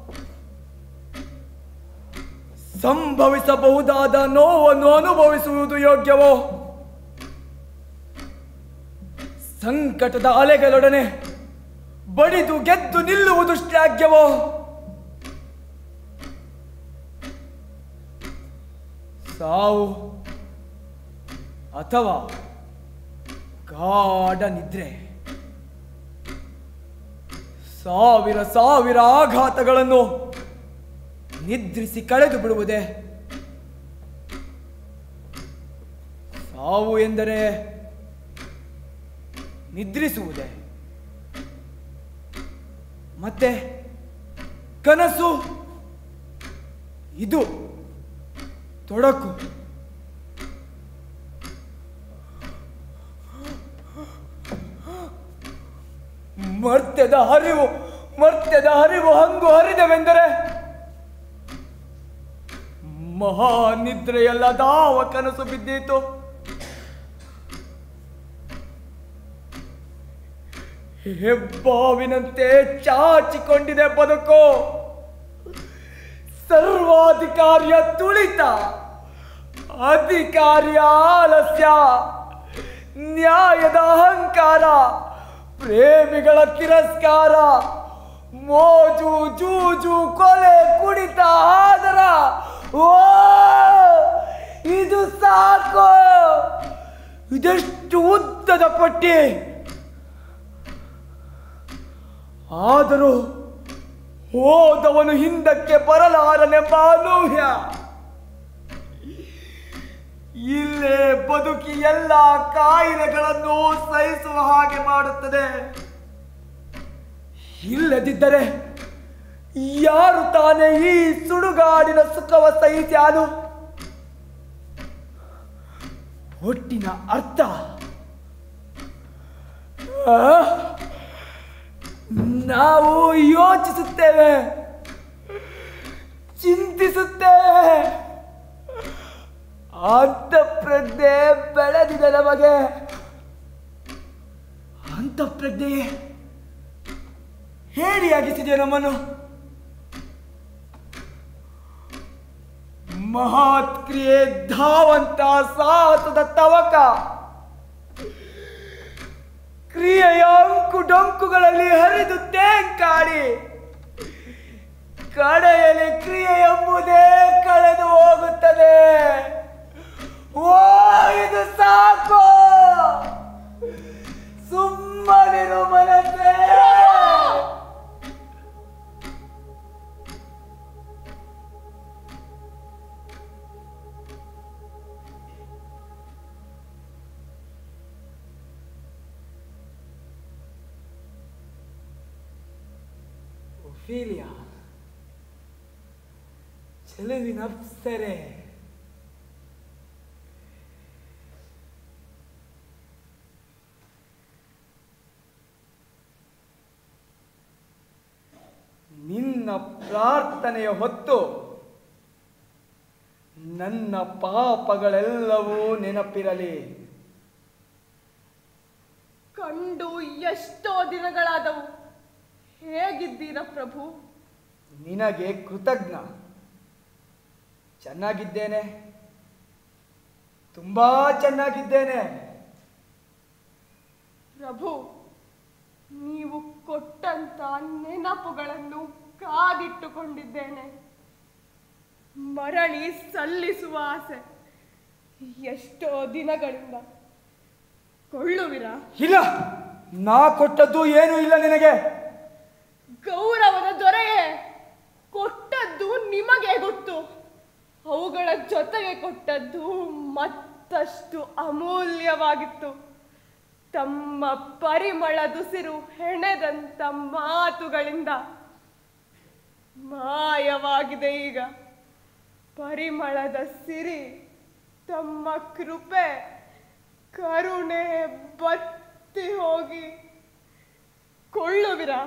[SPEAKER 3] ಸಂಭವಿಸಬಹುದಾದ ನೋವನ್ನು ಅನುಭವಿಸುವುದು ಯೋಗ್ಯವೋ? ಸಂಕಟದ ಅಲೆಗಳೊಡನೆ ಬಡಿದು ಗೆದ್ದು ನಿಲ್ಲುವುದು ಶ್ಲಾಘ್ಯವೋ? ಸಾವು ಅಥವಾ ಗಾಢ ನಿದ್ರೆ, ಸಾವಿರ ಸಾವಿರ ಆಘಾತಗಳನ್ನು ನಿದ್ರಿಸಿ ಕಳೆದು ಬಿಡುವುದೇ? ಸಾವು ಎಂದರೆ ನಿದ್ರಿಸುವುದೇ? ಮತ್ತೆ ಕನಸು, ಇದು ತೊಡಕು. ಮರ್ತ್ಯದ ಹರಿವು ಹಂಗು ಹರಿದವೆಂದರೆ ಮಹಾನಿದ್ರೆಯಲ್ಲದಾವ ಕನಸು ಬಿದ್ದೀತು. ಹೆಬ್ಬಾವಿನಂತೆ ಚಾಚಿಕೊಂಡಿದೆ ಬದುಕು. ಸರ್ವಾಧಿಕಾರಿಯ ತುಳಿತ, ಅಧಿಕಾರಿಯ ಆಲಸ್ಯ, ನ್ಯಾಯದ ಅಹಂಕಾರ, ಪ್ರೇಮಿಗಳ ತಿರಸ್ಕಾರ, ಮೋಜು ಜೂಜು ಕೊಲೆ ಕುಡಿತ ಆದರ. ಓ, ಇದು ಸಾಕು. ಇದೆಷ್ಟು ಉದ್ದದ ಪಟ್ಟಿ. ಆದರೂ ಹೋದವನು ಹಿಂದಕ್ಕೆ ಬರಲಾರನೆಂಬ ಅನೂಹ್ಯ. ಇಲ್ಲೇ ಬದುಕಿ ಎಲ್ಲ ಕಾಯಿಲೆಗಳನ್ನು ಸಹಿಸುವ ಹಾಗೆ ಮಾಡುತ್ತದೆ. ಇಲ್ಲದಿದ್ದರೆ ಯಾರು ತಾನೇ ಈ ಸುಡುಗಾಡಿನ ಸುಖವ ಸಹಿಸ್ಯಾನು? ಒಟ್ಟಿನ ಅರ್ಥ ನಾವು ಯೋಚಿಸುತ್ತೇವೆ, ಚಿಂತಿಸುತ್ತೇವೆ. ಅಂತಃಪ್ರಜ್ಞೆ ಬೆಳೆದಿದೆ ನಮಗೆ. ಅಂತಃಪ್ರಜ್ಞೆಯೇ ಹೇಡಿಯಾಗಿಸಿದೆ ನಮ್ಮನ್ನು.
[SPEAKER 2] ಮಹತ್ ಕ್ರಿಯೆ ಧಾವಂತ ಸಾಹಸದ ತವಕ ಕ್ರಿಯೆಯ ಅಂಕು ಡೊಂಕುಗಳಲ್ಲಿ ಹರಿದು ತೇಂಕಾಡಿ ಕಡೆಯಲ್ಲಿ ಕ್ರಿಯೆ ಎಂಬುದೇ ಕಳೆದು ಹೋಗುತ್ತದೆ. ಓ ಇದು ಸಾಕು, ಸುಮ್ಮನಿರು ಮನಸ್ಸೇ. ಒಫೀಲಿಯಾ, ಚೆಲುವಿನ ಅಪ್ಸರೆ, ನಿನ್ನ ಪ್ರಾರ್ಥನೆಯ ಹೊತ್ತು ನನ್ನ ಪಾಪಗಳೆಲ್ಲವೂ ನೆನಪಿರಲಿ.
[SPEAKER 11] ಕಂಡು ಎಷ್ಟೋ ದಿನಗಳಾದವು. ಹೇಗಿದ್ದೀರಾ ಪ್ರಭು?
[SPEAKER 2] ನಿನಗೆ ಕೃತಜ್ಞ. ಚೆನ್ನಾಗಿದ್ದೇನೆ, ತುಂಬಾ ಚೆನ್ನಾಗಿದ್ದೇನೆ.
[SPEAKER 11] ಪ್ರಭು, ನೀವು ಕೊಟ್ಟಂತ ನೆನಪುಗಳನ್ನು ಕಾದಿಟ್ಟುಕೊಂಡಿದ್ದೇನೆ. ಮರಳಿ ಸಲ್ಲಿಸುವ ಆಸೆ ಎಷ್ಟೋ ದಿನಗಳಿಂದ. ಕೊಳ್ಳುವಿರಾ?
[SPEAKER 2] ಇಲ್ಲ, ನಾ ಕೊಟ್ಟದ್ದು ಏನೂ ಇಲ್ಲ ನಿನಗೆ.
[SPEAKER 11] ಗೌರವದ ದೊರೆಯೇ, ಕೊಟ್ಟದ್ದು ನಿಮಗೆ ಗೊತ್ತು. ಅವುಗಳ ಜೊತೆಗೆ ಕೊಟ್ಟದ್ದು ಮತ್ತಷ್ಟು ಅಮೂಲ್ಯವಾಗಿತ್ತು. ತಮ್ಮ ಪರಿಮಳದುಸಿರು ಹೆಣೆದಂತ ಮಾತುಗಳಿಂದ ಮಾಯವಾಗಿದೆ ಈಗ. ಪರಿಮಳದ ಸಿರಿ, ತಮ್ಮ ಕೃಪೆ, ಕರುಣೆ ಬತ್ತಿ ಹೋಗಿ. ಕೊಳ್ಳುವಿರಾ?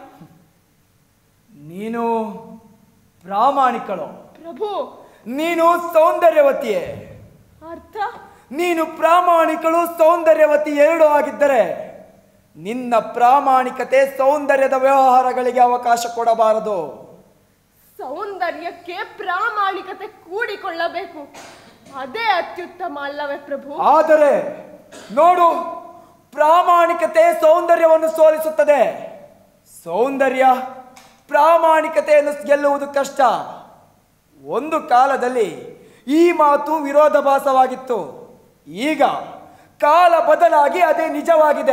[SPEAKER 2] ನೀನು ಪ್ರಾಮಾಣಿಕಳು
[SPEAKER 11] ಪ್ರಭು.
[SPEAKER 2] ನೀನು ಸೌಂದರ್ಯವತಿಯೇ.
[SPEAKER 11] ಅರ್ಥ?
[SPEAKER 2] ನೀನು ಪ್ರಾಮಾಣಿಕಳು, ಸೌಂದರ್ಯವತಿ ಎರಡೂ ಆಗಿದ್ದರೆ ನಿನ್ನ ಪ್ರಾಮಾಣಿಕತೆ ಸೌಂದರ್ಯದ ವ್ಯವಹಾರಗಳಿಗೆ ಅವಕಾಶ ಕೊಡಬಾರದು.
[SPEAKER 11] ಸೌಂದರ್ಯಕ್ಕೆ ಪ್ರಾಮಾಣಿಕತೆ ಕೂಡಿಕೊಳ್ಳಬೇಕು, ಅದೇ ಅತ್ಯುತ್ತಮ ಅಲ್ಲವೇ ಪ್ರಭು?
[SPEAKER 2] ಆದರೆ ನೋಡು, ಪ್ರಾಮಾಣಿಕತೆ ಸೌಂದರ್ಯವನ್ನು ಸೋಲಿಸುತ್ತದೆ. ಸೌಂದರ್ಯ ಪ್ರಾಮಾಣಿಕತೆಯನ್ನು ಗೆಲ್ಲುವುದು ಕಷ್ಟ. ಒಂದು ಕಾಲದಲ್ಲಿ ಈ ಮಾತು ವಿರೋಧಾಭಾಸವಾಗಿತ್ತು. ಈಗ ಕಾಲ ಬದಲಾಗಿ ಅದೇ ನಿಜವಾಗಿದೆ.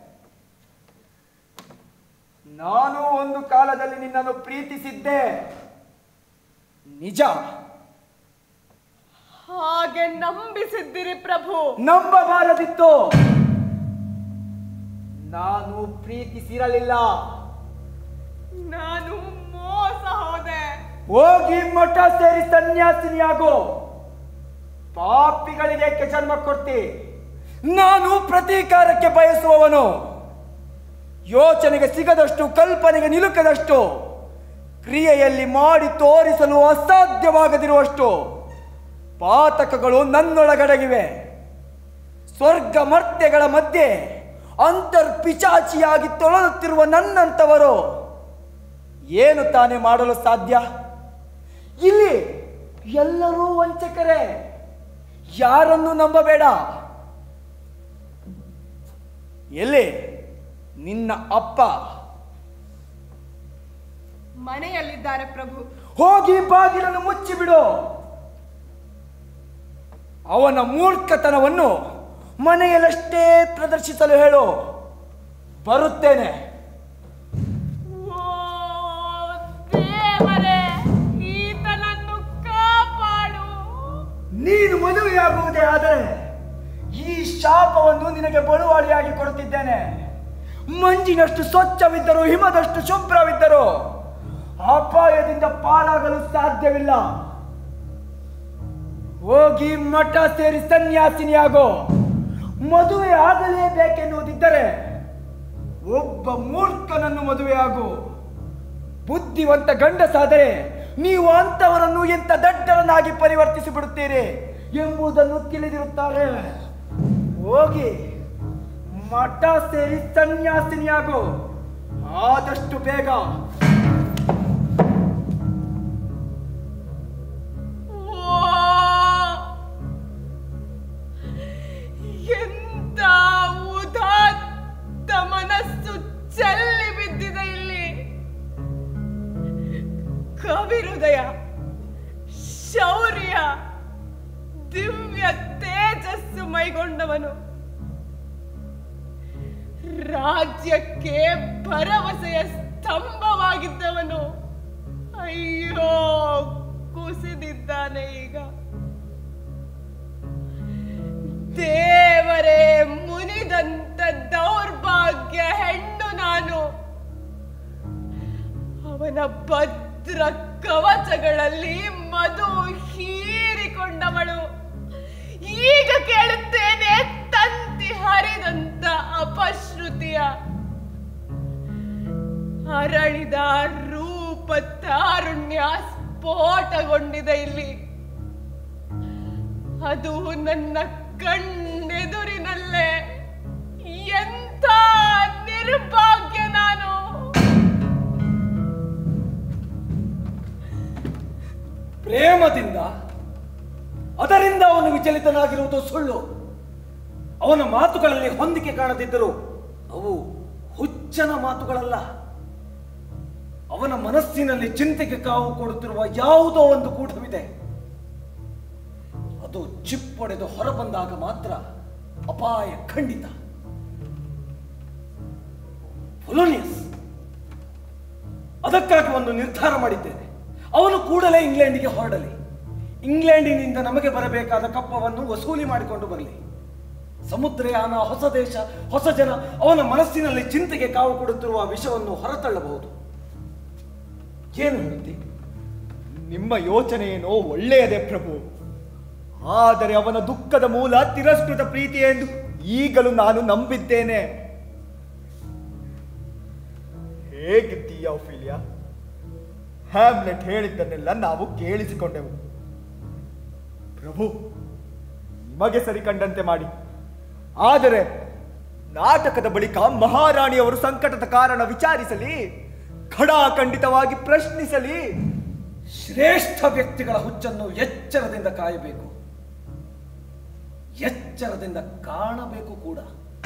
[SPEAKER 2] ನಾನು ಒಂದು ಕಾಲದಲ್ಲಿ ನಿನ್ನನ್ನು ಪ್ರೀತಿಸಿದ್ದೆ, ನಿಜ.
[SPEAKER 11] ಹಾಗೆ ನಂಬಿಸಿದ್ದಿರಿ ಪ್ರಭು?
[SPEAKER 2] ನಂಬಬಾರದಿತ್ತು. ನಾನು ಪ್ರೀತಿಸಿರಲಿಲ್ಲ.
[SPEAKER 11] ನಾನು ಮೋಸ ಹೋದೆ.
[SPEAKER 2] ಹೋಗಿ ಮಠ ಸೇರಿ ಸನ್ಯಾಸಿನಿಯಾಗೋ. ಪಾಪಿಗಳಿಗೆ ಜನ್ಮ ಕೊಡ್ತಿ. ನಾನು ಪ್ರತೀಕಾರಕ್ಕೆ ಬಯಸುವವನು. ಯೋಚನೆಗೆ ಸಿಗದಷ್ಟು, ಕಲ್ಪನೆಗೆ ನಿಲುಕದಷ್ಟು, ಕ್ರಿಯೆಯಲ್ಲಿ ಮಾಡಿ ತೋರಿಸಲು ಅಸಾಧ್ಯವಾಗದಿರುವಷ್ಟು ಪಾತಕಗಳು ನನ್ನೊಳಗಡಗಿವೆ. ಸ್ವರ್ಗ ಮರ್ತ್ಯಗಳ ಮಧ್ಯೆ ಅಂತರ್ಪಿಚಾಚಿಯಾಗಿ ತೊಳಲುತ್ತಿರುವ ನನ್ನಂಥವರು ಏನು ತಾನೇ ಮಾಡಲು ಸಾಧ್ಯ? ಇಲ್ಲಿ ಎಲ್ಲರೂ ವಂಚಕರೇ. ಯಾರನ್ನು ನಂಬಬೇಡ. ಎಲ್ಲಿ ನಿನ್ನ ಅಪ್ಪ?
[SPEAKER 11] ಮನೆಯಲ್ಲಿದ್ದಾರೆ ಪ್ರಭು.
[SPEAKER 2] ಹೋಗಿ ಬಾಗಿಲನ್ನು ಮುಚ್ಚಿಬಿಡು. ಅವನ ಮೂರ್ಖತನವನ್ನು ಮನೆಯಲ್ಲಷ್ಟೇ ಪ್ರದರ್ಶಿಸಲು ಹೇಳು. ಬರುತ್ತೇನೆ.
[SPEAKER 11] ಈತನನ್ನು ಕಾಪಾಡು.
[SPEAKER 2] ನೀನು ಮದುವೆಯಾಗುವುದೇ ಆದರೆ ಈ ಶಾಪವನ್ನು ನಿನಗೆ ಬಳುವಳಿಯಾಗಿ ಕೊಡುತ್ತಿದ್ದೇನೆ. ಮಂಜಿನಷ್ಟು ಸ್ವಚ್ಛವಿದ್ದರೂ, ಹಿಮದಷ್ಟು ಶುಭ್ರವಿದ್ದರೂ ಅಪಾಯದಿಂದ ಪಾರಾಗಲು ಸಾಧ್ಯವಿಲ್ಲ. ಹೋಗಿ ಮಠ ಸೇರಿ ಸನ್ಯಾಸಿನಿಯಾಗೋ. ಮದುವೆ ಆಗಲೇಬೇಕೆನ್ನುವುದಿದ್ದರೆ ಒಬ್ಬ ಮೂರ್ಖನನ್ನು ಮದುವೆಯಾಗು. ಬುದ್ಧಿವಂತ ಗಂಡಸಾದರೆ ನೀವು ಅಂತವರನ್ನು ಎಂತ ದಡ್ಡರನ್ನಾಗಿ ಪರಿವರ್ತಿಸಿ ಬಿಡುತ್ತೀರಿ ಎಂಬುದನ್ನು ತಿಳಿದಿರುತ್ತಾರೆ. ಹೋಗಿ ಮಠ ಸೇರಿ ಸನ್ಯಾಸಿನಿಯಾಗು, ಆದಷ್ಟು ಬೇಗ.
[SPEAKER 11] ಓ ನಿಂತವನು. ರಾಜ್ಯಕ್ಕೆ ಭರವಸೆಯ ಸ್ತಂಭವಾಗಿದ್ದವನು ಅಯ್ಯೋ ಕುಸಿದಿದ್ದಾನೆ ಈಗ. ದೇವರೇ ಮುನಿದಂತ ದೌರ್ಭಾಗ್ಯ ಹೆಣ್ಣು ನಾನು. ಅವನ ಭದ್ರ ಕವಚಗಳಲ್ಲಿ ಮಧು ಹೀರಿಕೊಂಡವಳು. ಈಗ ಕೇಳುತ್ತೇನೆ ತಂತಿ ಹರಿದಂತ ಅಪಶ್ರುತಿಯ. ಅರಳಿದ ರೂಪ ತಾರುಣ್ಯ ಸ್ಫೋಟಗೊಂಡಿದೆ ಇಲ್ಲಿ. ಅದು ನನ್ನ ಕಣ್ಣೆದುರಿನಲ್ಲೇ. ಎಂಥ ನಿರ್ಭಾಗ್ಯ ನಾನು.
[SPEAKER 4] ಪ್ರೇಮದಿಂದ ಅದರಿಂದ ಅವನು ವಿಚಲಿತನಾಗಿರುವುದು ಸುಳ್ಳು. ಅವನ ಮಾತುಗಳಲ್ಲಿ ಹೊಂದಿಕೆ ಕಾಣದಿದ್ದರೂ ಅವು ಹುಚ್ಚನ ಮಾತುಗಳಲ್ಲ. ಅವನ ಮನಸ್ಸಿನಲ್ಲಿ ಚಿಂತೆಗೆ ಕಾವು ಕೊಡುತ್ತಿರುವ ಯಾವುದೋ ಒಂದು ಕೂಟವಿದೆ. ಅದು ಚಿಪ್ಪೊಡೆದು ಹೊರಬಂದಾಗ ಮಾತ್ರ ಅಪಾಯ ಖಂಡಿತ. ಪೊಲೋನಿಯಸ್, ಅದಕ್ಕಾಗಿ ಒಂದು ನಿರ್ಧಾರ ಮಾಡಿದ್ದೇನೆ. ಅವನು ಕೂಡಲೇ ಇಂಗ್ಲೆಂಡಿಗೆ ಹೊರಡಲಿ. ಇಂಗ್ಲೆಂಡಿನಿಂದ ನಮಗೆ ಬರಬೇಕಾದ ಕಪ್ಪವನ್ನು ವಸೂಲಿ ಮಾಡಿಕೊಂಡು ಬರಲಿ. ಸಮುದ್ರಯಾನ, ಹೊಸ ದೇಶ, ಹೊಸ ಜನ ಅವನ ಮನಸ್ಸಿನಲ್ಲಿ ಚಿಂತೆಗೆ ಕಾವು ಕೊಡುತ್ತಿರುವ ವಿಷವನ್ನು ಹೊರತಳ್ಳಬಹುದು. ಏನು ಹೇಳ್ತಿ?
[SPEAKER 2] ನಿಮ್ಮ ಯೋಚನೆ ಏನೋ ಒಳ್ಳೆಯದೇ ಪ್ರಭು. ಆದರೆ ಅವನ ದುಃಖದ ಮೂಲ ತಿರಸ್ಕೃತ ಪ್ರೀತಿ ಎಂದು ಈಗಲೂ ನಾನು ನಂಬಿದ್ದೇನೆ. ಹೇಗಿದ್ದೀಯ ಒಫೀಲಿಯಾ? ಹ್ಯಾಮ್ಲೆಟ್ ಹೇಳಿದ್ದನ್ನೆಲ್ಲ ನಾವು ಕೇಳಿಸಿಕೊಂಡೆವು. ಪ್ರಭು, ನಿಮಗೆ ಸರಿ ಕಂಡಂತೆ ಮಾಡಿ. ಆದರೆ ನಾಟಕದ ಬಳಿಕ ಮಹಾರಾಣಿಯವರು ಸಂಕಟದ ಕಾರಣ ವಿಚಾರಿಸಲಿ, ಖಡಾಖಂಡಿತವಾಗಿ ಪ್ರಶ್ನಿಸಲಿ.
[SPEAKER 4] ಶ್ರೇಷ್ಠ ವ್ಯಕ್ತಿಗಳ ಹುಚ್ಚನ್ನು ಎಚ್ಚರದಿಂದ ಕಾಯಬೇಕು, ಎಚ್ಚರದಿಂದ ಕಾಣಬೇಕು ಕೂಡ.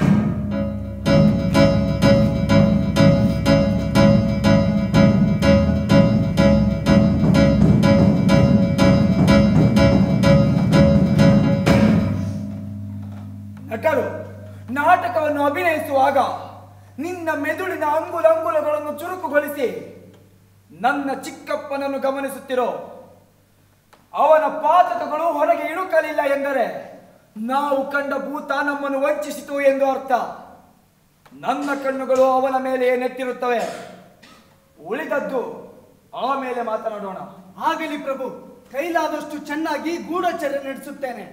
[SPEAKER 10] ನಟರು ನಾಟಕವನ್ನು ಅಭಿನಯಿಸುವಾಗ ನಿನ್ನ ಮೆದುಳಿನ ಅಂಗುಲಗಳನ್ನು ಚುರುಕುಗೊಳಿಸಿ ನನ್ನ ಚಿಕ್ಕಪ್ಪನನ್ನು ಗಮನಿಸುತ್ತಿರೋ. ಅವನ ಪಾತಕಗಳು ಹೊರಗೆ ಇಳುಕಲಿಲ್ಲ ಎಂದರೆ ನಾವು ಕಂಡ ಭೂತ ನಮ್ಮನ್ನು ವಂಚಿಸಿತು ಎಂದು ಅರ್ಥ. ನನ್ನ ಕಣ್ಣುಗಳು ಅವನ ಮೇಲೆ ನೆಟ್ಟಿರುತ್ತವೆ. ಉಳಿದದ್ದು ಆಮೇಲೆ ಮಾತನಾಡೋಣ.
[SPEAKER 3] ಆಗಲಿ ಪ್ರಭು, ಕೈಲಾದಷ್ಟು ಚೆನ್ನಾಗಿ ಗೂಢಚರ್ಯ ನಡೆಸುತ್ತೇನೆ.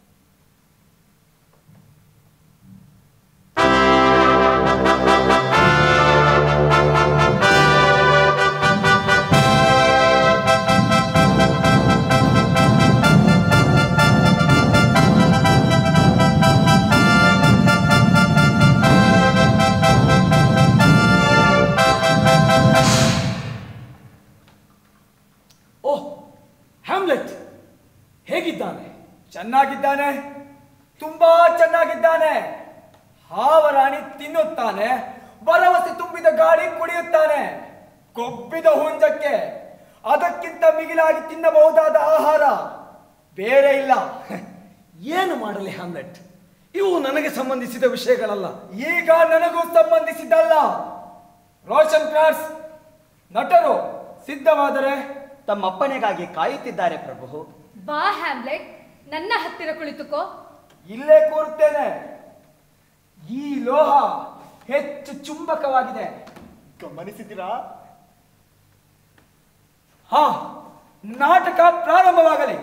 [SPEAKER 10] ಚೆನ್ನಾಗಿದ್ದಾನೆ, ತುಂಬಾ ಚೆನ್ನಾಗಿದ್ದಾನೆ. ಹಾವರಾಣಿ ತಿನ್ನುತ್ತಾನೆ, ಭರವಸೆ ತುಂಬಿದ ಗಾಳಿ ಕುಡಿಯುತ್ತಾನೆ. ಕೊಬ್ಬಿದ ಹುಂಜಕ್ಕೆ ಅದಕ್ಕಿಂತ ಮಿಗಿಲಾಗಿ ತಿನ್ನಬಹುದಾದ ಆಹಾರ ಬೇರೆ ಇಲ್ಲ.
[SPEAKER 4] ಏನು ಮಾಡಲಿ ಹ್ಯಾಮ್ಲೆಟ್? ಇವು ನನಗೆ ಸಂಬಂಧಿಸಿದ ವಿಷಯಗಳಲ್ಲ.
[SPEAKER 10] ಈಗ ನನಗೂ ಸಂಬಂಧಿಸಿದ್ದಲ್ಲ. ರೋಷನ್ ಕ್ರಾಸ್, ನಟರು ಸಿದ್ಧವಾದರೆ
[SPEAKER 2] ತಮ್ಮಪ್ಪನೆಗಾಗಿ ಕಾಯುತ್ತಿದ್ದಾರೆ ಪ್ರಭು.
[SPEAKER 6] ಬಾ ಹ್ಯಾಮ್ಲೆಟ್, ನನ್ನ ಹತ್ತಿರ ಕುಳಿತುಕೋ.
[SPEAKER 10] ಇಲ್ಲೇ ಕೂರುತ್ತೇನೆ. ಈ ಲೋಹ ಹೆಚ್ಚು ಚುಂಬಕವಾಗಿದೆ,
[SPEAKER 2] ಗಮನಿಸಿದಿರಾ?
[SPEAKER 10] ಹಾ, ನಾಟಕ ಪ್ರಾರಂಭವಾಗಲಿ.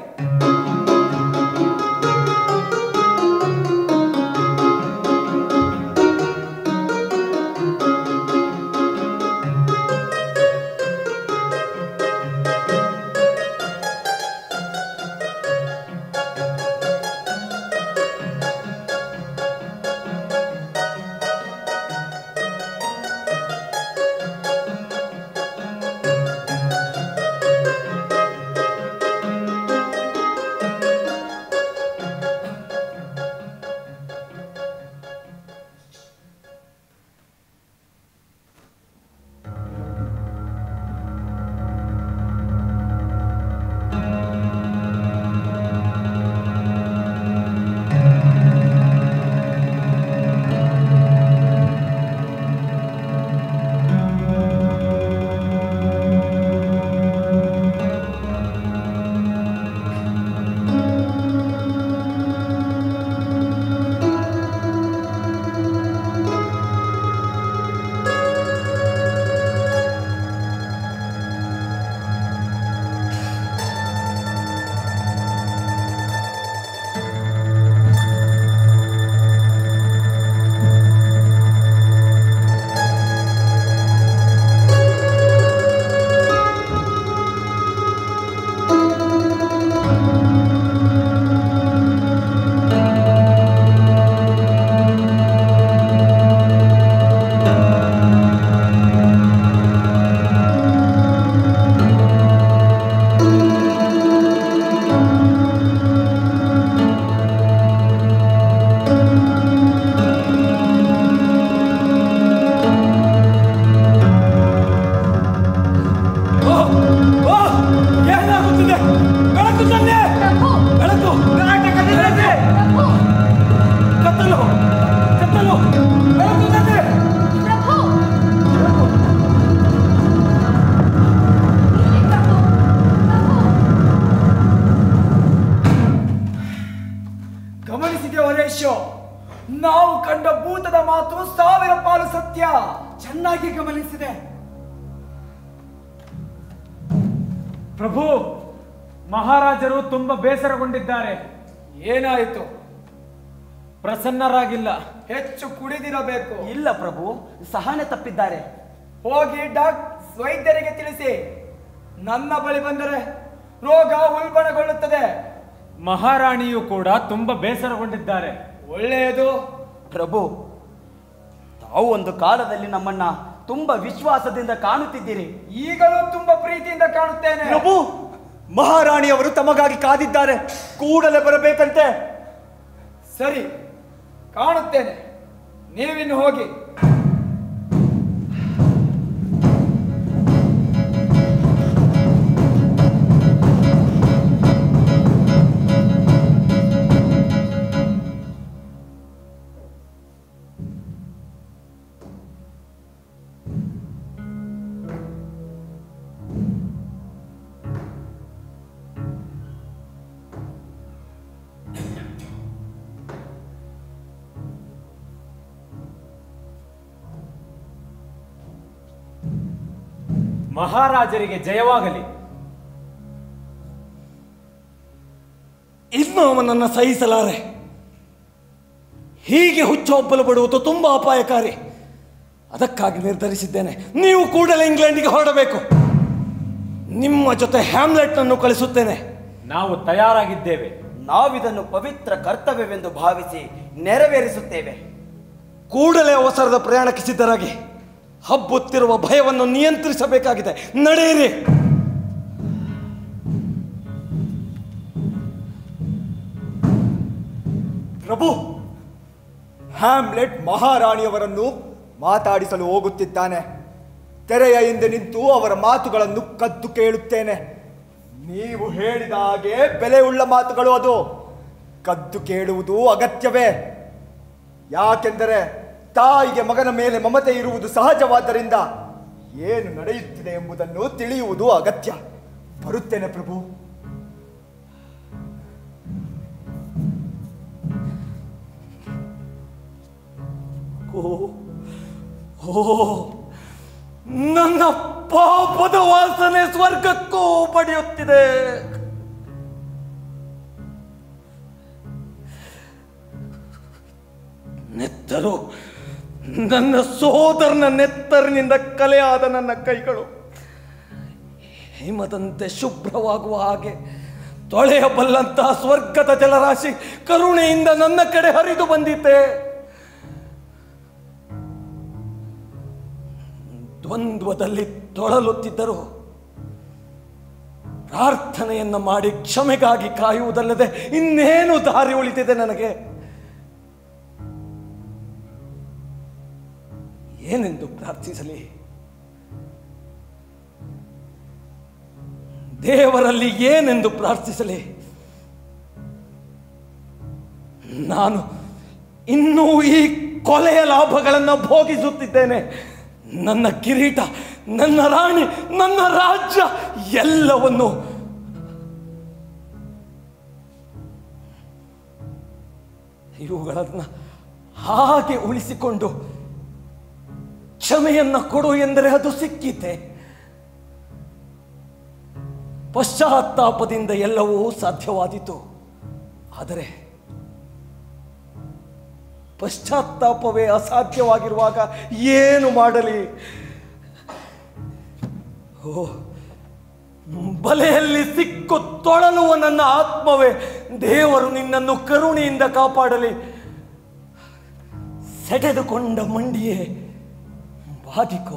[SPEAKER 3] 1000 ಪಾಲು ಸತ್ಯ. ಚೆನ್ನಾಗಿ ಗಮನಿಸಿದೆ.
[SPEAKER 9] ಪ್ರಭು, ಮಹಾರಾಜರು ತುಂಬಾ ಬೇಸರಗೊಂಡಿದ್ದಾರೆ.
[SPEAKER 3] ಏನಾಯಿತು?
[SPEAKER 9] ಪ್ರಸನ್ನರಾಗಿಲ್ಲ.
[SPEAKER 3] ಹೆಚ್ಚು ಕುಡಿದಿರಬೇಕು.
[SPEAKER 12] ಇಲ್ಲ ಪ್ರಭು, ಸಹನೆ ತಪ್ಪಿದ್ದಾರೆ.
[SPEAKER 3] ಹೋಗಿ ವೈದ್ಯರಿಗೆ ತಿಳಿಸಿ. ನನ್ನ ಬಳಿ ಬಂದರೆ ರೋಗ ಉಲ್ಬಣಗೊಳ್ಳುತ್ತದೆ.
[SPEAKER 9] ಮಹಾರಾಣಿಯು ಕೂಡ ತುಂಬಾ ಬೇಸರಗೊಂಡಿದ್ದಾರೆ.
[SPEAKER 3] ಒಳ್ಳೆಯದು.
[SPEAKER 12] ಪ್ರಭು, ತಾವು ಒಂದು ಕಾಲದಲ್ಲಿ ನಮ್ಮನ್ನ ತುಂಬಾ ವಿಶ್ವಾಸದಿಂದ ಕಾಣುತ್ತಿದ್ದೀರಿ.
[SPEAKER 3] ಈಗಲೂ ತುಂಬಾ ಪ್ರೀತಿಯಿಂದ ಕಾಣುತ್ತೇನೆ.
[SPEAKER 7] ಪ್ರಭು, ಮಹಾರಾಣಿಯವರು ತಮಗಾಗಿ ಕಾದಿದ್ದಾರೆ, ಕೂಡಲೇ ಬರಬೇಕಂತೆ.
[SPEAKER 3] ಸರಿ, ಕಾಣುತ್ತೇನೆ. ನೀವಿನ್ನು ಹೋಗಿ.
[SPEAKER 9] ಮಹಾರಾಜರಿಗೆ ಜಯವಾಗಲಿ.
[SPEAKER 4] ಇನ್ನು ಅವನನ್ನು ಸಹಿಸಲಾರೆ. ಹೀಗೆ ಹುಚ್ಚೊಬ್ಬಲು ಬಿಡುವುದು ತುಂಬಾ ಅಪಾಯಕಾರಿ. ಅದಕ್ಕಾಗಿ ನಿರ್ಧರಿಸಿದ್ದೇನೆ, ನೀವು ಕೂಡಲೇ ಇಂಗ್ಲೆಂಡಿಗೆ ಹೊರಡಬೇಕು. ನಿಮ್ಮ ಜೊತೆ ಹ್ಯಾಮ್ಲೆಟ್ನನ್ನು ಕಳಿಸುತ್ತೇನೆ.
[SPEAKER 9] ನಾವು ತಯಾರಾಗಿದ್ದೇವೆ.
[SPEAKER 12] ನಾವಿದನ್ನು ಪವಿತ್ರ ಕರ್ತವ್ಯವೆಂದು ಭಾವಿಸಿ ನೆರವೇರಿಸುತ್ತೇವೆ.
[SPEAKER 4] ಕೂಡಲೇ ಅವಸರದ ಪ್ರಯಾಣಕ್ಕೆ ಸಿದ್ಧರಾಗಿ. ಹಬ್ಬುತ್ತಿರುವ ಭಯವನ್ನು ನಿಯಂತ್ರಿಸಬೇಕಾಗಿದೆ. ನಡೆಯಿರಿ.
[SPEAKER 7] ಪ್ರಭು, ಹ್ಯಾಮ್ಲೆಟ್ ಮಹಾರಾಣಿಯವರನ್ನು ಮಾತಾಡಿಸಲು ಹೋಗುತ್ತಿದ್ದಾನೆ. ತೆರೆಯ ಹಿಂದೆ ನಿಂತು ಅವರ ಮಾತುಗಳನ್ನು ಕದ್ದು ಕೇಳುತ್ತೇನೆ. ನೀವು ಹೇಳಿದ ಹಾಗೆ ಬೆಲೆಯುಳ್ಳ ಮಾತುಗಳು ಅದು. ಕದ್ದು ಕೇಳುವುದು ಅಗತ್ಯವೇ. ಯಾಕೆಂದರೆ ತಾಯಿಗೆ ಮಗನ ಮೇಲೆ ಮಮತೆ ಇರುವುದು ಸಹಜವಾದ್ದರಿಂದ ಏನು ನಡೆಯುತ್ತಿದೆ ಎಂಬುದನ್ನು ತಿಳಿಯುವುದು ಅಗತ್ಯ. ಬರುತ್ತೇನೆ ಪ್ರಭು.
[SPEAKER 4] ನನ್ನ ಪಾಪದ ವಾಸನೆ ಸ್ವರ್ಗಕ್ಕೂ ಪಡೆಯುತ್ತಿದೆ. ನೆತ್ತರು, ನನ್ನ ಸೋದರನ ನೆತ್ತರಿನಿಂದ ಕಲೆಯಾದ ನನ್ನ ಕೈಗಳು ಹಿಮದಂತೆ ಶುಭ್ರವಾಗುವ ಹಾಗೆ ತೊಳೆಯಬಲ್ಲಂತಹ ಸ್ವರ್ಗದ ಜಲರಾಶಿ ಕರುಣೆಯಿಂದ ನನ್ನ ಕಡೆ ಹರಿದು ಬಂದಿದ್ದೆ. ದ್ವಂದ್ವದಲ್ಲಿ ತೊಳಲುತ್ತಿದ್ದರು. ಪ್ರಾರ್ಥನೆಯನ್ನ ಮಾಡಿ ಕ್ಷಮೆಗಾಗಿ ಕಾಯುವುದಲ್ಲದೆ ಇನ್ನೇನು ದಾರಿ ಉಳಿದಿದೆ ನನಗೆ? ಏನೆಂದು ಪ್ರಾರ್ಥಿಸಲಿ? ದೇವರಲ್ಲಿ ಏನೆಂದು ಪ್ರಾರ್ಥಿಸಲಿ? ನಾನು ಇನ್ನೂ ಈ ಕೊಲೆಯ ಲಾಭಗಳನ್ನು ಭೋಗಿಸುತ್ತಿದ್ದೇನೆ. ನನ್ನ ಕಿರೀಟ, ನನ್ನ ರಾಣಿ, ನನ್ನ ರಾಜ್ಯ ಎಲ್ಲವನ್ನು ಇವುಗಳನ್ನು ಹಾಗೆ ಉಳಿಸಿಕೊಂಡು ಕ್ಷಮೆಯನ್ನ ಕೊಡು ಎಂದರೆ ಅದು ಸಿಕ್ಕಿತೆ. ಪಶ್ಚಾತ್ತಾಪದಿಂದ ಎಲ್ಲವೂ ಸಾಧ್ಯವಾದೀತು. ಆದರೆ ಪಶ್ಚಾತ್ತಾಪವೇ ಅಸಾಧ್ಯವಾಗಿರುವಾಗ ಏನು ಮಾಡಲಿ? ಓ, ಬಲೆಯಲ್ಲಿ ಸಿಕ್ಕು ತೊಳಲುವ ನನ್ನ ಆತ್ಮವೇ, ದೇವರು ನಿನ್ನನ್ನು ಕರುಣೆಯಿಂದ ಕಾಪಾಡಲಿ. ಸೆಟೆದುಕೊಂಡ ಮಂಡಿಯೇ ಬಾಧಿಕೋ,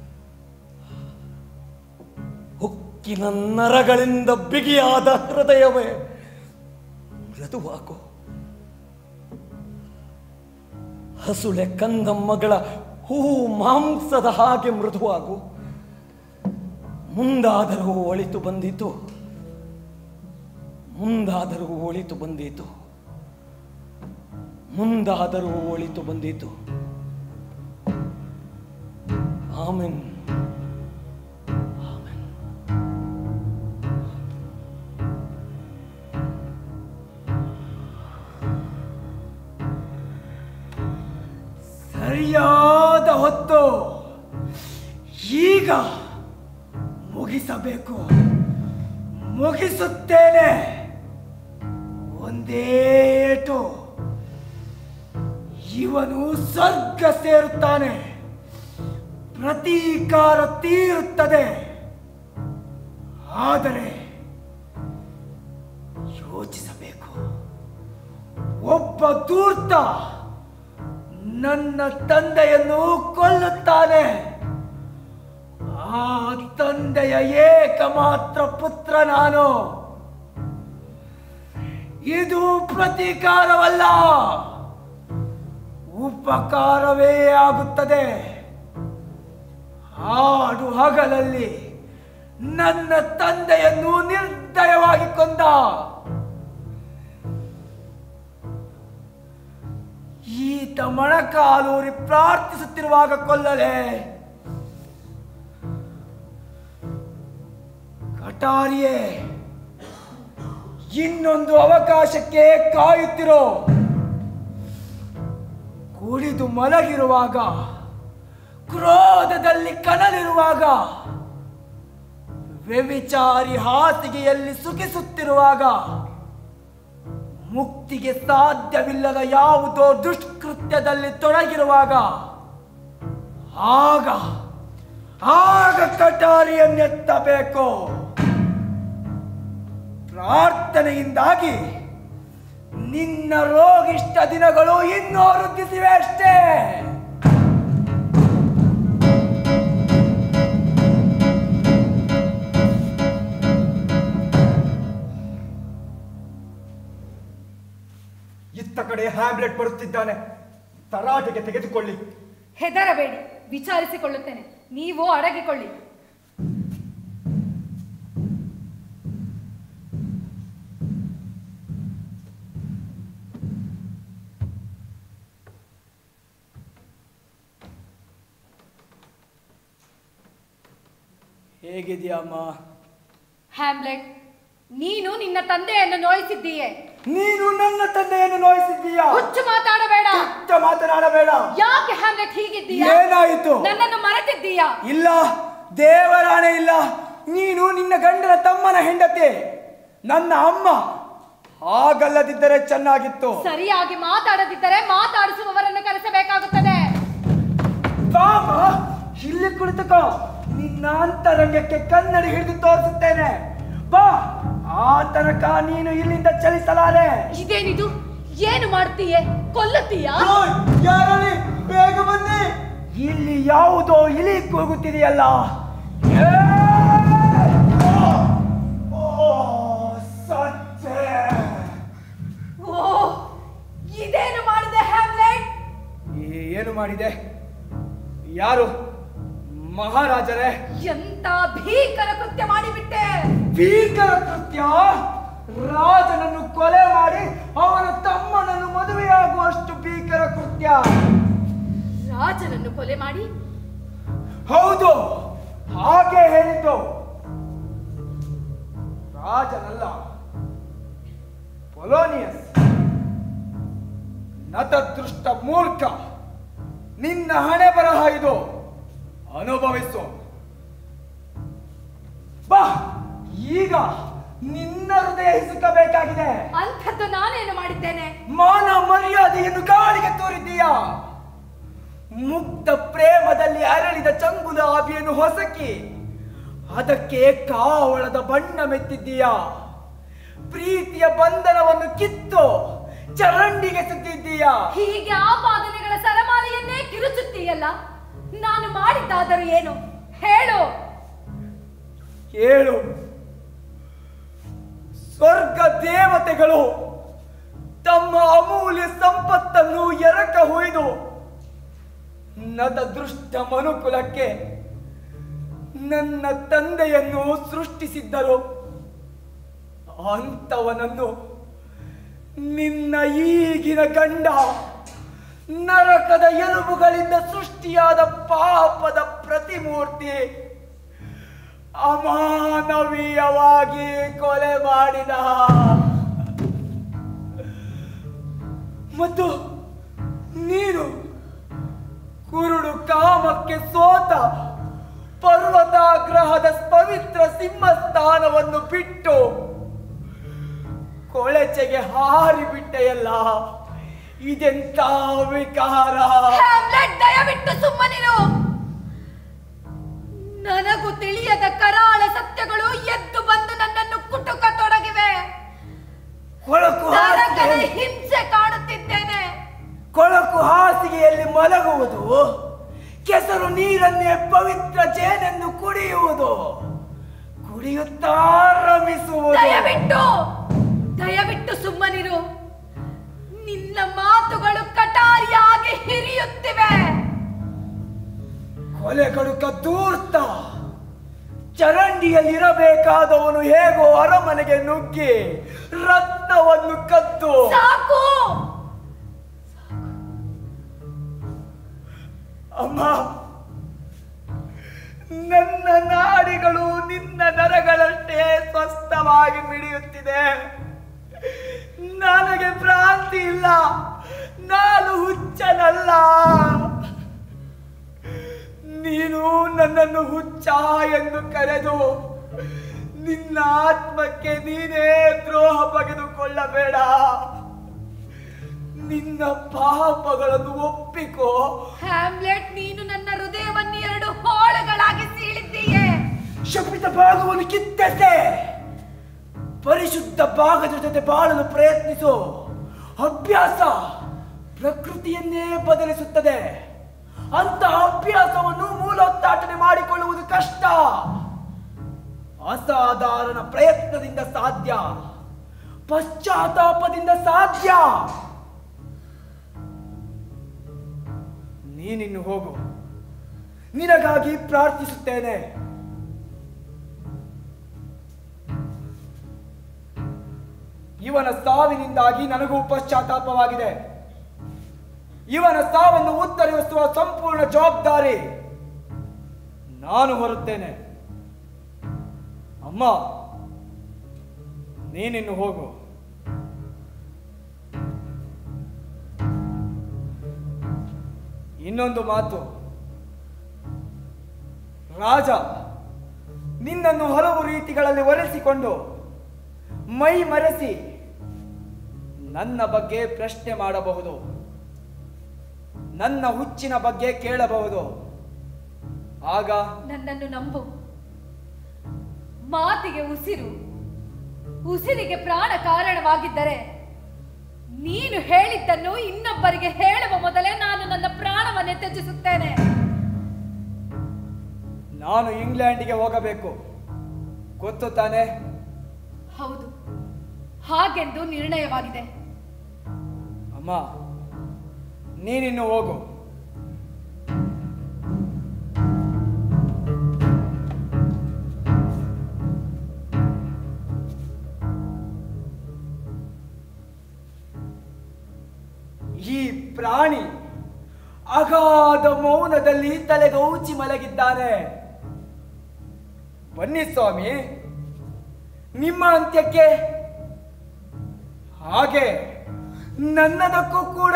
[SPEAKER 4] ಉಕ್ಕಿನ ನರಗಳಿಂದ ಬಿಗಿಯಾದ ಹೃದಯವೇ ಮೃದುವಾಗೋ. ಹಸುಳೆ ಕಂದಮ್ಮಗಳ ಹೂ ಮಾಂಸದ ಹಾಗೆ ಮೃದುವಾಗು. ಮುಂದಾದರೂ ಒಳಿತು ಬಂದಿತು, ಮುಂದಾದರೂ ಒಳಿತು ಬಂದಿತು, ಮುಂದಾದರೂ ಒಳಿತು ಬಂದಿತು. ಆಮೆನ್.
[SPEAKER 3] ಸರಿಯಾದ ಸರಿಯಾದ ಹೊತ್ತು. ಈಗ ಮುಗಿಸಬೇಕು. ಮುಗಿಸುತ್ತೇನೆ. ಒಂದೇ ಏಟು ಇವನು ಸ್ವರ್ಗ ಸೇರುತ್ತಾನೆ. ಪ್ರತೀಕಾರ ತೀರುತ್ತದೆ. ಆದರೆ ಯೋಚಿಸಬೇಕು. ಒಬ್ಬ ಧೂರ್ತ ನನ್ನ ತಂದೆಯನ್ನು ಕೊಲ್ಲುತ್ತಾನೆ. ಆ ತಂದೆಯ ಏಕಮಾತ್ರ ಪುತ್ರ ನಾನು. ಇದು ಪ್ರತೀಕಾರವಲ್ಲ, ಉಪಕಾರವೇ ಆಗುತ್ತದೆ. ಹಾಡು ಹಗಲಲ್ಲಿ ನನ್ನ ತಂದೆಯನ್ನು ನಿರ್ದಯವಾಗಿ ಕೊಂದ. ಈತ ಮೊಣಕಾಲೂರಿ ಪ್ರಾರ್ಥಿಸುತ್ತಿರುವಾಗ ಕೊಲ್ಲಲೆ? ಕಟಾರಿಯೇ, ಇನ್ನೊಂದು ಅವಕಾಶಕ್ಕೆ ಕಾಯುತ್ತಿರೋ. ಕುಡಿದು ಮಲಗಿರುವಾಗ, ಕ್ರೋಧದಲ್ಲಿ ಕನಲಿರುವಾಗ, ವ್ಯಭಿಚಾರಿ ಹಾಸಿಗೆಯಲ್ಲಿ ಸುಖಿಸುತ್ತಿರುವಾಗ, ಮುಕ್ತಿಗೆ ಸಾಧ್ಯವಿಲ್ಲದ ಯಾವುದೋ ದುಷ್ಕೃತ್ಯದಲ್ಲಿ ತೊಡಗಿರುವಾಗ, ಆಗ ಕಟಾರಿಯನ್ನೆತ್ತಬೇಕು. ಪ್ರಾರ್ಥನೆಯಿಂದಾಗಿ ನಿನ್ನ ರೋಗಿಷ್ಠ ದಿನಗಳು ಇನ್ನೂ ವೃದ್ಧಿಸಿವೆ ಅಷ್ಟೇ.
[SPEAKER 2] ಇತ್ತ ಕಡೆ ಹ್ಯಾಮ್ಲೆಟ್ ಬರುತ್ತಿದ್ದಾನೆ. ತರಾಟೆಗೆ ತೆಗೆದುಕೊಳ್ಳಿ.
[SPEAKER 6] ಹೆದರಬೇಡಿ, ವಿಚಾರಿಸಿಕೊಳ್ಳುತ್ತೇನೆ. ನೀವು ಅಡಗಿಕೊಳ್ಳಿ.
[SPEAKER 3] ಹೇಗಿದೆಯಮ್ಮ?
[SPEAKER 6] ಹ್ಯಾಮ್ಲೆಟ್, ನೀನು ನಿನ್ನ ತಂದೆಯನ್ನು ನೋಯಿಸಿದ್ದೀಯೆ.
[SPEAKER 3] ನೀನು ನನ್ನ ತಂದೆಯನ್ನು ನೋಯಿಸಿದ್ದೀಯಾ?
[SPEAKER 6] ಹುಚ್ಚು ಮಾತಾಡಬೇಡ.
[SPEAKER 3] ಮಾತನಾಡಬೇಡ.
[SPEAKER 6] ಯಾಕೆ ಹ್ಯಾಮ್ಲೆಟ್ ಹೀಗಿದ್ದೀಯಾ?
[SPEAKER 3] ಏನಾಯಿತು?
[SPEAKER 6] ನನ್ನನ್ನು ಮರೆತಿದ್ದೀಯಾ?
[SPEAKER 3] ಇಲ್ಲ, ದೇವರಾಣೆ ಇಲ್ಲ. ನೀನು ನಿನ್ನ ಗಂಡನ ತಮ್ಮನ ಹೆಂಡತಿ, ನನ್ನ ಅಮ್ಮ. ಹಾಗಲ್ಲದಿದ್ದರೆ ಚೆನ್ನಾಗಿತ್ತು.
[SPEAKER 6] ಸರಿಯಾಗಿ ಮಾತಾಡದಿದ್ದರೆ ಮಾತಾಡಿಸುವವರನ್ನು ಕರೆಸಬೇಕಾಗುತ್ತದೆ.
[SPEAKER 3] ಬಾಮ, ಇಲ್ಲಿ ಕುಳಿತುಕೋ. ನಿನ್ನ ಅಂತರಂಗಕ್ಕೆ ಕನ್ನಡಿ ಹಿಡಿದು ತೋರಿಸುತ್ತೇನೆ. ಬಾ. ಆ ತನಕ ನೀನು ಇಲ್ಲಿಂದ ಚಲಿಸಲಾರೆ.
[SPEAKER 6] ಇದೇನಿದು? ಏನು ಮಾಡ್ತೀಯೇ? ಕೊಲ್ಲುತ್ತೀಯಾ?
[SPEAKER 3] ಯಾರಲ್ಲಿ? ಬೇಗ ಬನ್ನಿ. ಇಲ್ಲಿ ಯಾವುದೋ ಇಲಿ ಕೂಗುತ್ತಿದೆಯಲ್ಲ.
[SPEAKER 6] ಇದೇನು ಮಾಡಿದೆ ಹ್ಯಾಮ್ಲೆಟ್?
[SPEAKER 3] ಏನು ಮಾಡಿದೆ? ಯಾರು? ಮಹಾರಾಜರೇ,
[SPEAKER 6] ಎಂತ ಭೀಕರ ಕೃತ್ಯ ಮಾಡಿಬಿಟ್ಟೆ.
[SPEAKER 3] ಭೀಕರ ಕೃತ್ಯ? ರಾಜನನ್ನು ಕೊಲೆ ಮಾಡಿ ಅವನ ತಮ್ಮನನ್ನು ಮದುವೆಯಾಗುವಷ್ಟು ಭೀಕರ ಕೃತ್ಯ.
[SPEAKER 6] ರಾಜನನ್ನು ಕೊಲೆ ಮಾಡಿ?
[SPEAKER 3] ಹೌದು, ಹಾಗೆ ಹೇಳಿದ್ದು. ರಾಜನಲ್ಲ, ಪೊಲೋನಿಯಸ್. ನತದೃಷ್ಟ ಮೂರ್ಖ. ನಿನ್ನ ಹಣೆ ಬರಹ ಇದು. ಅನುಭವಿಸು. ಬಾ. ಈಗ ನಿನ್ನ ಹೃದಯ ಹಿಸುಕಬೇಕಾಗಿದೆ.
[SPEAKER 6] ಅಂಥದ್ದು ನಾನೇನು ಮಾಡಿದ್ದೇನೆ?
[SPEAKER 3] ಮಾನ ಮರ್ಯಾದೆಯನ್ನು ಗಾಳಿಗೆ ತೋರಿದ್ದೀಯಾ? ಮುಗ್ಧ ಪ್ರೇಮದಲ್ಲಿ ಅರಳಿದ ಚಂಗುಲಾಬಿಯನ್ನು ಹೊಸಕಿ ಅದಕ್ಕೆ ಕಾವಳದ ಬಣ್ಣ ಮೆತ್ತಿದ್ದೀಯಾ? ಪ್ರೀತಿಯ ಬಂಧನವನ್ನು ಕಿತ್ತು ಚರಂಡಿಗೆ ಸುತ್ತಿದ್ದೀಯಾ?
[SPEAKER 6] ಹೀಗೆ ಆಪಾದನೆಗಳ ಸರಮಾಲೆಯನ್ನೇ ಕಿರುಚುತ್ತೀಯಲ್ಲ. ನಾನು ಮಾಡಿದ್ದಾದರೂ ಏನು? ಹೇಳು.
[SPEAKER 3] ಹೇಳು. ಸ್ವರ್ಗ ದೇವತೆಗಳು ತಮ್ಮ ಅಮೂಲ್ಯ ಸಂಪತ್ತನ್ನು ಎರಕ ಹೊಯ್ದು ನತದೃಷ್ಟ ಮನುಕುಲಕ್ಕೆ ನನ್ನ ತಂದೆಯನ್ನು ಸೃಷ್ಟಿಸಿದ್ದರು. ಅಂತವನನ್ನು ನಿನ್ನ ಈಗಿನ ಗಂಡ ನರಕದ ಎಲುಬುಗಳಿಂದ ಸೃಷ್ಟಿಯಾದ ಪಾಪದ ಪ್ರತಿಮೂರ್ತಿ ಅಮಾನವೀಯವಾಗಿ ಕೊಲೆ ಮಾಡಿದ. ಮತ್ತು ನೀನು ಕಾಮಕ್ಕೆ ಸೋತ ಪರ್ವತಾಗ್ರಹದ ಪವಿತ್ರ ಸಿಂಹಸ್ಥಾನವನ್ನು ಬಿಟ್ಟು ಕೊಳೆಚೆಗೆ ಹಾರಿ ಬಿಟ್ಟೆಯಲ್ಲ, ಇದೆಂತ ವಿಕಾರ!
[SPEAKER 6] ದಯವಿಟ್ಟು ಸುಮ್ಮನಿರು. ನನಗೂ ತಿಳಿಯದ ಕರಾಳ ಸತ್ಯಗಳು ಎದ್ದು ಬಂದು ನನ್ನನ್ನು ಕುಟುಕತೊಡಗಿವೆ. ಹಿಂಸೆ ಕಾಣುತ್ತಿದ್ದೇನೆ.
[SPEAKER 3] ಕೊಳಕು ಹಾಸಿಗೆಯಲ್ಲಿ ಮಲಗುವುದು, ಕೆಸರು ನೀರನ್ನೇ ಪವಿತ್ರ ಜೇನೆಂದು ಕುಡಿಯುವುದು, ಕುಡಿಯುತ್ತಾ ರಮಿಸುವುದು.
[SPEAKER 6] ದಯವಿಟ್ಟು ಸುಮ್ಮನಿರು. ನಿನ್ನ ಮಾತುಗಳು ಕಟಾರಿಯಾಗಿ ಹಿರಿಯುತ್ತಿವೆ.
[SPEAKER 3] ಕೊಲೆಗಡುಕ ಧೂರ್ತ, ಚರಂಡಿಯಲ್ಲಿರಬೇಕಾದವನು ಹೇಗೋ ಅರಮನೆಗೆ ನುಗ್ಗಿ ರತ್ನವನ್ನು ಕದ್ದು.
[SPEAKER 6] ಸಾಕು
[SPEAKER 3] ಅಮ್ಮ, ನನ್ನ ನಾಡಿಗಳು ನಿನ್ನ ನರಗಳಷ್ಟೇ ಸ್ವಸ್ಥವಾಗಿ ಮಿಡಿಯುತ್ತಿದೆ. ನನಗೆ ಭ್ರಾಂತಿ ಇಲ್ಲ, ನಾನು ಹುಚ್ಚನಲ್ಲ. ನೀನು ನನ್ನನ್ನು ಹುಚ್ಚ ಎಂದು ಕರೆದು ನಿನ್ನ ಆತ್ಮಕ್ಕೆ ನೀನೇ ದ್ರೋಹ ಬಗೆದುಕೊಳ್ಳಬೇಡ. ನಿನ್ನ ಪಾಪಗಳನ್ನು ಒಪ್ಪಿಕೋ.
[SPEAKER 6] ಹ್ಯಾಮ್ಲೆಟ್, ನೀನು ನನ್ನ ಹೃದಯವನ್ನು 2 ಹೋಳುಗಳಾಗಿ ಸೀಳಿದ್ದೀಯೆ.
[SPEAKER 3] ಶಪಿತ ಭಾಗವನ್ನು ಕಿತ್ತೆಸೆ, ಪರಿಶುದ್ಧ ಭಾಗದ ಜೊತೆ ಬಾಳಲು ಪ್ರಯತ್ನಿಸು. ಅಭ್ಯಾಸ ಪ್ರಕೃತಿಯನ್ನೇ ಬದಲಿಸುತ್ತದೆ. ಅಂತ ಅಭ್ಯಾಸವನ್ನು ಮೂಲೋತ್ಪಾಟನೆ ಮಾಡಿಕೊಳ್ಳುವುದು ಕಷ್ಟ. ಅಸಾಧಾರಣ ಪ್ರಯತ್ನದಿಂದ ಸಾಧ್ಯ, ಪಶ್ಚಾತ್ತಾಪದಿಂದ ಸಾಧ್ಯ. ನೀನಿನ್ನು ಹೋಗು, ನಿನಗಾಗಿ ಪ್ರಾರ್ಥಿಸುತ್ತೇನೆ. ಇವನ ಸಾವಿನಿಂದಾಗಿ ನನಗೂ ಪಶ್ಚಾತ್ತಾಪವಾಗಿದೆ. ಇವನ ಸಾವನ್ನು ಉತ್ತರಿಸುವ ಸಂಪೂರ್ಣ ಜವಾಬ್ದಾರಿ ನಾನು ಹೊರುತ್ತೇನೆ. ಅಮ್ಮ, ನೀನಿನ್ನು ಹೋಗು. ಇನ್ನೊಂದು ಮಾತು, ರಾಜ ನಿನ್ನನ್ನು ಹಲವು ರೀತಿಗಳಲ್ಲಿ ಒರೆಸಿಕೊಂಡು ಮೈ ಮರೆಸಿ ನನ್ನ ಬಗ್ಗೆ ಪ್ರಶ್ನೆ ಮಾಡಬಹುದು, ನನ್ನ ಹುಚ್ಚಿನ ಬಗ್ಗೆ ಕೇಳಬಹುದು. ಆಗ
[SPEAKER 6] ನನ್ನನ್ನು ನಂಬು. ಮಾತಿಗೆ ಉಸಿರು, ಉಸಿರಿಗೆ ಪ್ರಾಣ ಕಾರಣವಾಗಿದ್ದರೆ ನೀನು ಹೇಳಿದ್ದನ್ನು ಇನ್ನೊಬ್ಬರಿಗೆ ಹೇಳುವ ಮೊದಲೇ ನಾನು ನನ್ನ ಪ್ರಾಣವನ್ನೇ ತ್ಯಜಿಸುತ್ತೇನೆ.
[SPEAKER 3] ನಾನು ಇಂಗ್ಲೆಂಡಿಗೆ ಹೋಗಬೇಕು, ಗೊತ್ತು ತಾನೆ?
[SPEAKER 6] ಹೌದು, ಹಾಗೆಂದು ನಿರ್ಣಯವಾಗಿದೆ.
[SPEAKER 3] ಅಮ್ಮ, ನೀನಿನ್ನು ಹೋಗು. ಈ ಪ್ರಾಣಿ ಅಗಾಧ ಮೌನದಲ್ಲಿ ತಲೆಗೌಚಿ ಮಲಗಿದ್ದಾನೆ. ಬನ್ನಿ ಸ್ವಾಮಿ, ನಿಮ್ಮ ಅಂತ್ಯಕ್ಕೆ ಹಾಗೆ ನನ್ನದಕ್ಕೂ ಕೂಡ.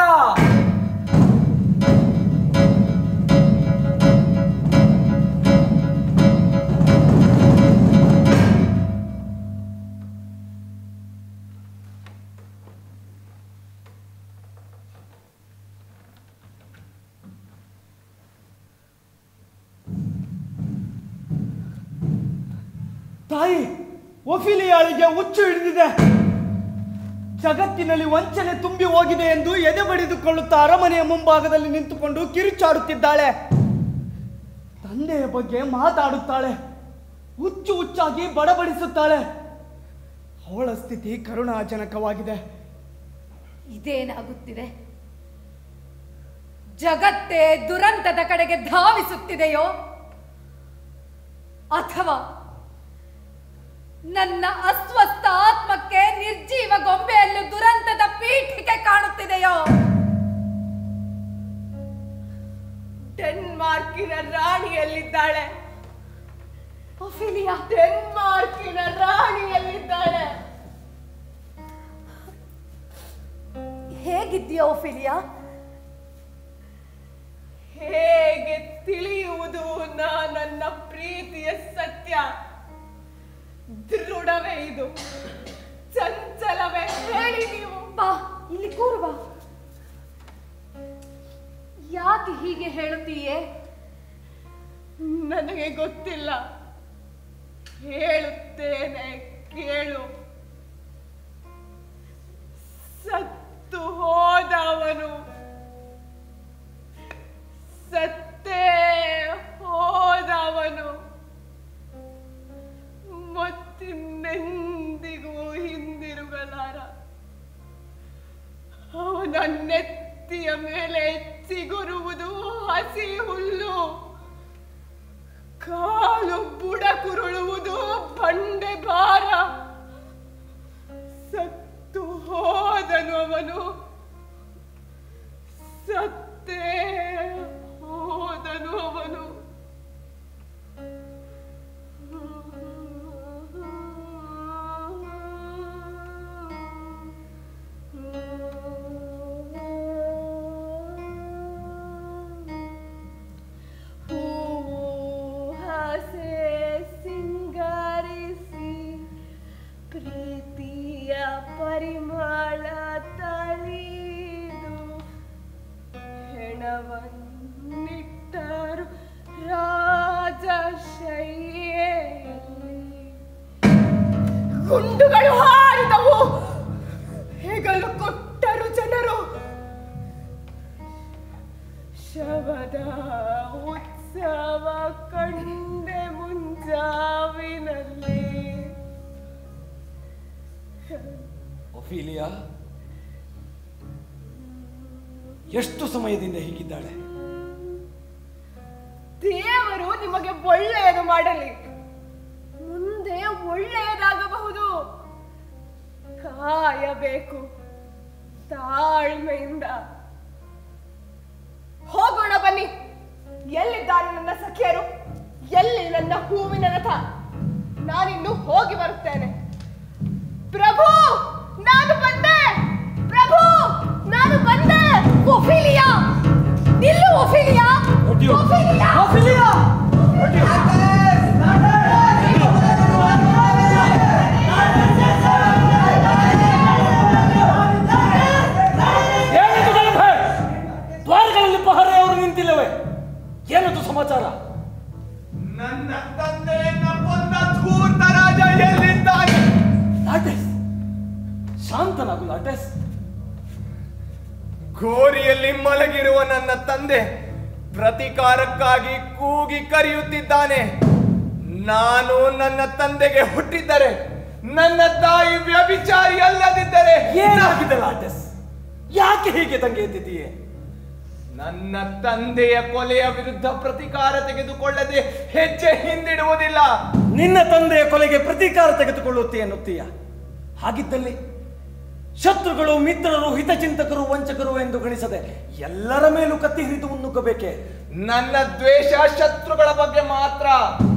[SPEAKER 13] ತಾಯಿ, ಒಫಿಲಿಯಾಳಿಗೆ ಹುಚ್ಚು ಹಿಡಿದಿದೆ. ಜಗತ್ತಿನಲ್ಲಿ ವಂಚನೆ ತುಂಬಿ ಹೋಗಿದೆ ಎಂದು ಎದೆ ಬಡಿದುಕೊಳ್ಳುತ್ತಾ ಅರಮನೆಯ ಮುಂಭಾಗದಲ್ಲಿ ನಿಂತುಕೊಂಡು ಕಿರುಚಾಡುತ್ತಿದ್ದಾಳೆ. ತಂದೆಯ ಬಗ್ಗೆ ಮಾತಾಡುತ್ತಾಳೆ, ಹುಚ್ಚಾಗಿ ಬಡಬಡಿಸುತ್ತಾಳೆ. ಅವಳ ಸ್ಥಿತಿ ಕರುಣಾಜನಕವಾಗಿದೆ.
[SPEAKER 6] ಇದೇನಾಗುತ್ತಿದೆ? ಜಗತ್ತೇ ದುರಂತದ ಕಡೆಗೆ ಧಾವಿಸುತ್ತಿದೆಯೋ, ಅಥವಾ ನನ್ನ ಅಸ್ವಸ್ಥ ಆತ್ಮಕ್ಕೆ ನಿರ್ಜೀವ ಗೊಂಬೆಯಲ್ಲೂ ದುರಂತದ ಪೀಠಿಕೆ ಕಾಣುತ್ತಿದೆಯೋ?
[SPEAKER 11] ಡೆನ್ಮಾರ್ಕಿನ ರಾಣಿಯಲ್ಲಿದ್ದಾಳೆ.
[SPEAKER 6] ಒಫಿಲಿಯಾ,
[SPEAKER 11] ಡೆನ್ಮಾರ್ಕಿನ ರಾಣಿಯಲ್ಲಿದ್ದಾಳೆ.
[SPEAKER 6] ಹೇಗಿದ್ದೀಯಾ ಒಫಿಲಿಯಾ?
[SPEAKER 11] ಹೇಗೆ ಪ್ರೀತಿಯ ಸತ್ಯ ದೃಢವೇ ಇದು, ಚಂಚಲವೇ? ಹೇಳಿ ನೀವು.
[SPEAKER 6] ಬಾ ಇಲ್ಲಿ ಕೂರು ಬಾ. ಯಾಕೆ ಹೀಗೆ ಹೇಳುತ್ತೀಯೇ?
[SPEAKER 11] ನನಗೆ ಗೊತ್ತಿಲ್ಲ, ಹೇಳುತ್ತೇನೆ ಕೇಳು. ಸತ್ತು ಹೋದವನು ಸತ್ತೇ ಹೋದವನು ಮತ್ತಿನ್ನೆಂದಿಗೂ ಹಿಂದಿರುಗಲಾರ. ಅವನ ನೆತ್ತಿಯ ಮೇಲೆ ಚಿಗುರುವುದು ಹಸಿ ಹುಲ್ಲು, ಕಾಲು ಬುಡಕುರುಳುವುದು ಬಂಡೆ ಭಾರ. ಸತ್ತು ಹೋದನು ಅವನು, ಸತ್ತೇ ಹೋದನು ಅವನು. ಪರಿಮಳ ತಳಿದು ಹೆಣವನ್ನಿಟ್ಟರು ರಾಜಶೈಯಲ್ಲಿ. ಗುಂಡುಗಳು ಹಾರಿದವು, ಹೆಗಲು ಕೊಟ್ಟರು ಜನರು. ಶವದ ಉತ್ಸವ ಕಂಡೆ ಮುಂಜಾವಿನಲ್ಲಿ.
[SPEAKER 4] ಒಫೀಲಿಯಾ ಎಷ್ಟು ಸಮಯದಿಂದ ಹೀಗಿದ್ದಾಳೆ?
[SPEAKER 11] ದೇವರು ನಿಮಗೆ ಒಳ್ಳೆಯದು ಮಾಡಲಿ, ಮುಂದೆ ಒಳ್ಳೆಯದಾಗಬಹುದು. ಕಾಯಬೇಕು ತಾಳ್ಮೆಯಿಂದ. ಹೋಗೋಣ ಬನ್ನಿ. ಎಲ್ಲಿದ್ದಾರೆ ನನ್ನ ಸಖಿಯರು? ಎಲ್ಲಿ ನನ್ನ ಹೂವಿನ ರಥ? ನಾನಿನ್ನು ಹೋಗಿ ಬರುತ್ತೇನೆ. ಪ್ರಭು ನಾನು ಬಂದೆ, ಪ್ರಭು ನಾನು ಬಂದೆ. ಒಫೀಲಿಯಾ ನಿಲ್ಲು, ಒಫೀಲಿಯಾ, ಒಫೀಲಿಯಾ, ಒಫೀಲಿಯಾ.
[SPEAKER 4] ದ್ವಾರಗಳಲ್ಲಿ ಪಹರೆಯವರು ನಿಂತಿಲ್ಲವೇ? ಏನದು ಸಮಾಚಾರ?
[SPEAKER 2] ನನ್ನ ತಂದೆಯನ್ನ ಕೊಂದ ಧೂರ್ತ ರಾಜ ಎಲ್ಲಿದ್ದಾನೆ?
[SPEAKER 4] ಲಾಟೆಸ್, ಶಾಂತನಾಗು ಲಾಟೆಸ್.
[SPEAKER 2] ಗೋರಿಯಲ್ಲಿ ಮಲಗಿರುವ ನನ್ನ ತಂದೆ ಪ್ರತೀಕಾರಕ್ಕಾಗಿ ಕೂಗಿ ಕರೆಯುತ್ತಿದ್ದಾನೆ. ನಾನು ನನ್ನ ತಂದೆಗೆ ಹುಟ್ಟಿದ್ದರೆ, ನನ್ನ ತಾಯಿ ವ್ಯಭಿಚಾರಿ ಅಲ್ಲದಿದ್ದರೆ
[SPEAKER 4] ಏನಾಗಿದೆ ಲಾಟೆಸ್? ಯಾಕೆ ಹೀಗೆ ತಂಗೆ ಎದ್ದಿದ್ದೀಯೆ?
[SPEAKER 2] ನನ್ನ ತಂದೆಯ ಕೊಲೆಯ ವಿರುದ್ಧ ಪ್ರತೀಕಾರ ತೆಗೆದುಕೊಳ್ಳದೆ ಹೆಜ್ಜೆ ಹಿಂದಿಡುವುದಿಲ್ಲ.
[SPEAKER 4] ನಿನ್ನ ತಂದೆಯ ಕೊಲೆಗೆ ಪ್ರತೀಕಾರ ತೆಗೆದುಕೊಳ್ಳುತ್ತೆ ಎನ್ನುತ್ತೀಯ? ಹಾಗಿದ್ದಲ್ಲಿ ಶತ್ರುಗಳು, ಮಿತ್ರರು, ಹಿತಚಿಂತಕರು, ವಂಚಕರು ಎಂದು ಗಣಿಸದೆ ಎಲ್ಲರ ಮೇಲೂ ಕತ್ತಿ ಹಿಡಿದು ಮುನ್ನುಗ್ಗಬೇಕೆ?
[SPEAKER 2] ನನ್ನ ದ್ವೇಷ ಶತ್ರುಗಳ ಬಗ್ಗೆ ಮಾತ್ರ.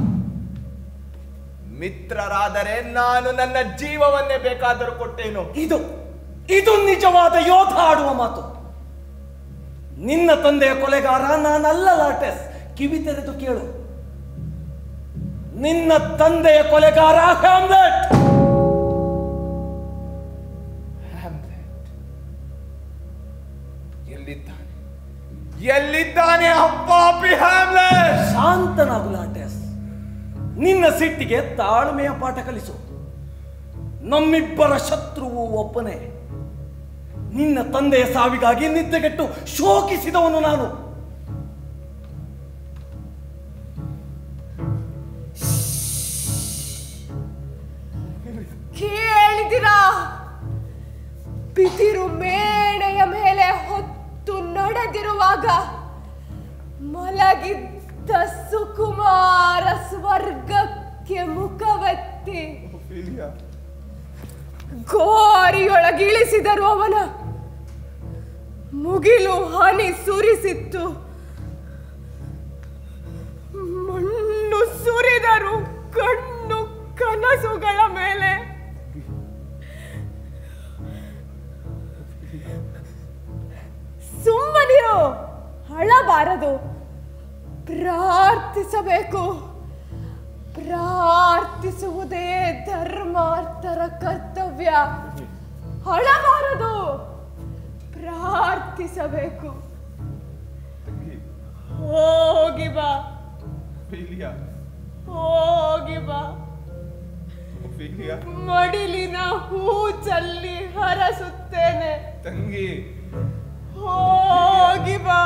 [SPEAKER 2] ಮಿತ್ರರಾದರೆ ನಾನು ನನ್ನ ಜೀವವನ್ನೇ ಬೇಕಾದರೂ ಕೊಟ್ಟೇನು.
[SPEAKER 4] ಇದು ನಿಜವಾದ ಯೋಧ ಆಡುವ ಮಾತು. ನಿನ್ನ ತಂದೆಯ ಕೊಲೆಗಾರ ನಾನಲ್ಲ ಲಾಟೆಸ್. ಕಿವಿ ತೆರೆದು ಕೇಳು. ನಿನ್ನ ತಂದೆಯ ಕೊಲೆಗಾರ ಹ್ಯಾಮ್ಲೆಟ್.
[SPEAKER 2] ಎಲ್ಲಿದ್ದಾನೆ ಅಪ್ಪಾಪಿ ಹ್ಯಾಮ್ಲೆಟ್?
[SPEAKER 4] ಶಾಂತನಾಗು ಲಾಟೆಸ್. ನಿನ್ನ ಸಿಟ್ಟಿಗೆ ತಾಳ್ಮೆಯ ಪಾಠ ಕಲಿಸು. ನಮ್ಮಿಬ್ಬರ ಶತ್ರುವು ಒಬ್ಬನೇ. ನಿನ್ನ ತಂದೆಯ ಸಾವಿಗಾಗಿ ನಿದ್ದೆಗೆಟ್ಟು ಶೋಕಿಸಿದವನು ನಾನು.
[SPEAKER 11] ಕೇಳಿದಿರಾ? ಬಿದಿರು ಮೇಣೆಯ ಮೇಲೆ ಹೊತ್ತು ನಡೆದಿರುವಾಗ ಮಲಗಿದ್ದ ಸುಕುಮಾರ ಸ್ವರ್ಗಕ್ಕೆ ಮುಖವೆತ್ತಿ ಗೋರಿಯೊಳಗಿಳಿಸಿದರು. ಅವನ ಮುಗಿಲು ಹನಿ ಸುರಿಸಿತ್ತು, ಮಣ್ಣು ಸುರಿದರು ಕಣ್ಣು ಕನಸುಗಳ ಮೇಲೆ. ಸುಮ್ಮನಿರು, ಅಳಬಾರದು, ಪ್ರಾರ್ಥಿಸಬೇಕು. ಪ್ರಾರ್ಥಿಸುವುದೇ ಧರ್ಮಾರ್ಥರ ಕರ್ತವ್ಯ. ಅಳಬಾರದು, ಪ್ರಾರ್ಥಿಸಬೇಕು. ಹೋಗಿ ಬಾ, ಹೋಗಿ ಬಾ. ಮಡಿಲಿನ ಹೂ ಚಲ್ಲಿ ಹರಸುತ್ತೇನೆ.
[SPEAKER 5] ತಂಗಿ
[SPEAKER 11] ಹೋಗಿ ಬಾ,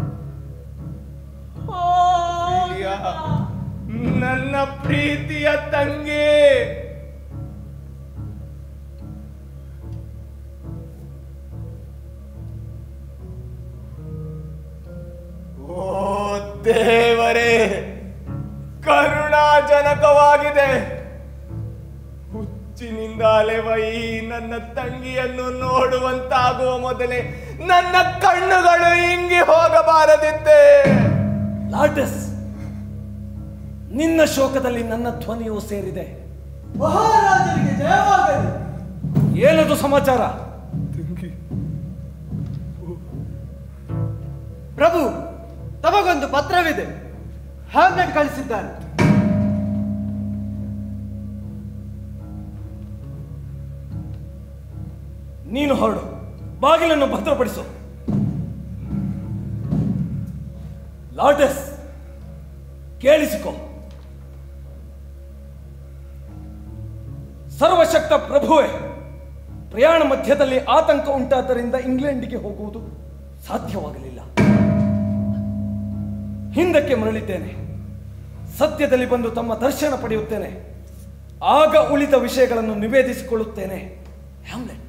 [SPEAKER 5] ನನ್ನ ಪ್ರೀತಿಯ ತಂಗಿ. ಓ ದೇವರೇ, ಕರುಣಾಜನಕವಾಗಿದೆ. ಹುಚ್ಚಿನಿಂದ ಅಲೆವ ಈ ನನ್ನ ತಂಗಿಯನ್ನು ನೋಡುವಂತಾಗುವ ಮೊದಲೇ ನನ್ನ ಕಣ್ಣುಗಳು ಹಿಂಗಿ ಹೋಗಬಾರದಿತ್ತೆ.
[SPEAKER 4] ಲಾಟಸ್, ನಿನ್ನ ಶೋಕದಲ್ಲಿ ನನ್ನ ಧ್ವನಿಯು ಸೇರಿದೆ.
[SPEAKER 3] ಮಹಾರಾಜರಿಗೆ ಜಯವಾಗಲಿ.
[SPEAKER 4] ಏನದು ಸಮಾಚಾರ?
[SPEAKER 3] ಪ್ರಭು, ತಮಗೊಂದು ಪತ್ರವಿದೆ. ಹ್ಯಾಮ್ಲೆಟ್ ಕಳಿಸಿದ್ದಾನೆ.
[SPEAKER 4] ನೀನು ಹೊರಡು, ಬಾಗಿಲನ್ನು ಭದ್ರಪಡಿಸು. ಲಾಟಸ್, ಕೇಳಿಸಿಕೊ. ಸರ್ವಶಕ್ತ ಪ್ರಭುವೇ, ಪ್ರಯಾಣ ಮಧ್ಯದಲ್ಲಿ ಆತಂಕ ಉಂಟಾದ್ದರಿಂದ ಇಂಗ್ಲೆಂಡಿಗೆ ಹೋಗುವುದು ಸಾಧ್ಯವಾಗಲಿಲ್ಲ. ಹಿಂದಕ್ಕೆ ಮರಳಿದ್ದೇನೆ. ಸದ್ಯದಲ್ಲಿ ಬಂದು ತಮ್ಮ ದರ್ಶನ ಪಡೆಯುತ್ತೇನೆ. ಆಗ ಉಳಿದ ವಿಷಯಗಳನ್ನು ನಿವೇದಿಸಿಕೊಳ್ಳುತ್ತೇನೆ. ಹ್ಯಾಮ್ಲೆಟ್,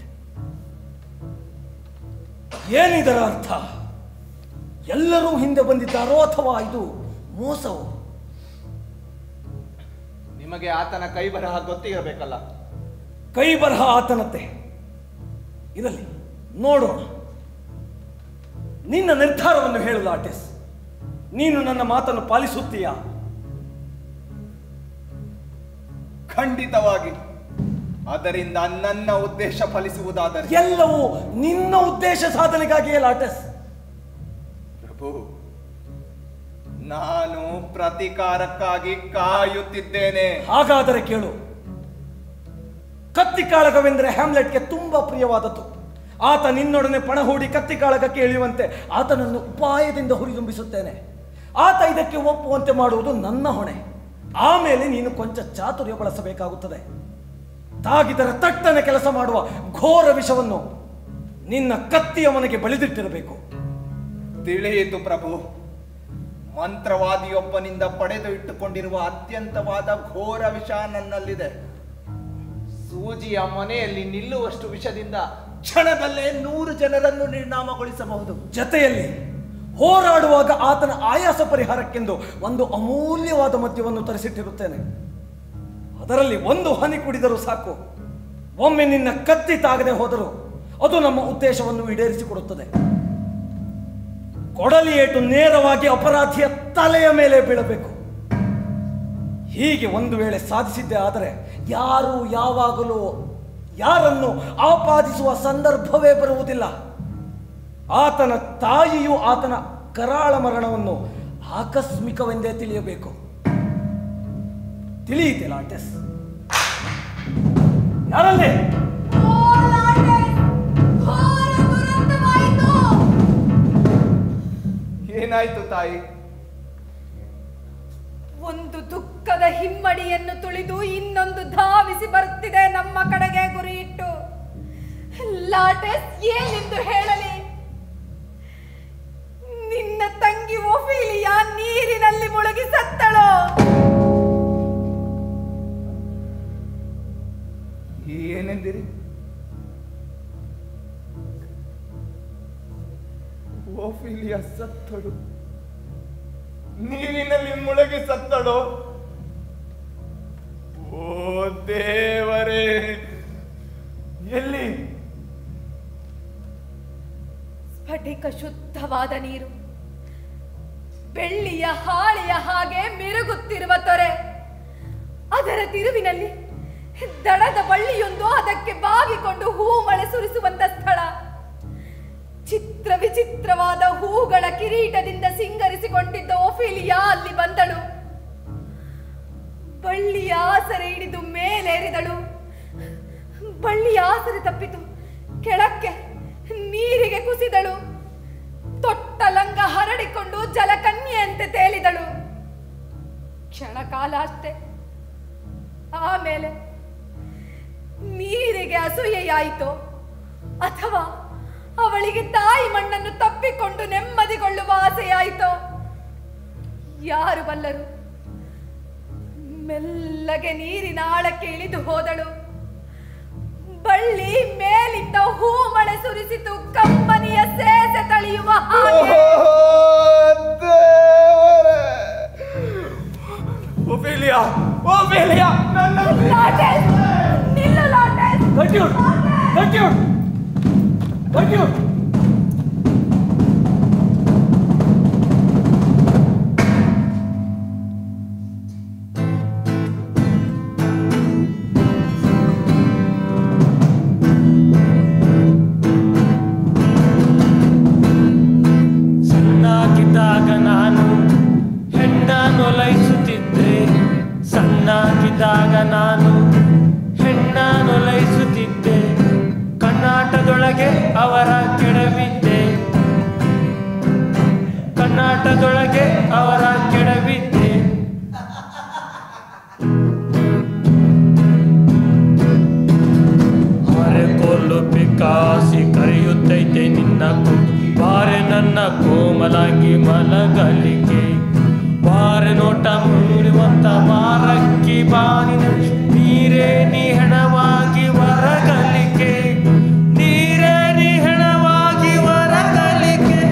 [SPEAKER 4] ಏನಿದರ ಅರ್ಥ? ಎಲ್ಲರೂ ಹಿಂದೆ ಬಂದಿದ್ದಾರೋ ಅಥವಾ ಇದು ಮೋಸವೋ?
[SPEAKER 5] ನಿಮಗೆ ಆತನ ಕೈ ಬರಹ ಗೊತ್ತಿರಬೇಕಲ್ಲ.
[SPEAKER 4] ಕೈ ಬರಹ ಆತನತ್ತೆ ಇರಲಿ, ನೋಡೋಣ. ನಿನ್ನ ನಿರ್ಧಾರವನ್ನು ಹೇಳು ಲಾಟೆಸ್. ನೀನು ನನ್ನ ಮಾತನ್ನು ಪಾಲಿಸುತ್ತೀಯಾ?
[SPEAKER 5] ಖಂಡಿತವಾಗಿ. ಅದರಿಂದ ನನ್ನ ಉದ್ದೇಶ ಫಲಿಸುವುದಾದರೆ
[SPEAKER 4] ಎಲ್ಲವೂ ನಿನ್ನ ಉದ್ದೇಶ ಸಾಧನೆಗಾಗಿಯೇ ಲಾಟೆಸ್.
[SPEAKER 5] ಪ್ರಭು, ನಾನು ಪ್ರತಿಕಾರಕ್ಕಾಗಿ ಕಾಯುತ್ತಿದ್ದೇನೆ.
[SPEAKER 4] ಹಾಗಾದರೆ ಕೇಳು. ಕತ್ತಿಕಾಳಗವೆಂದರೆ ಹ್ಯಾಮ್ಲೆಟ್ಗೆ ತುಂಬಾ ಪ್ರಿಯವಾದದ್ದು. ಆತ ನಿನ್ನೊಡನೆ ಪಣ ಹೂಡಿ ಕತ್ತಿಕಾಳಗಕ್ಕೆ ಇಳಿಯುವಂತೆ ಆತನನ್ನು ಉಪಾಯದಿಂದ ಹುರಿದುಂಬಿಸುತ್ತೇನೆ. ಆತ ಇದಕ್ಕೆ ಒಪ್ಪುವಂತೆ ಮಾಡುವುದು ನನ್ನ ಹೊಣೆ. ಆಮೇಲೆ ನೀನು ಕೊಂಚ ಚಾತುರ್ಯ ಬಳಸಬೇಕಾಗುತ್ತದೆ. ತಾಗಿದರ ತಟ್ಟನೆ ಕೆಲಸ ಮಾಡುವ ಘೋರ ವಿಷವನ್ನು ನಿನ್ನ ಕತ್ತಿಯ ಮನೆಗೆ ಬಳಿದಿಟ್ಟಿರಬೇಕು.
[SPEAKER 5] ತಿಳಿಯಿತು ಪ್ರಭು. ಮಂತ್ರವಾದಿಯೊಬ್ಬನಿಂದ ಪಡೆದು ಇಟ್ಟುಕೊಂಡಿರುವ ಅತ್ಯಂತವಾದ ಘೋರ ವಿಷ ನನ್ನಲ್ಲಿದೆ. ಸೂಜಿಯ ಮನೆಯಲ್ಲಿ ನಿಲ್ಲುವಷ್ಟು ವಿಷದಿಂದ ಕ್ಷಣದಲ್ಲೇ 100 ಜನರನ್ನು ನಿರ್ನಾಮಗೊಳಿಸಬಹುದು.
[SPEAKER 4] ಜತೆಯಲ್ಲಿ ಹೋರಾಡುವಾಗ ಆತನ ಆಯಾಸ ಪರಿಹಾರಕ್ಕೆಂದು ಒಂದು ಅಮೂಲ್ಯವಾದ ಮದ್ಯವನ್ನು ತರಿಸಿಟ್ಟಿರುತ್ತೇನೆ. ಅದರಲ್ಲಿ ಒಂದು ಹನಿ ಕುಡಿದರೂ ಸಾಕು. ಒಮ್ಮೆ ನಿನ್ನ ಕತ್ತಿ ತಾಗದೆ ಹೋದರೂ ಅದು ನಮ್ಮ ಉದ್ದೇಶವನ್ನು ಈಡೇರಿಸಿಕೊಡುತ್ತದೆ. ಕೊಡಲಿ ಏಟು ನೇರವಾಗಿ ಅಪರಾಧಿಯ ತಲೆಯ ಮೇಲೆ ಬೀಳಬೇಕು. ಹೀಗೆ ಒಂದು ವೇಳೆ ಸಾಧಿಸಿದ್ದೇ ಆದರೆ ಯಾರು ಯಾವಾಗಲೂ ಯಾರನ್ನು ಆಪಾದಿಸುವ ಸಂದರ್ಭವೇ ಬರುವುದಿಲ್ಲ. ಆತನ ತಾಯಿಯು ಆತನ ಕರಾಳ ಮರಣವನ್ನು ಆಕಸ್ಮಿಕವೆಂದೇ ತಿಳಿಯಬೇಕು. ತಿಳಿಯಿತೆ ಲಾಟೆಸ್? ಯಾರಲ್ಲೇ?
[SPEAKER 5] ಏನಾಯ್ತು ತಾಯಿ?
[SPEAKER 6] ಒಂದು ದುಃಖದ ಹಿಮ್ಮಡಿಯನ್ನು ತುಳಿದು ಇನ್ನೊಂದು ಧಾವಿಸಿ ಬರುತ್ತಿದೆ ನಮ್ಮ ಕಡೆಗೆ ಗುರಿಯಿಟ್ಟು. ಲಾಟೆಸ್, ಏನೆಂದು ಹೇಳಲಿ? ನಿನ್ನ ತಂಗಿ ಒಫೀಲಿಯಾ ನೀರಿನಲ್ಲಿ ಮುಳುಗಿ ಸತ್ತಳೋ?
[SPEAKER 5] ಏನೆಂದಿರಿ? ಒಫೀಲಿಯಾ ಸತ್ತಳು? ನೀರಿನಲ್ಲಿ ಮುಳುಗಿ ಸತ್ತಳು? ಓ ದೇವರೇ, ಎಲ್ಲಿ?
[SPEAKER 6] ಸ್ಫಟಿಕ ಶುದ್ಧವಾದ ನೀರು, ಬೆಳ್ಳಿಯ ಹಾಳೆಯ ಹಾಗೆ ಮಿರುಗುತ್ತಿರುವ ತೊರೆ, ಅದರ ತಿರುವಿನಲ್ಲಿ ದಡದ ಬಳ್ಳಿಯೊಂದು ಅದಕ್ಕೆ ಬಾಗಿಕೊಂಡು ಹೂ ಮಳೆ ಸುರಿಸುವಂತ ಸ್ಥಳ. ಚಿತ್ರ ವಿಚಿತ್ರವಾದ ಹೂಗಳ ಕಿರೀಟದಿಂದ ಸಿಂಗರಿಸಿಕೊಂಡಿದ್ದ ಒಫೀಲಿಯಾ ಅಲ್ಲಿ ಬಂದಳು. ಬಳಿ ಆಸರೆ ಹಿಡಿದು ಮೇಲೇರಿದಳು. ಬಳ್ಳಿಯ ಆಸರೆ ತಪ್ಪಿತು, ಕೆಳಕ್ಕೆ ನೀರಿಗೆ ಕುಸಿದಳು. ತೊಟ್ಟ ಲಂಗ ಹರಡಿಕೊಂಡು ಜಲಕನ್ಯೆಯಂತೆ ತೇಲಿದಳು. ಕ್ಷಣ ಕಾಲ ಅಷ್ಟೇ. ಆಮೇಲೆ ನೀರಿಗೆ ಅಸೂಯೆಯಾಯಿತು ಅಥವಾ ಅವಳಿಗೆ ತಾಯಿ ಮಣ್ಣನ್ನು ತಪ್ಪಿಕೊಂಡು ನೆಮ್ಮದಿಗೊಳ್ಳುವ ಆಸೆಯಾಯಿತು, ಯಾರು ಬಲ್ಲರು. ಮೆಲ್ಲಗೆ ನೀರಿನ ಆಳಕ್ಕೆ ಇಳಿದು ಹೋದಳು. ಬಳ್ಳಿ ಮೇಲಿಂದ ಹೂ ಮಳೆ ಸುರಿಸಿತು, ಕಂಬನಿಯ ಸೇಸೆ ತಳೆಯುವ ಹಾಗೆ. ನಿಲ್ಲು ಲಾಟೆಸ್.
[SPEAKER 14] ಸಣ್ಣಾಗಿದ್ದಾಗ ನಾನು ಹೆಣ್ಣನೊಲೈಸುತ್ತಿದ್ದೆ. ಸಣ್ಣಾಗಿದ್ದಾಗ ನಾನು ಹೆಣ್ಣನೊಲೈಸುತ್ತಿದ್ದೆ. ಕರ್ನಾಟಕದೊಳಗೆ ಅವರ ಕೆಡವಿದ್ದೆ. ಕರ್ನಾಟಕದೊಳಗೆ ಅವರ ಕೆಡವಿದ್ದೆ. ಅರೆಕೋಲು ಪಿಕಾಸಿ ಕರೆಯುತ್ತೈತೆ ನಿನ್ನ ಬಾರೆ ನನ್ನ ಕೋಮಲಾಗಿ ಮಲಗಲಿಕೆ. ಬಾರೆ ನೋಟ ಮೂಡುವಂತ ಮಾರಕ್ಕಿ ಬಾನಿನ ನೀರೇ ನೀ ಹೆಣವಾಗಿ ಹೊರಗಲಿಕೆ. ನೀರೇ ನೀ ಹೆಣವಾಗಿ ಹೊರಗಲಿಕೆ.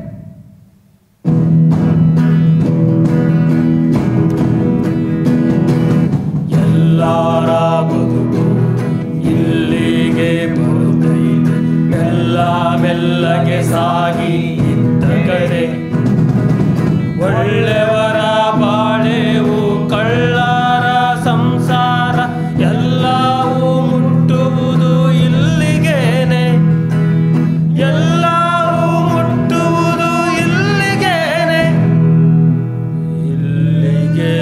[SPEAKER 14] ಎಲ್ಲರ ಬದುಕು ಇಲ್ಲಿಗೆ ಬರುತ್ತೈತೆ. ಮೆಲ್ಲ ಮೆಲ್ಲಗೆ ಸಾಗಿ ಇದ್ದ ಕಡೆ ಒಳ್ಳೆಯವರ ಬಾಳೆವು ಕಳ್ಳರ ಸಂಸಾರ ಎಲ್ಲವೂ ಮುಟ್ಟುವುದು ಇಲ್ಲಿಗೇನೆ. ಎಲ್ಲವೂ ಮುಟ್ಟುವುದು ಇಲ್ಲಿಗೇನೆ. ಇಲ್ಲಿಗೆ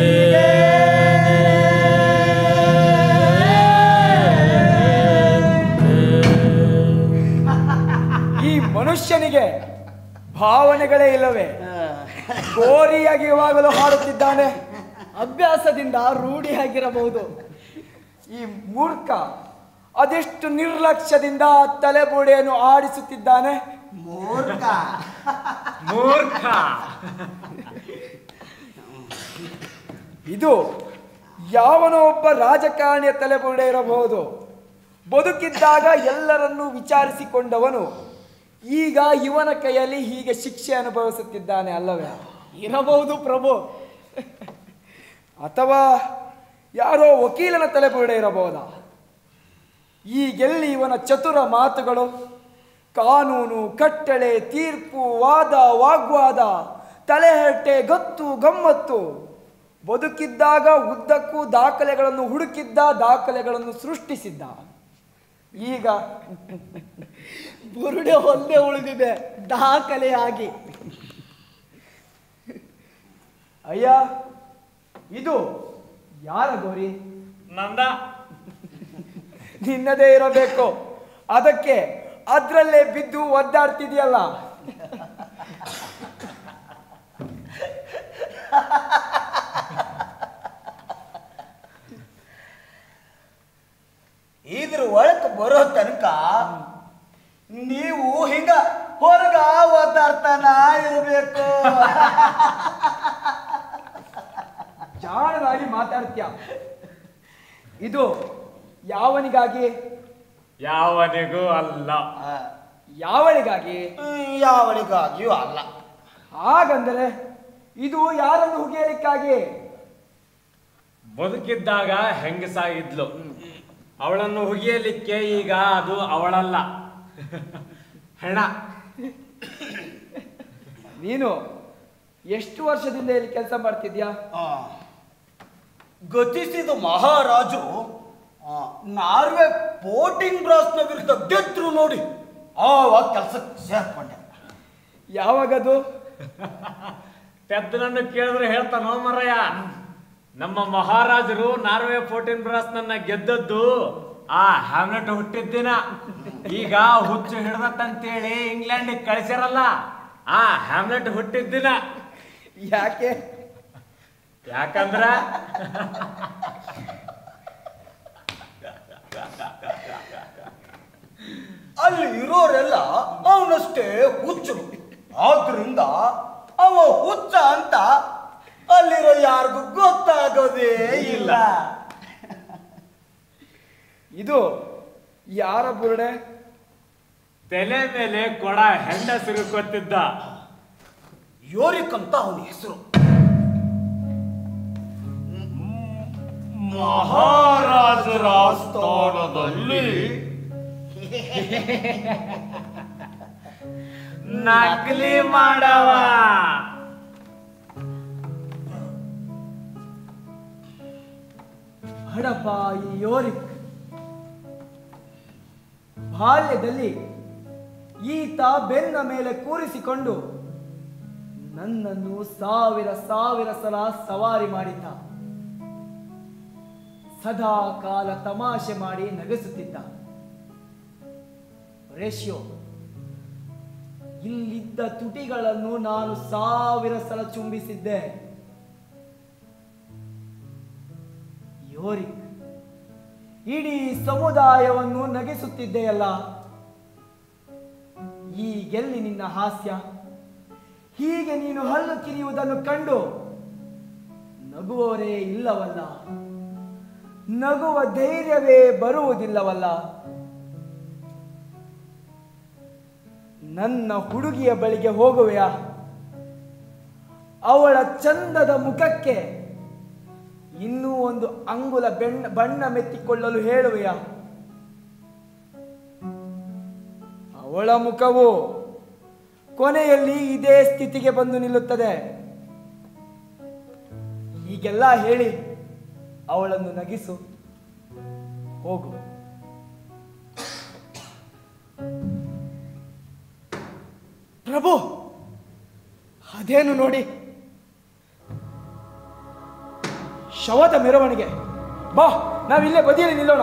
[SPEAKER 10] ಈ ಮನುಷ್ಯನಿಗೆ ಭಾವನೆಗಳೇ ಇಲ್ಲವೇ? ಗೋರಿಯಾಗಿ ಇವಾಗಲೂ ಹಾಡುತ್ತಿದ್ದಾನೆ.
[SPEAKER 3] ಅಭ್ಯಾಸದಿಂದ ರೂಢಿಯಾಗಿರಬಹುದು.
[SPEAKER 10] ಈ ಮೂರ್ಖ ಅದೆಷ್ಟು ನಿರ್ಲಕ್ಷ್ಯದಿಂದ ತಲೆಬುಡೆಯನ್ನು ಆಡಿಸುತ್ತಿದ್ದಾನೆ.
[SPEAKER 12] ಮೂರ್ಖ
[SPEAKER 9] ಮೂರ್ಖ.
[SPEAKER 10] ಇದು ಯಾವನೋ ಒಬ್ಬ ರಾಜಕಾರಣಿಯ ತಲೆಬುಡೆ ಇರಬಹುದು. ಬದುಕಿದ್ದಾಗ ಎಲ್ಲರನ್ನೂ ವಿಚಾರಿಸಿಕೊಂಡವನು ಈಗ ಇವನ ಕೈಯಲ್ಲಿ ಹೀಗೆ ಶಿಕ್ಷೆ ಅನುಭವಿಸುತ್ತಿದ್ದಾನೆ ಅಲ್ಲವೇ?
[SPEAKER 3] ಇರಬಹುದು ಪ್ರಭು.
[SPEAKER 10] ಅಥವಾ ಯಾರೋ ವಕೀಲನ ತಲೆಬುಡೆ ಇರಬಹುದಾ? ಈಗೆಲ್ಲಿ ಇವನ ಚತುರ ಮಾತುಗಳು, ಕಾನೂನು, ಕಟ್ಟಳೆ, ತೀರ್ಪು, ವಾದ, ವಾಗ್ವಾದ, ತಲೆಹರಟೆ, ಗತ್ತು, ಗಮ್ಮತ್ತು. ಬದುಕಿದ್ದಾಗ ಉದ್ದಕ್ಕೂ ದಾಖಲೆಗಳನ್ನು ಹುಡುಕಿದ್ದ, ದಾಖಲೆಗಳನ್ನು ಸೃಷ್ಟಿಸಿದ್ದ. ಈಗ
[SPEAKER 3] ಬುರುಡೆ ಹೊಂದೆ ಉಳಿದಿದೆ ದಾಖಲೆಯಾಗಿ.
[SPEAKER 10] ಅಯ್ಯ, ಇದು ಯಾರ ಗೋರಿ?
[SPEAKER 9] ನಂದ.
[SPEAKER 10] ನಿನ್ನದೇ ಇರಬೇಕು. ಅದಕ್ಕೆ ಅದ್ರಲ್ಲೇ ಬಿದ್ದು ಒದ್ದಾಡ್ತಿದೆಯಲ್ಲ.
[SPEAKER 12] ಇದ್ರ ಒಳಕ್ ಬರೋ ತನಕ ನೀವು ಹಿಂಗ ಹೊರಗ ಒದ್ದಾಡ್ತಾನ ಇರಬೇಕು.
[SPEAKER 10] ಜಾಣನಾಗಿ ಮಾತಾಡ್ತೀಯ. ಇದು ಯಾವನಿಗಾಗಿ?
[SPEAKER 9] ಯಾವನಿಗೂ ಅಲ್ಲ.
[SPEAKER 10] ಯಾವಳಿಗಾಗಿ?
[SPEAKER 12] ಯಾವಳಿಗಾಗಿಯೂ ಅಲ್ಲ.
[SPEAKER 10] ಹಾಗಂದರೆ ಇದು ಯಾರನ್ನು ಹುಗಿಯಲಿಕ್ಕಾಗಿ?
[SPEAKER 9] ಬದುಕಿದ್ದಾಗ ಹೆಂಗಸಾಗಿದ್ಲು, ಅವಳನ್ನು ಹುಗಿಯಲಿಕ್ಕೆ ಈಗ ಅದು ಅವಳಲ್ಲ, ಹೆಣ.
[SPEAKER 10] ನೀನು ಎಷ್ಟು ವರ್ಷದಿಂದ ಇಲ್ಲಿ ಕೆಲಸ ಮಾಡ್ತಿದ್ಯಾ?
[SPEAKER 12] ಗತಿಸಿದ ಮಹಾರಾಜು ನಾರ್ವೆ ಪೋರ್ಟಿಂಗ್ ಬ್ರಾಸ್ನ ವಿರುದ್ಧ ಗೆದ್ರು ನೋಡಿ, ಆವಾಗ ಕೆಲಸಕ್ಕೆ ಸೇರ್ಕೊಂಡೆ.
[SPEAKER 10] ಯಾವಾಗದು?
[SPEAKER 9] ಪೆದ್ದನನ್ನು ಕೇಳಿದ್ರೆ ಹೇಳ್ತಾನೋ ಮರಯ್ಯ. ನಮ್ಮ ಮಹಾರಾಜರು ನಾರ್ವೆ 14 ಬ್ರಾಸ್ ನನ್ನ ಗೆದ್ದದ್ದು ಆ ಹ್ಯಾಮ್ಲೆಟ್ ಹುಟ್ಟಿದ ದಿನ. ಈಗ ಹುಚ್ಚು ಹಿಡ್ದತ್ತಂತೇಳಿ ಇಂಗ್ಲೆಂಡ್ ಕಳಿಸ್ಯಾರಲ್ಲ, ಆ ಹ್ಯಾಮ್ಲೆಟ್ ಹುಟ್ಟಿದ ದಿನ.
[SPEAKER 3] ಯಾಕೆ?
[SPEAKER 9] ಯಾಕಂದ್ರ
[SPEAKER 12] ಅಲ್ಲಿ ಇರೋರೆಲ್ಲ ಅವನಷ್ಟೇ ಹುಚ್ಚು, ಆದ್ರಿಂದ ಅವ ಹುಚ್ಚ ಅಂತ ಅಲ್ಲಿರೋ ಯಾರಿಗೂ ಗೊತ್ತಾಗೋದೇ ಇಲ್ಲ.
[SPEAKER 3] ಇದು ಯಾರ ಬುರುಡೆ?
[SPEAKER 9] ತಲೆ ಮೇಲೆ ಕೊಡ ಹೆಂಡಸರು ಕೊತ್ತಿದ್ದ
[SPEAKER 12] ಯೋರಿಕ್ ಅಂತ ಅವನ ಹೆಸರು.
[SPEAKER 14] ಮಹಾರಾಜರ ಸ್ಥಾನದಲ್ಲಿ
[SPEAKER 9] ನಕಲಿ ಮಾಡವ.
[SPEAKER 3] ಹಡಪ ಈ ಯೋರಿಕ್ ಬಾಲ್ಯದಲ್ಲಿ ಈತ ಬೆನ್ನ ಮೇಲೆ ಕೂರಿಸಿಕೊಂಡು ನನ್ನನ್ನು ಸಾವಿರ ಸಲ ಸವಾರಿ ಮಾಡಿದ್ದ. ಸದಾ ಕಾಲ ತಮಾಷೆ ಮಾಡಿ ನಗಿಸುತ್ತಿದ್ದ. ರೇಷ್ಯೋ, ಇಲ್ಲಿದ್ದ ತುಟಿಗಳನ್ನು ನಾನು 1000 ಸಲ ಚುಂಬಿಸಿದ್ದೆ. ಯೋರಿಕ್, ಇಡೀ ಸಮುದಾಯವನ್ನು ನಗಿಸುತ್ತಿದ್ದೆಯಲ್ಲ, ಈಗೆಲ್ಲಿ ನಿನ್ನ ಹಾಸ್ಯ? ಹೀಗೆ ನೀನು ಹಲ್ಲು ಕಿರಿಯುವುದನ್ನು ಕಂಡು ನಗುವವರೇ ಇಲ್ಲವಲ್ಲ, ನಗುವ ಧೈರ್ಯವೇ ಬರುವುದಿಲ್ಲವಲ್ಲ. ನನ್ನ ಹುಡುಗಿಯ ಬಳಿಗೆ ಹೋಗುವೆಯಾ? ಅವಳ ಚಂದದ ಮುಖಕ್ಕೆ ಇನ್ನೂ ಒಂದು ಅಂಗುಲ ಬಣ್ಣ ಮೆತ್ತಿಕೊಳ್ಳಲು ಹೇಳುವೆಯಾ? ಅವಳ ಮುಖವು ಕೊನೆಯಲ್ಲಿ ಇದೇ ಸ್ಥಿತಿಗೆ ಬಂದು ನಿಲ್ಲುತ್ತದೆ. ಹೀಗೆಲ್ಲ ಹೇಳಿ ಅವಳನ್ನು ನಗಿಸು. ಹೋಗು. ಪ್ರಭು, ಅದೇನು ನೋಡಿ, ಶವದ ಮೆರವಣಿಗೆ. ಬಾ, ನಾವಿಲ್ಲೇ ಬದಿಯಲ್ಲಿ ನಿಲ್ಲೋಣ.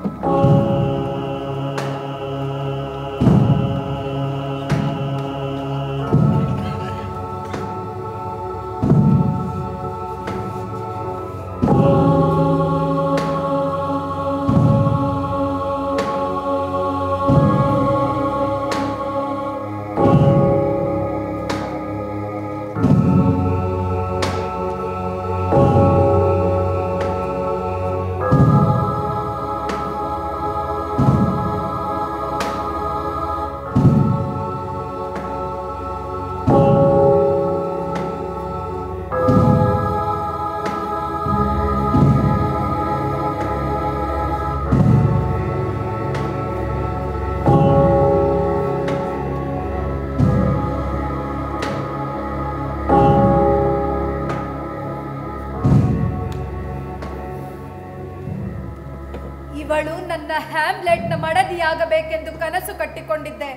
[SPEAKER 6] ಇವಳು ನನ್ನ ಹ್ಯಾಮ್ಲೆಟ್ನ ಮಡದಿಯಾಗಬೇಕೆಂದು ಕನಸು ಕಟ್ಟಿಕೊಂಡಿದ್ದೆ.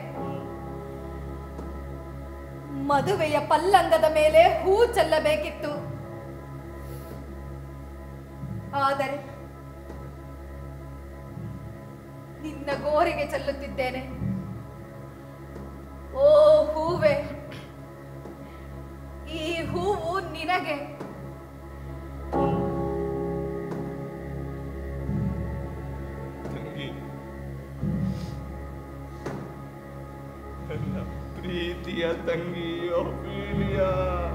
[SPEAKER 6] ಮದುವೆಯ ಪಲ್ಲಂಗದ ಮೇಲೆ ಹೂ ಚೆಲ್ಲಬೇಕಿತ್ತು. ಆದರೆ ನಿನ್ನ ಗೋರಿಗೆ ಚೆಲ್ಲುತ್ತಿದ್ದೇನೆ. ಓ ಹೂವೆ, ಈ ಹೂವು ನಿನಗೆ.
[SPEAKER 5] ಪ್ರೀತಿಯ ತಂಗಿ ಒಫೀಲಿಯಾ,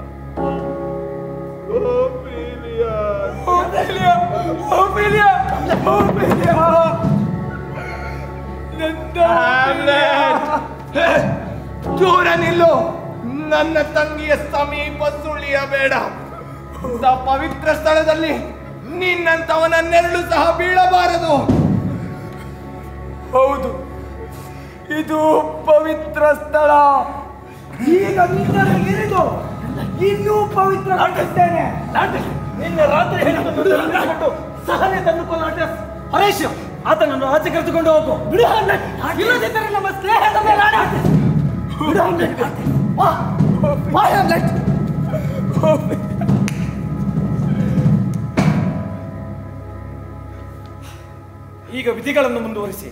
[SPEAKER 5] ಒಫೀಲಿಯಾ,
[SPEAKER 3] ಒಫೀಲಿಯಾ, ಒಫೀಲಿಯಾ, ಒಫೀಲಿಯಾ,
[SPEAKER 5] ದೂರ ನಿಲ್ಲು. ನನ್ನ ತಂಗಿಯ ಸಮೀಪ ಸುಳಿಯಬೇಡ. ಪವಿತ್ರ ಸ್ಥಳದಲ್ಲಿ ನಿನ್ನಂತವನ ನೆರಳು ಸಹ ಬೀಳಬಾರದು.
[SPEAKER 3] ಹೌದು, ಇದು ಪವಿತ್ರ ಸ್ಥಳ. ಈಗ ನಿನ್ನನ್ನು ಇರಿದು ಇನ್ನೂ ಪವಿತ್ರವಾಗಿದ್ದೇನೆ.
[SPEAKER 12] ನಿನ್ನೆ ರಾತ್ರಿ ಹೇಳಿಕೊಂಡು ಸಹನೆ ತಂದುಕೊಂಡು ಹರೇಶ್ ಆತನನ್ನು ಆಚೆ ಕರೆದುಕೊಂಡು ಹೋಗು.
[SPEAKER 3] ಇಲ್ಲದಿದ್ದರೆ ನಮ್ಮ ಸ್ನೇಹದ ಮೇಲೆ ಆಣೆ.
[SPEAKER 4] ಈಗ ವಿಧಿಗಳನ್ನು ಮುಂದುವರಿಸಿ.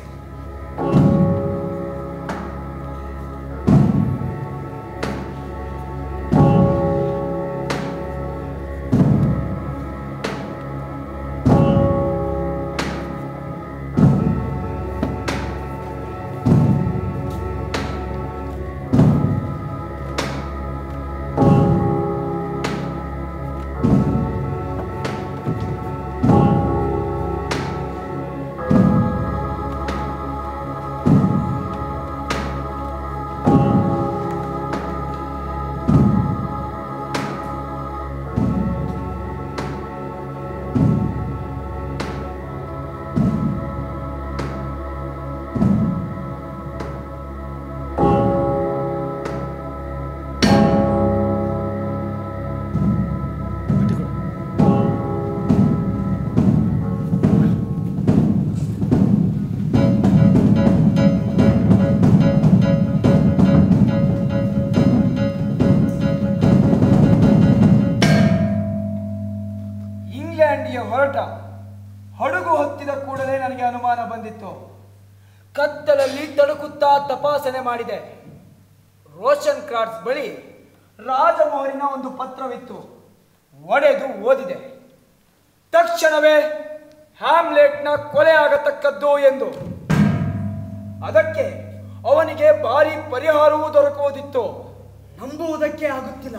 [SPEAKER 3] ಹಡಗು ಹೊತ್ತಿದ ಕೂಡಲೇ ನನಗೆ ಅನುಮಾನ ಬಂದಿತ್ತು. ಕತ್ತಲಲ್ಲಿ ತಡುಕುತ್ತಾ ತಪಾಸಣೆ ಮಾಡಿದೆ. ರೋಷನ್ ಕ್ರಾಟ್ಸ್ ಬಳಿ ರಾಜಮೋಹರಿನ ಒಂದು ಪತ್ರವಿತ್ತು. ಒಡೆದು ಓದಿದೆ. ತಕ್ಷಣವೇ ಹ್ಯಾಮ್ಲೆಟ್ನ ಕೊಲೆ ಆಗತಕ್ಕದ್ದು ಎಂದು. ಅದಕ್ಕೆ ಅವನಿಗೆ ಭಾರಿ ಪರಿಹಾರವೂ ದೊರಕುವುದಿತ್ತು. ನಂಬುವುದಕ್ಕೆ ಆಗುತ್ತಿಲ್ಲ.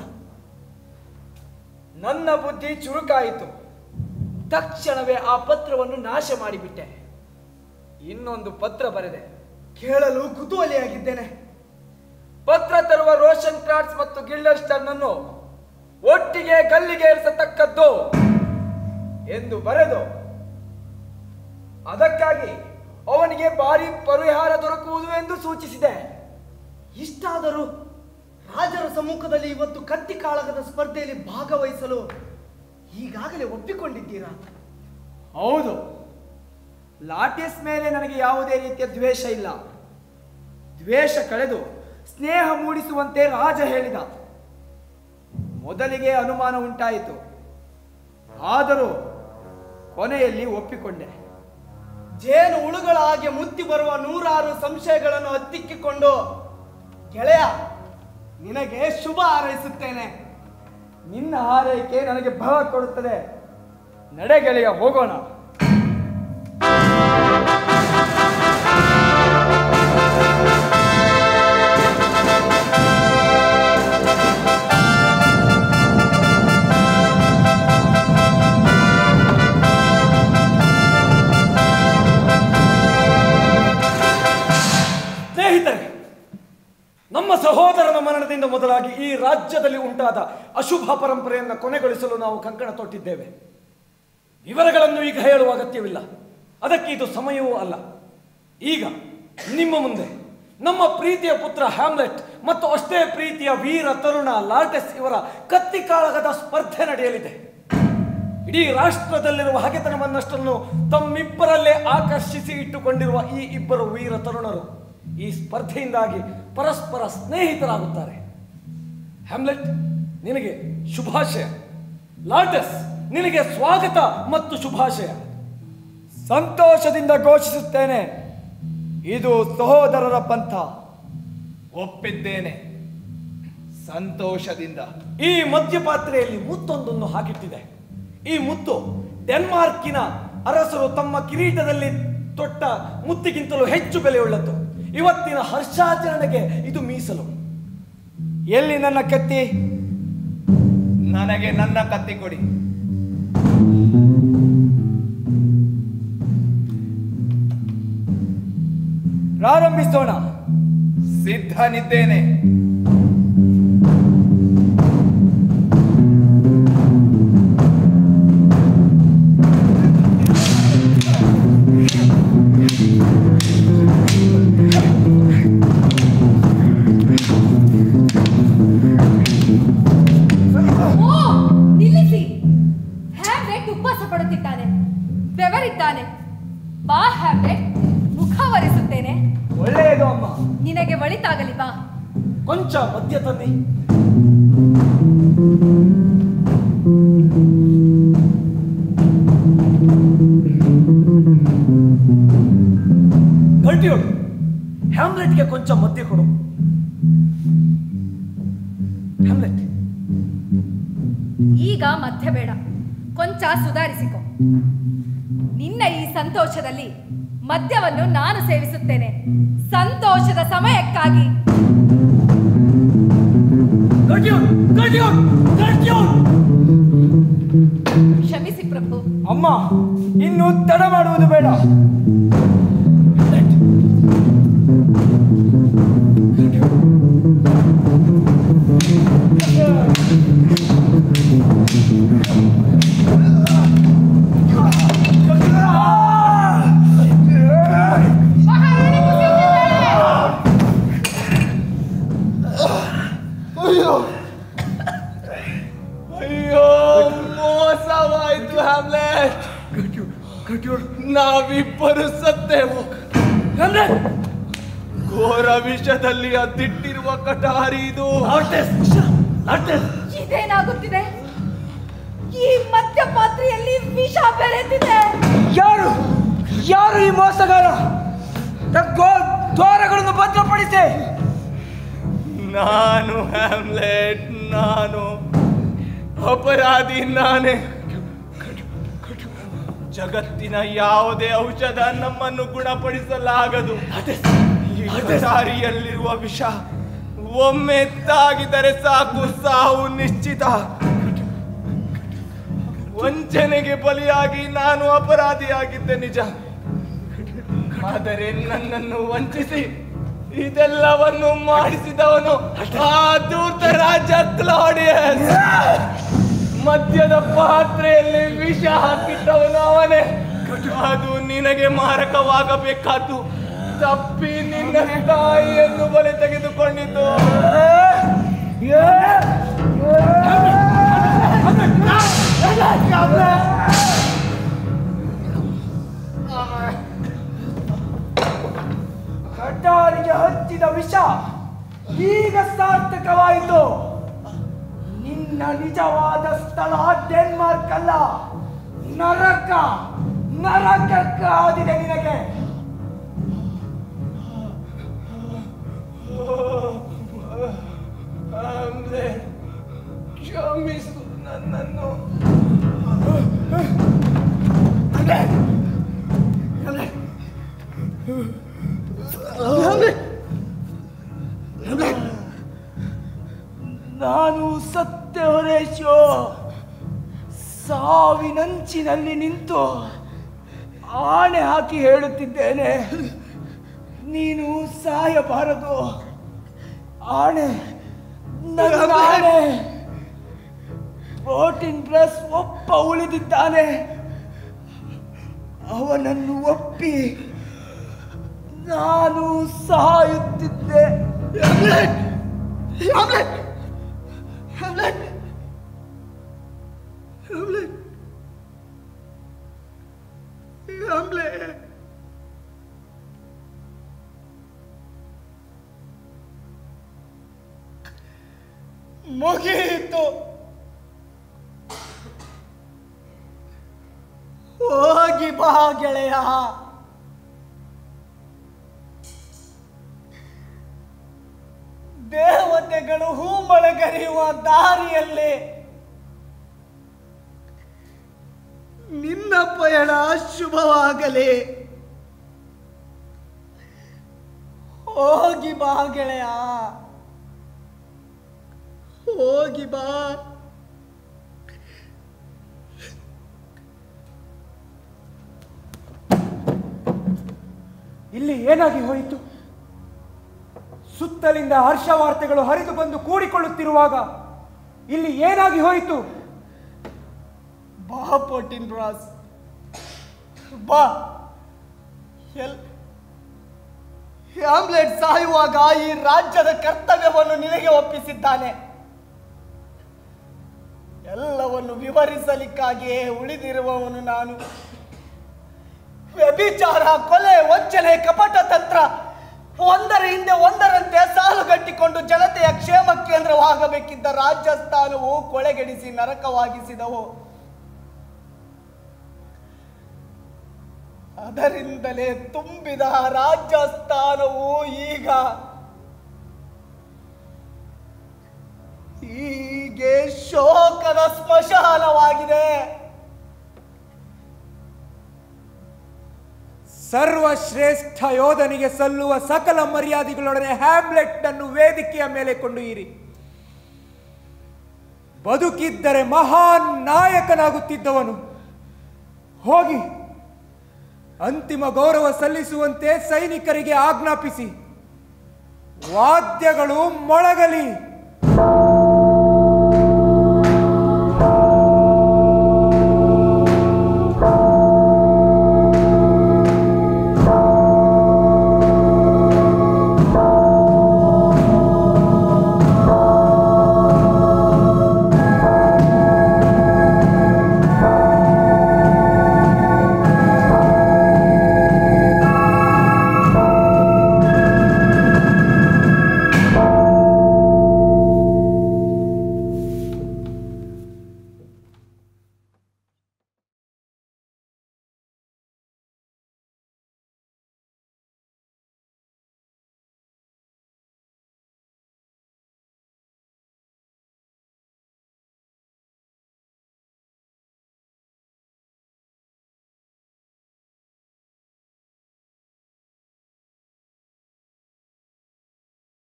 [SPEAKER 3] ನನ್ನ ಬುದ್ಧಿ ಚುರುಕಾಯಿತು. ತಕ್ಷಣವೇ ಆ ಪತ್ರವನ್ನು ನಾಶ ಮಾಡಿಬಿಟ್ಟೆ. ಇನ್ನೊಂದು ಪತ್ರ ಬರೆದೆ. ಕೇಳಲು ಕುತೂಹಲಿಯಾಗಿದ್ದೇನೆ. ಪತ್ರ ತರುವ ರೋಷನ್ ಕ್ರಾಟ್ಸ್ ಮತ್ತು ಗಿಲ್ಡರ್ಸ್ಟರ್ನನ್ನು ಒಟ್ಟಿಗೆ ಗಲ್ಲಿಗೆ ಏರಿಸತಕ್ಕದ್ದು ಎಂದು ಬರೆದು ಅದಕ್ಕಾಗಿ ಅವನಿಗೆ ಭಾರಿ ಪರಿಹಾರ ದೊರಕುವುದು ಎಂದು ಸೂಚಿಸಿದೆ. ಇಷ್ಟಾದರೂ ರಾಜರ ಸಮ್ಮುಖದಲ್ಲಿ ಇವತ್ತು ಕತ್ತಿ ಕಾಳಗದ ಸ್ಪರ್ಧೆಯಲ್ಲಿ ಭಾಗವಹಿಸಲು ಈಗಾಗಲೇ ಒಪ್ಪಿಕೊಂಡಿದ್ದೀರಾ? ಹೌದು. ಲಾಟಿಸ್ ಮೇಲೆ ನನಗೆ ಯಾವುದೇ ರೀತಿಯ ದ್ವೇಷ ಇಲ್ಲ. ದ್ವೇಷ ಕಳೆದು ಸ್ನೇಹ ಮೂಡಿಸುವಂತೆ ರಾಜ ಹೇಳಿದ. ಮೊದಲಿಗೆ ಅನುಮಾನ ಉಂಟಾಯಿತು. ಆದರೂ ಕೊನೆಯಲ್ಲಿ ಒಪ್ಪಿಕೊಂಡೆ. ಜೇನು ಹುಳುಗಳ ಹಾಗೆ ಮುತ್ತಿ ಬರುವ ನೂರಾರು ಸಂಶಯಗಳನ್ನು ಹತ್ತಿಕ್ಕಿಕೊಂಡು, ಗೆಳೆಯ, ನಿನಗೆ ಶುಭ ಹಾರೈಸುತ್ತೇನೆ. ನಿನ್ನ ಹಾರೈಕೆ ನನಗೆ ಬಲ ಕೊಡುತ್ತದೆ. ನಡೆ ಗೆಳೆಯ, ಹೋಗೋಣ.
[SPEAKER 4] ಸ್ನೇಹಿತರೆ, ನಮ್ಮ ಸಹೋದರನ ಮರಣದಿಂದ ಮೊದಲಾಗಿ ಈ ರಾಜ್ಯದಲ್ಲಿ ಉಂಟಾದ ಅಶುಭ ಪರಂಪರೆಯನ್ನು ಕೊನೆಗೊಳಿಸಲು ನಾವು ಕಂಕಣ ತೊಟ್ಟಿದ್ದೇವೆ. ವಿವರಗಳನ್ನು ಈಗ ಹೇಳುವ ಅಗತ್ಯವಿಲ್ಲ. ಅದಕ್ಕೆ ಇದು ಸಮಯವೂ ಅಲ್ಲ. ಈಗ ನಿಮ್ಮ ಮುಂದೆ ನಮ್ಮ ಪ್ರೀತಿಯ ಪುತ್ರ ಹ್ಯಾಮ್ಲೆಟ್ ಮತ್ತು ಅಷ್ಟೇ ಪ್ರೀತಿಯ ವೀರ ತರುಣ ಲಾರ್ಟೆಸ್ ಇವರ ಕತ್ತಿ ಕಾಳಗದ ಸ್ಪರ್ಧೆ ನಡೆಯಲಿದೆ. ಇಡೀ ರಾಷ್ಟ್ರದಲ್ಲಿರುವ ಹಗೆತನವನ್ನಷ್ಟನ್ನು ತಮ್ಮಿಬ್ಬರಲ್ಲೇ ಆಕರ್ಷಿಸಿ ಇಟ್ಟುಕೊಂಡಿರುವ ಈ ಇಬ್ಬರು ವೀರ ತರುಣರು ಈ ಸ್ಪರ್ಧೆಯಿಂದಾಗಿ ಪರಸ್ಪರ ಸ್ನೇಹಿತರಾಗುತ್ತಾರೆ. ಹ್ಯಾಮ್ಲೆಟ್, ನಿನಗೆ ಶುಭಾಶಯ. ಲಾರ್ಟೆಸ್, ನಿನಗೆ ಸ್ವಾಗತ ಮತ್ತು ಶುಭಾಶಯ.
[SPEAKER 3] ಸಂತೋಷದಿಂದ ಘೋಷಿಸುತ್ತೇನೆ, ಇದು ಸಹೋದರರ ಪಂಥ.
[SPEAKER 5] ಒಪ್ಪಿದ್ದೇನೆ, ಸಂತೋಷದಿಂದ.
[SPEAKER 4] ಈ ಮದ್ಯಪಾತ್ರೆಯಲ್ಲಿ ಮುತ್ತೊಂದನ್ನು ಹಾಕಿಟ್ಟಿದೆ. ಈ ಮುತ್ತು ಡೆನ್ಮಾರ್ಕಿನ ಅರಸರು ತಮ್ಮ ಕಿರೀಟದಲ್ಲಿ ತೊಟ್ಟ ಮುತ್ತಿಗಿಂತಲೂ ಹೆಚ್ಚು ಬೆಲೆಯುಳ್ಳದ್ದು. ಇವತ್ತಿನ ಹರ್ಷಾಚರಣೆಗೆ ಇದು ಮೀಸಲು.
[SPEAKER 3] ಎಲ್ಲಿ ನನ್ನ ಕತ್ತಿ?
[SPEAKER 5] ನನಗೆ ನನ್ನ ಕತ್ತಿ ಕೊಡಿ.
[SPEAKER 3] ಪ್ರಾರಂಭಿಸೋಣ.
[SPEAKER 5] ಸಿದ್ಧನಿದ್ದೇನೆ.
[SPEAKER 6] ಬಾ ಹ್ಯಾಮ್ಲೆಟ್, ಮುಖ ಒರೆಸುತ್ತೇನೆ.
[SPEAKER 3] ಒಳ್ಳೆಯದು ಅಮ್ಮ.
[SPEAKER 6] ನಿನಗೆ ಒಳಿತಾಗಲಿ, ಬಾ.
[SPEAKER 4] ಕೊಂಚ ಮದ್ಯ ತನ್ನಿ. ಹ್ಯಾಮ್ಲೆಟ್ಗೆ ಕೊಂಚ ಮದ್ಯ ಕೊಡು. ಹ್ಯಾಮ್ಲೆಟ್,
[SPEAKER 6] ಈಗ ಮಧ್ಯ ಬೇಡ, ಕೊಂಚ ಸುಧಾರಿಸಿಕೊ. ನಿನ್ನ ಈ ಸಂತೋಷದಲ್ಲಿ ಮದ್ಯವನ್ನು ನಾನು ಸೇವಿಸುತ್ತೇನೆ, ಸಂತೋಷದ ಸಮಯಕ್ಕಾಗಿ. ಕ್ಷಮಿಸಿ ಪ್ರಭು.
[SPEAKER 10] ಅಮ್ಮ, ಇನ್ನು ತಡ ಮಾಡುವುದು ಬೇಡ.
[SPEAKER 5] ಅಯ್ಯೋ, ಮೋಸವಾಯ್ತು ಹ್ಯಾಮ್ಲೆಟ್. ನಾವಿಬ್ಬರು ಸತ್ತೇವು. ಘೋರ ವಿಷದಲ್ಲಿ ಅದ್ದಿಟ್ಟಿರುವ ಕಟಾರಿ ಇದು.
[SPEAKER 6] ಇದೇನಾಗುತ್ತಿದೆ? ಈ ಮದ್ಯ ಪಾತ್ರೆಯಲ್ಲಿ ವಿಷ ಬೆರೆತಿದೆ.
[SPEAKER 10] ಯಾರು ಈ ಮೋಸಗಾರ? ದ್ವಾರಗಳನ್ನು ಭದ್ರಪಡಿಸಿ.
[SPEAKER 5] ನಾನು ಹ್ಯಾಮ್ಲೆಟ್, ನಾನು ಅಪರಾಧಿ, ನಾನೇ. ಜಗತ್ತಿನ ಯಾವುದೇ ಔಷಧ ನಮ್ಮನ್ನು ಗುಣಪಡಿಸಲಾಗದು. ಈ ಕಟಾರಿಯಲ್ಲಿರುವ ವಿಷ ಒಮ್ಮೆ ತಾಗಿದರೆ ಸಾಕು, ಸಾವು ನಿಶ್ಚಿತ. ವಂಚನೆಗೆ ಬಲಿಯಾಗಿ ನಾನು ಅಪರಾಧಿಯಾಗಿದ್ದೆ ನಿಜ. ಆದರೆ ನನ್ನನ್ನು ವಂಚಿಸಿ ಇದೆಲ್ಲವನ್ನು ಮಾಡಿಸಿದವನು ಆ ಧೂರ್ತ ರಾಜ ಕ್ಲಾಡಿಯಸ್. ಮದ್ಯದ ಪಾತ್ರೆಯಲ್ಲಿ ವಿಷ ಹಾಕಿಟ್ಟವನು ಅವನೇ. ಅದು ನಿನಗೆ ಮಾರಕವಾಗಬೇಕಾದ್ದು. ತಪ್ಪಿ ನಿನ್ನ ತಾಯಿಯನ್ನು ಬಲೆ ತೆಗೆದುಕೊಂಡಿದ್ದು.
[SPEAKER 10] ಕಟಾರಿಗೆ ಹಚ್ಚಿದ ವಿಷ ಈಗ ಸಾರ್ಥಕವಾಯಿತು. ನಿನ್ನ ನಿಜವಾದ ಸ್ಥಳ ಡೆನ್ಮಾರ್ಕ್ ಅಲ್ಲ, ನರಕ. ನರಕಕ್ಕಾದಿದೆ ನಿನಗೆ.
[SPEAKER 5] ಕ್ಷಮಿಸು ನನ್ನನ್ನು.
[SPEAKER 10] ನಾನು ಸತ್ಯ ಹೊರೇಶೋ, ಸಾವಿನಂಚಿನಲ್ಲಿ ನಿಂತು ಆಣೆ ಹಾಕಿ ಹೇಳುತ್ತಿದ್ದೇನೆ, ನೀನು ಸಾಯಬಾರದು. ಆಣೆ, ನನ್ನ ಆಣೆ. ಪ್ರೋಟೀನ್ ಬ್ರಸ್ ಒಬ್ಬ ಉಳಿದಿದ್ದಾನೆ. ಅವನನ್ನು ಒಪ್ಪಿ ನಾನು ಸಾಯುತ್ತಿದ್ದೆ. ಮುಗಿಯಿತು. ಹೋಗಿ ಬಾ ಗೆಳೆಯ. ದೇವತೆಗಳು ಹೂಮಳೆಗರೆಯುವ ದಾರಿಯಲ್ಲಿ ನಿನ್ನ ಪಯಣ ಶುಭವಾಗಲಿ. ಹೋಗಿ ಬಾ ಗೆಳೆಯ, ಹೋಗಿ ಬಾ. ಇಲ್ಲಿ ಏನಾಗಿ ಹೋಯಿತು? ಸುತ್ತಲಿಂದ ಹರ್ಷವಾರ್ತೆಗಳು ಹರಿದು ಬಂದು ಕೂಡಿಕೊಳ್ಳುತ್ತಿರುವಾಗ ಇಲ್ಲಿ ಏನಾಗಿ ಹೋಯಿತು? ಬಾ ಪೋಟಿನ್ ಬ್ರಾಸ್, ಬಾ. ಹ್ಯಾಮ್ಲೆಟ್ ಸಾಯುವಾಗ ಈ ರಾಜ್ಯದ ಕರ್ತವ್ಯವನ್ನು ನಿನಗೆ ಒಪ್ಪಿಸಿದ್ದಾನೆ. ಎಲ್ಲವನ್ನು ವಿವರಿಸಲಿಕ್ಕಾಗಿಯೇ ಉಳಿದಿರುವವನು ನಾನು. ವ್ಯಭಿಚಾರ, ಕೊಲೆ, ವಂಚನೆ, ಕಪಟ ತಂತ್ರ ಒಂದರ ಹಿಂದೆ ಒಂದರಂತೆ ಸಾಲುಗಟ್ಟಿಕೊಂಡು ಜನತೆಯ ಕ್ಷೇಮ ಕೇಂದ್ರವಾಗಬೇಕಿದ್ದ ರಾಜಸ್ಥಾನವು ಕೊಳೆಗೆಡಿಸಿ ನರಕವಾಗಿಸಿದವು.
[SPEAKER 3] ಅದರಿಂದಲೇ ತುಂಬಿದ ರಾಜ್ಯಸ್ಥಾನವು ಈಗ ಹೀಗೆ ಶೋಕದ ಸ್ಮಶಾನವಾಗಿದೆ.
[SPEAKER 10] ಸರ್ವಶ್ರೇಷ್ಠ ಯೋಧನಿಗೆ ಸಲ್ಲುವ ಸಕಲ ಮರ್ಯಾದೆಗಳೊಡನೆ ಹ್ಯಾಮ್ಲೆಟ್ ಅನ್ನು ವೇದಿಕೆಯ ಮೇಲೆ ಕೊಂಡೊಯ್ಯಿರಿ. ಬದುಕಿದ್ದರೆ ಮಹಾನ್ ನಾಯಕನಾಗುತ್ತಿದ್ದವನು. ಹೋಗಿ ಅಂತಿಮ ಗೌರವ ಸಲ್ಲಿಸುವಂತೆ ಸೈನಿಕರಿಗೆ ಆಜ್ಞಾಪಿಸಿ. ವಾದ್ಯಗಳು ಮೊಳಗಲಿ.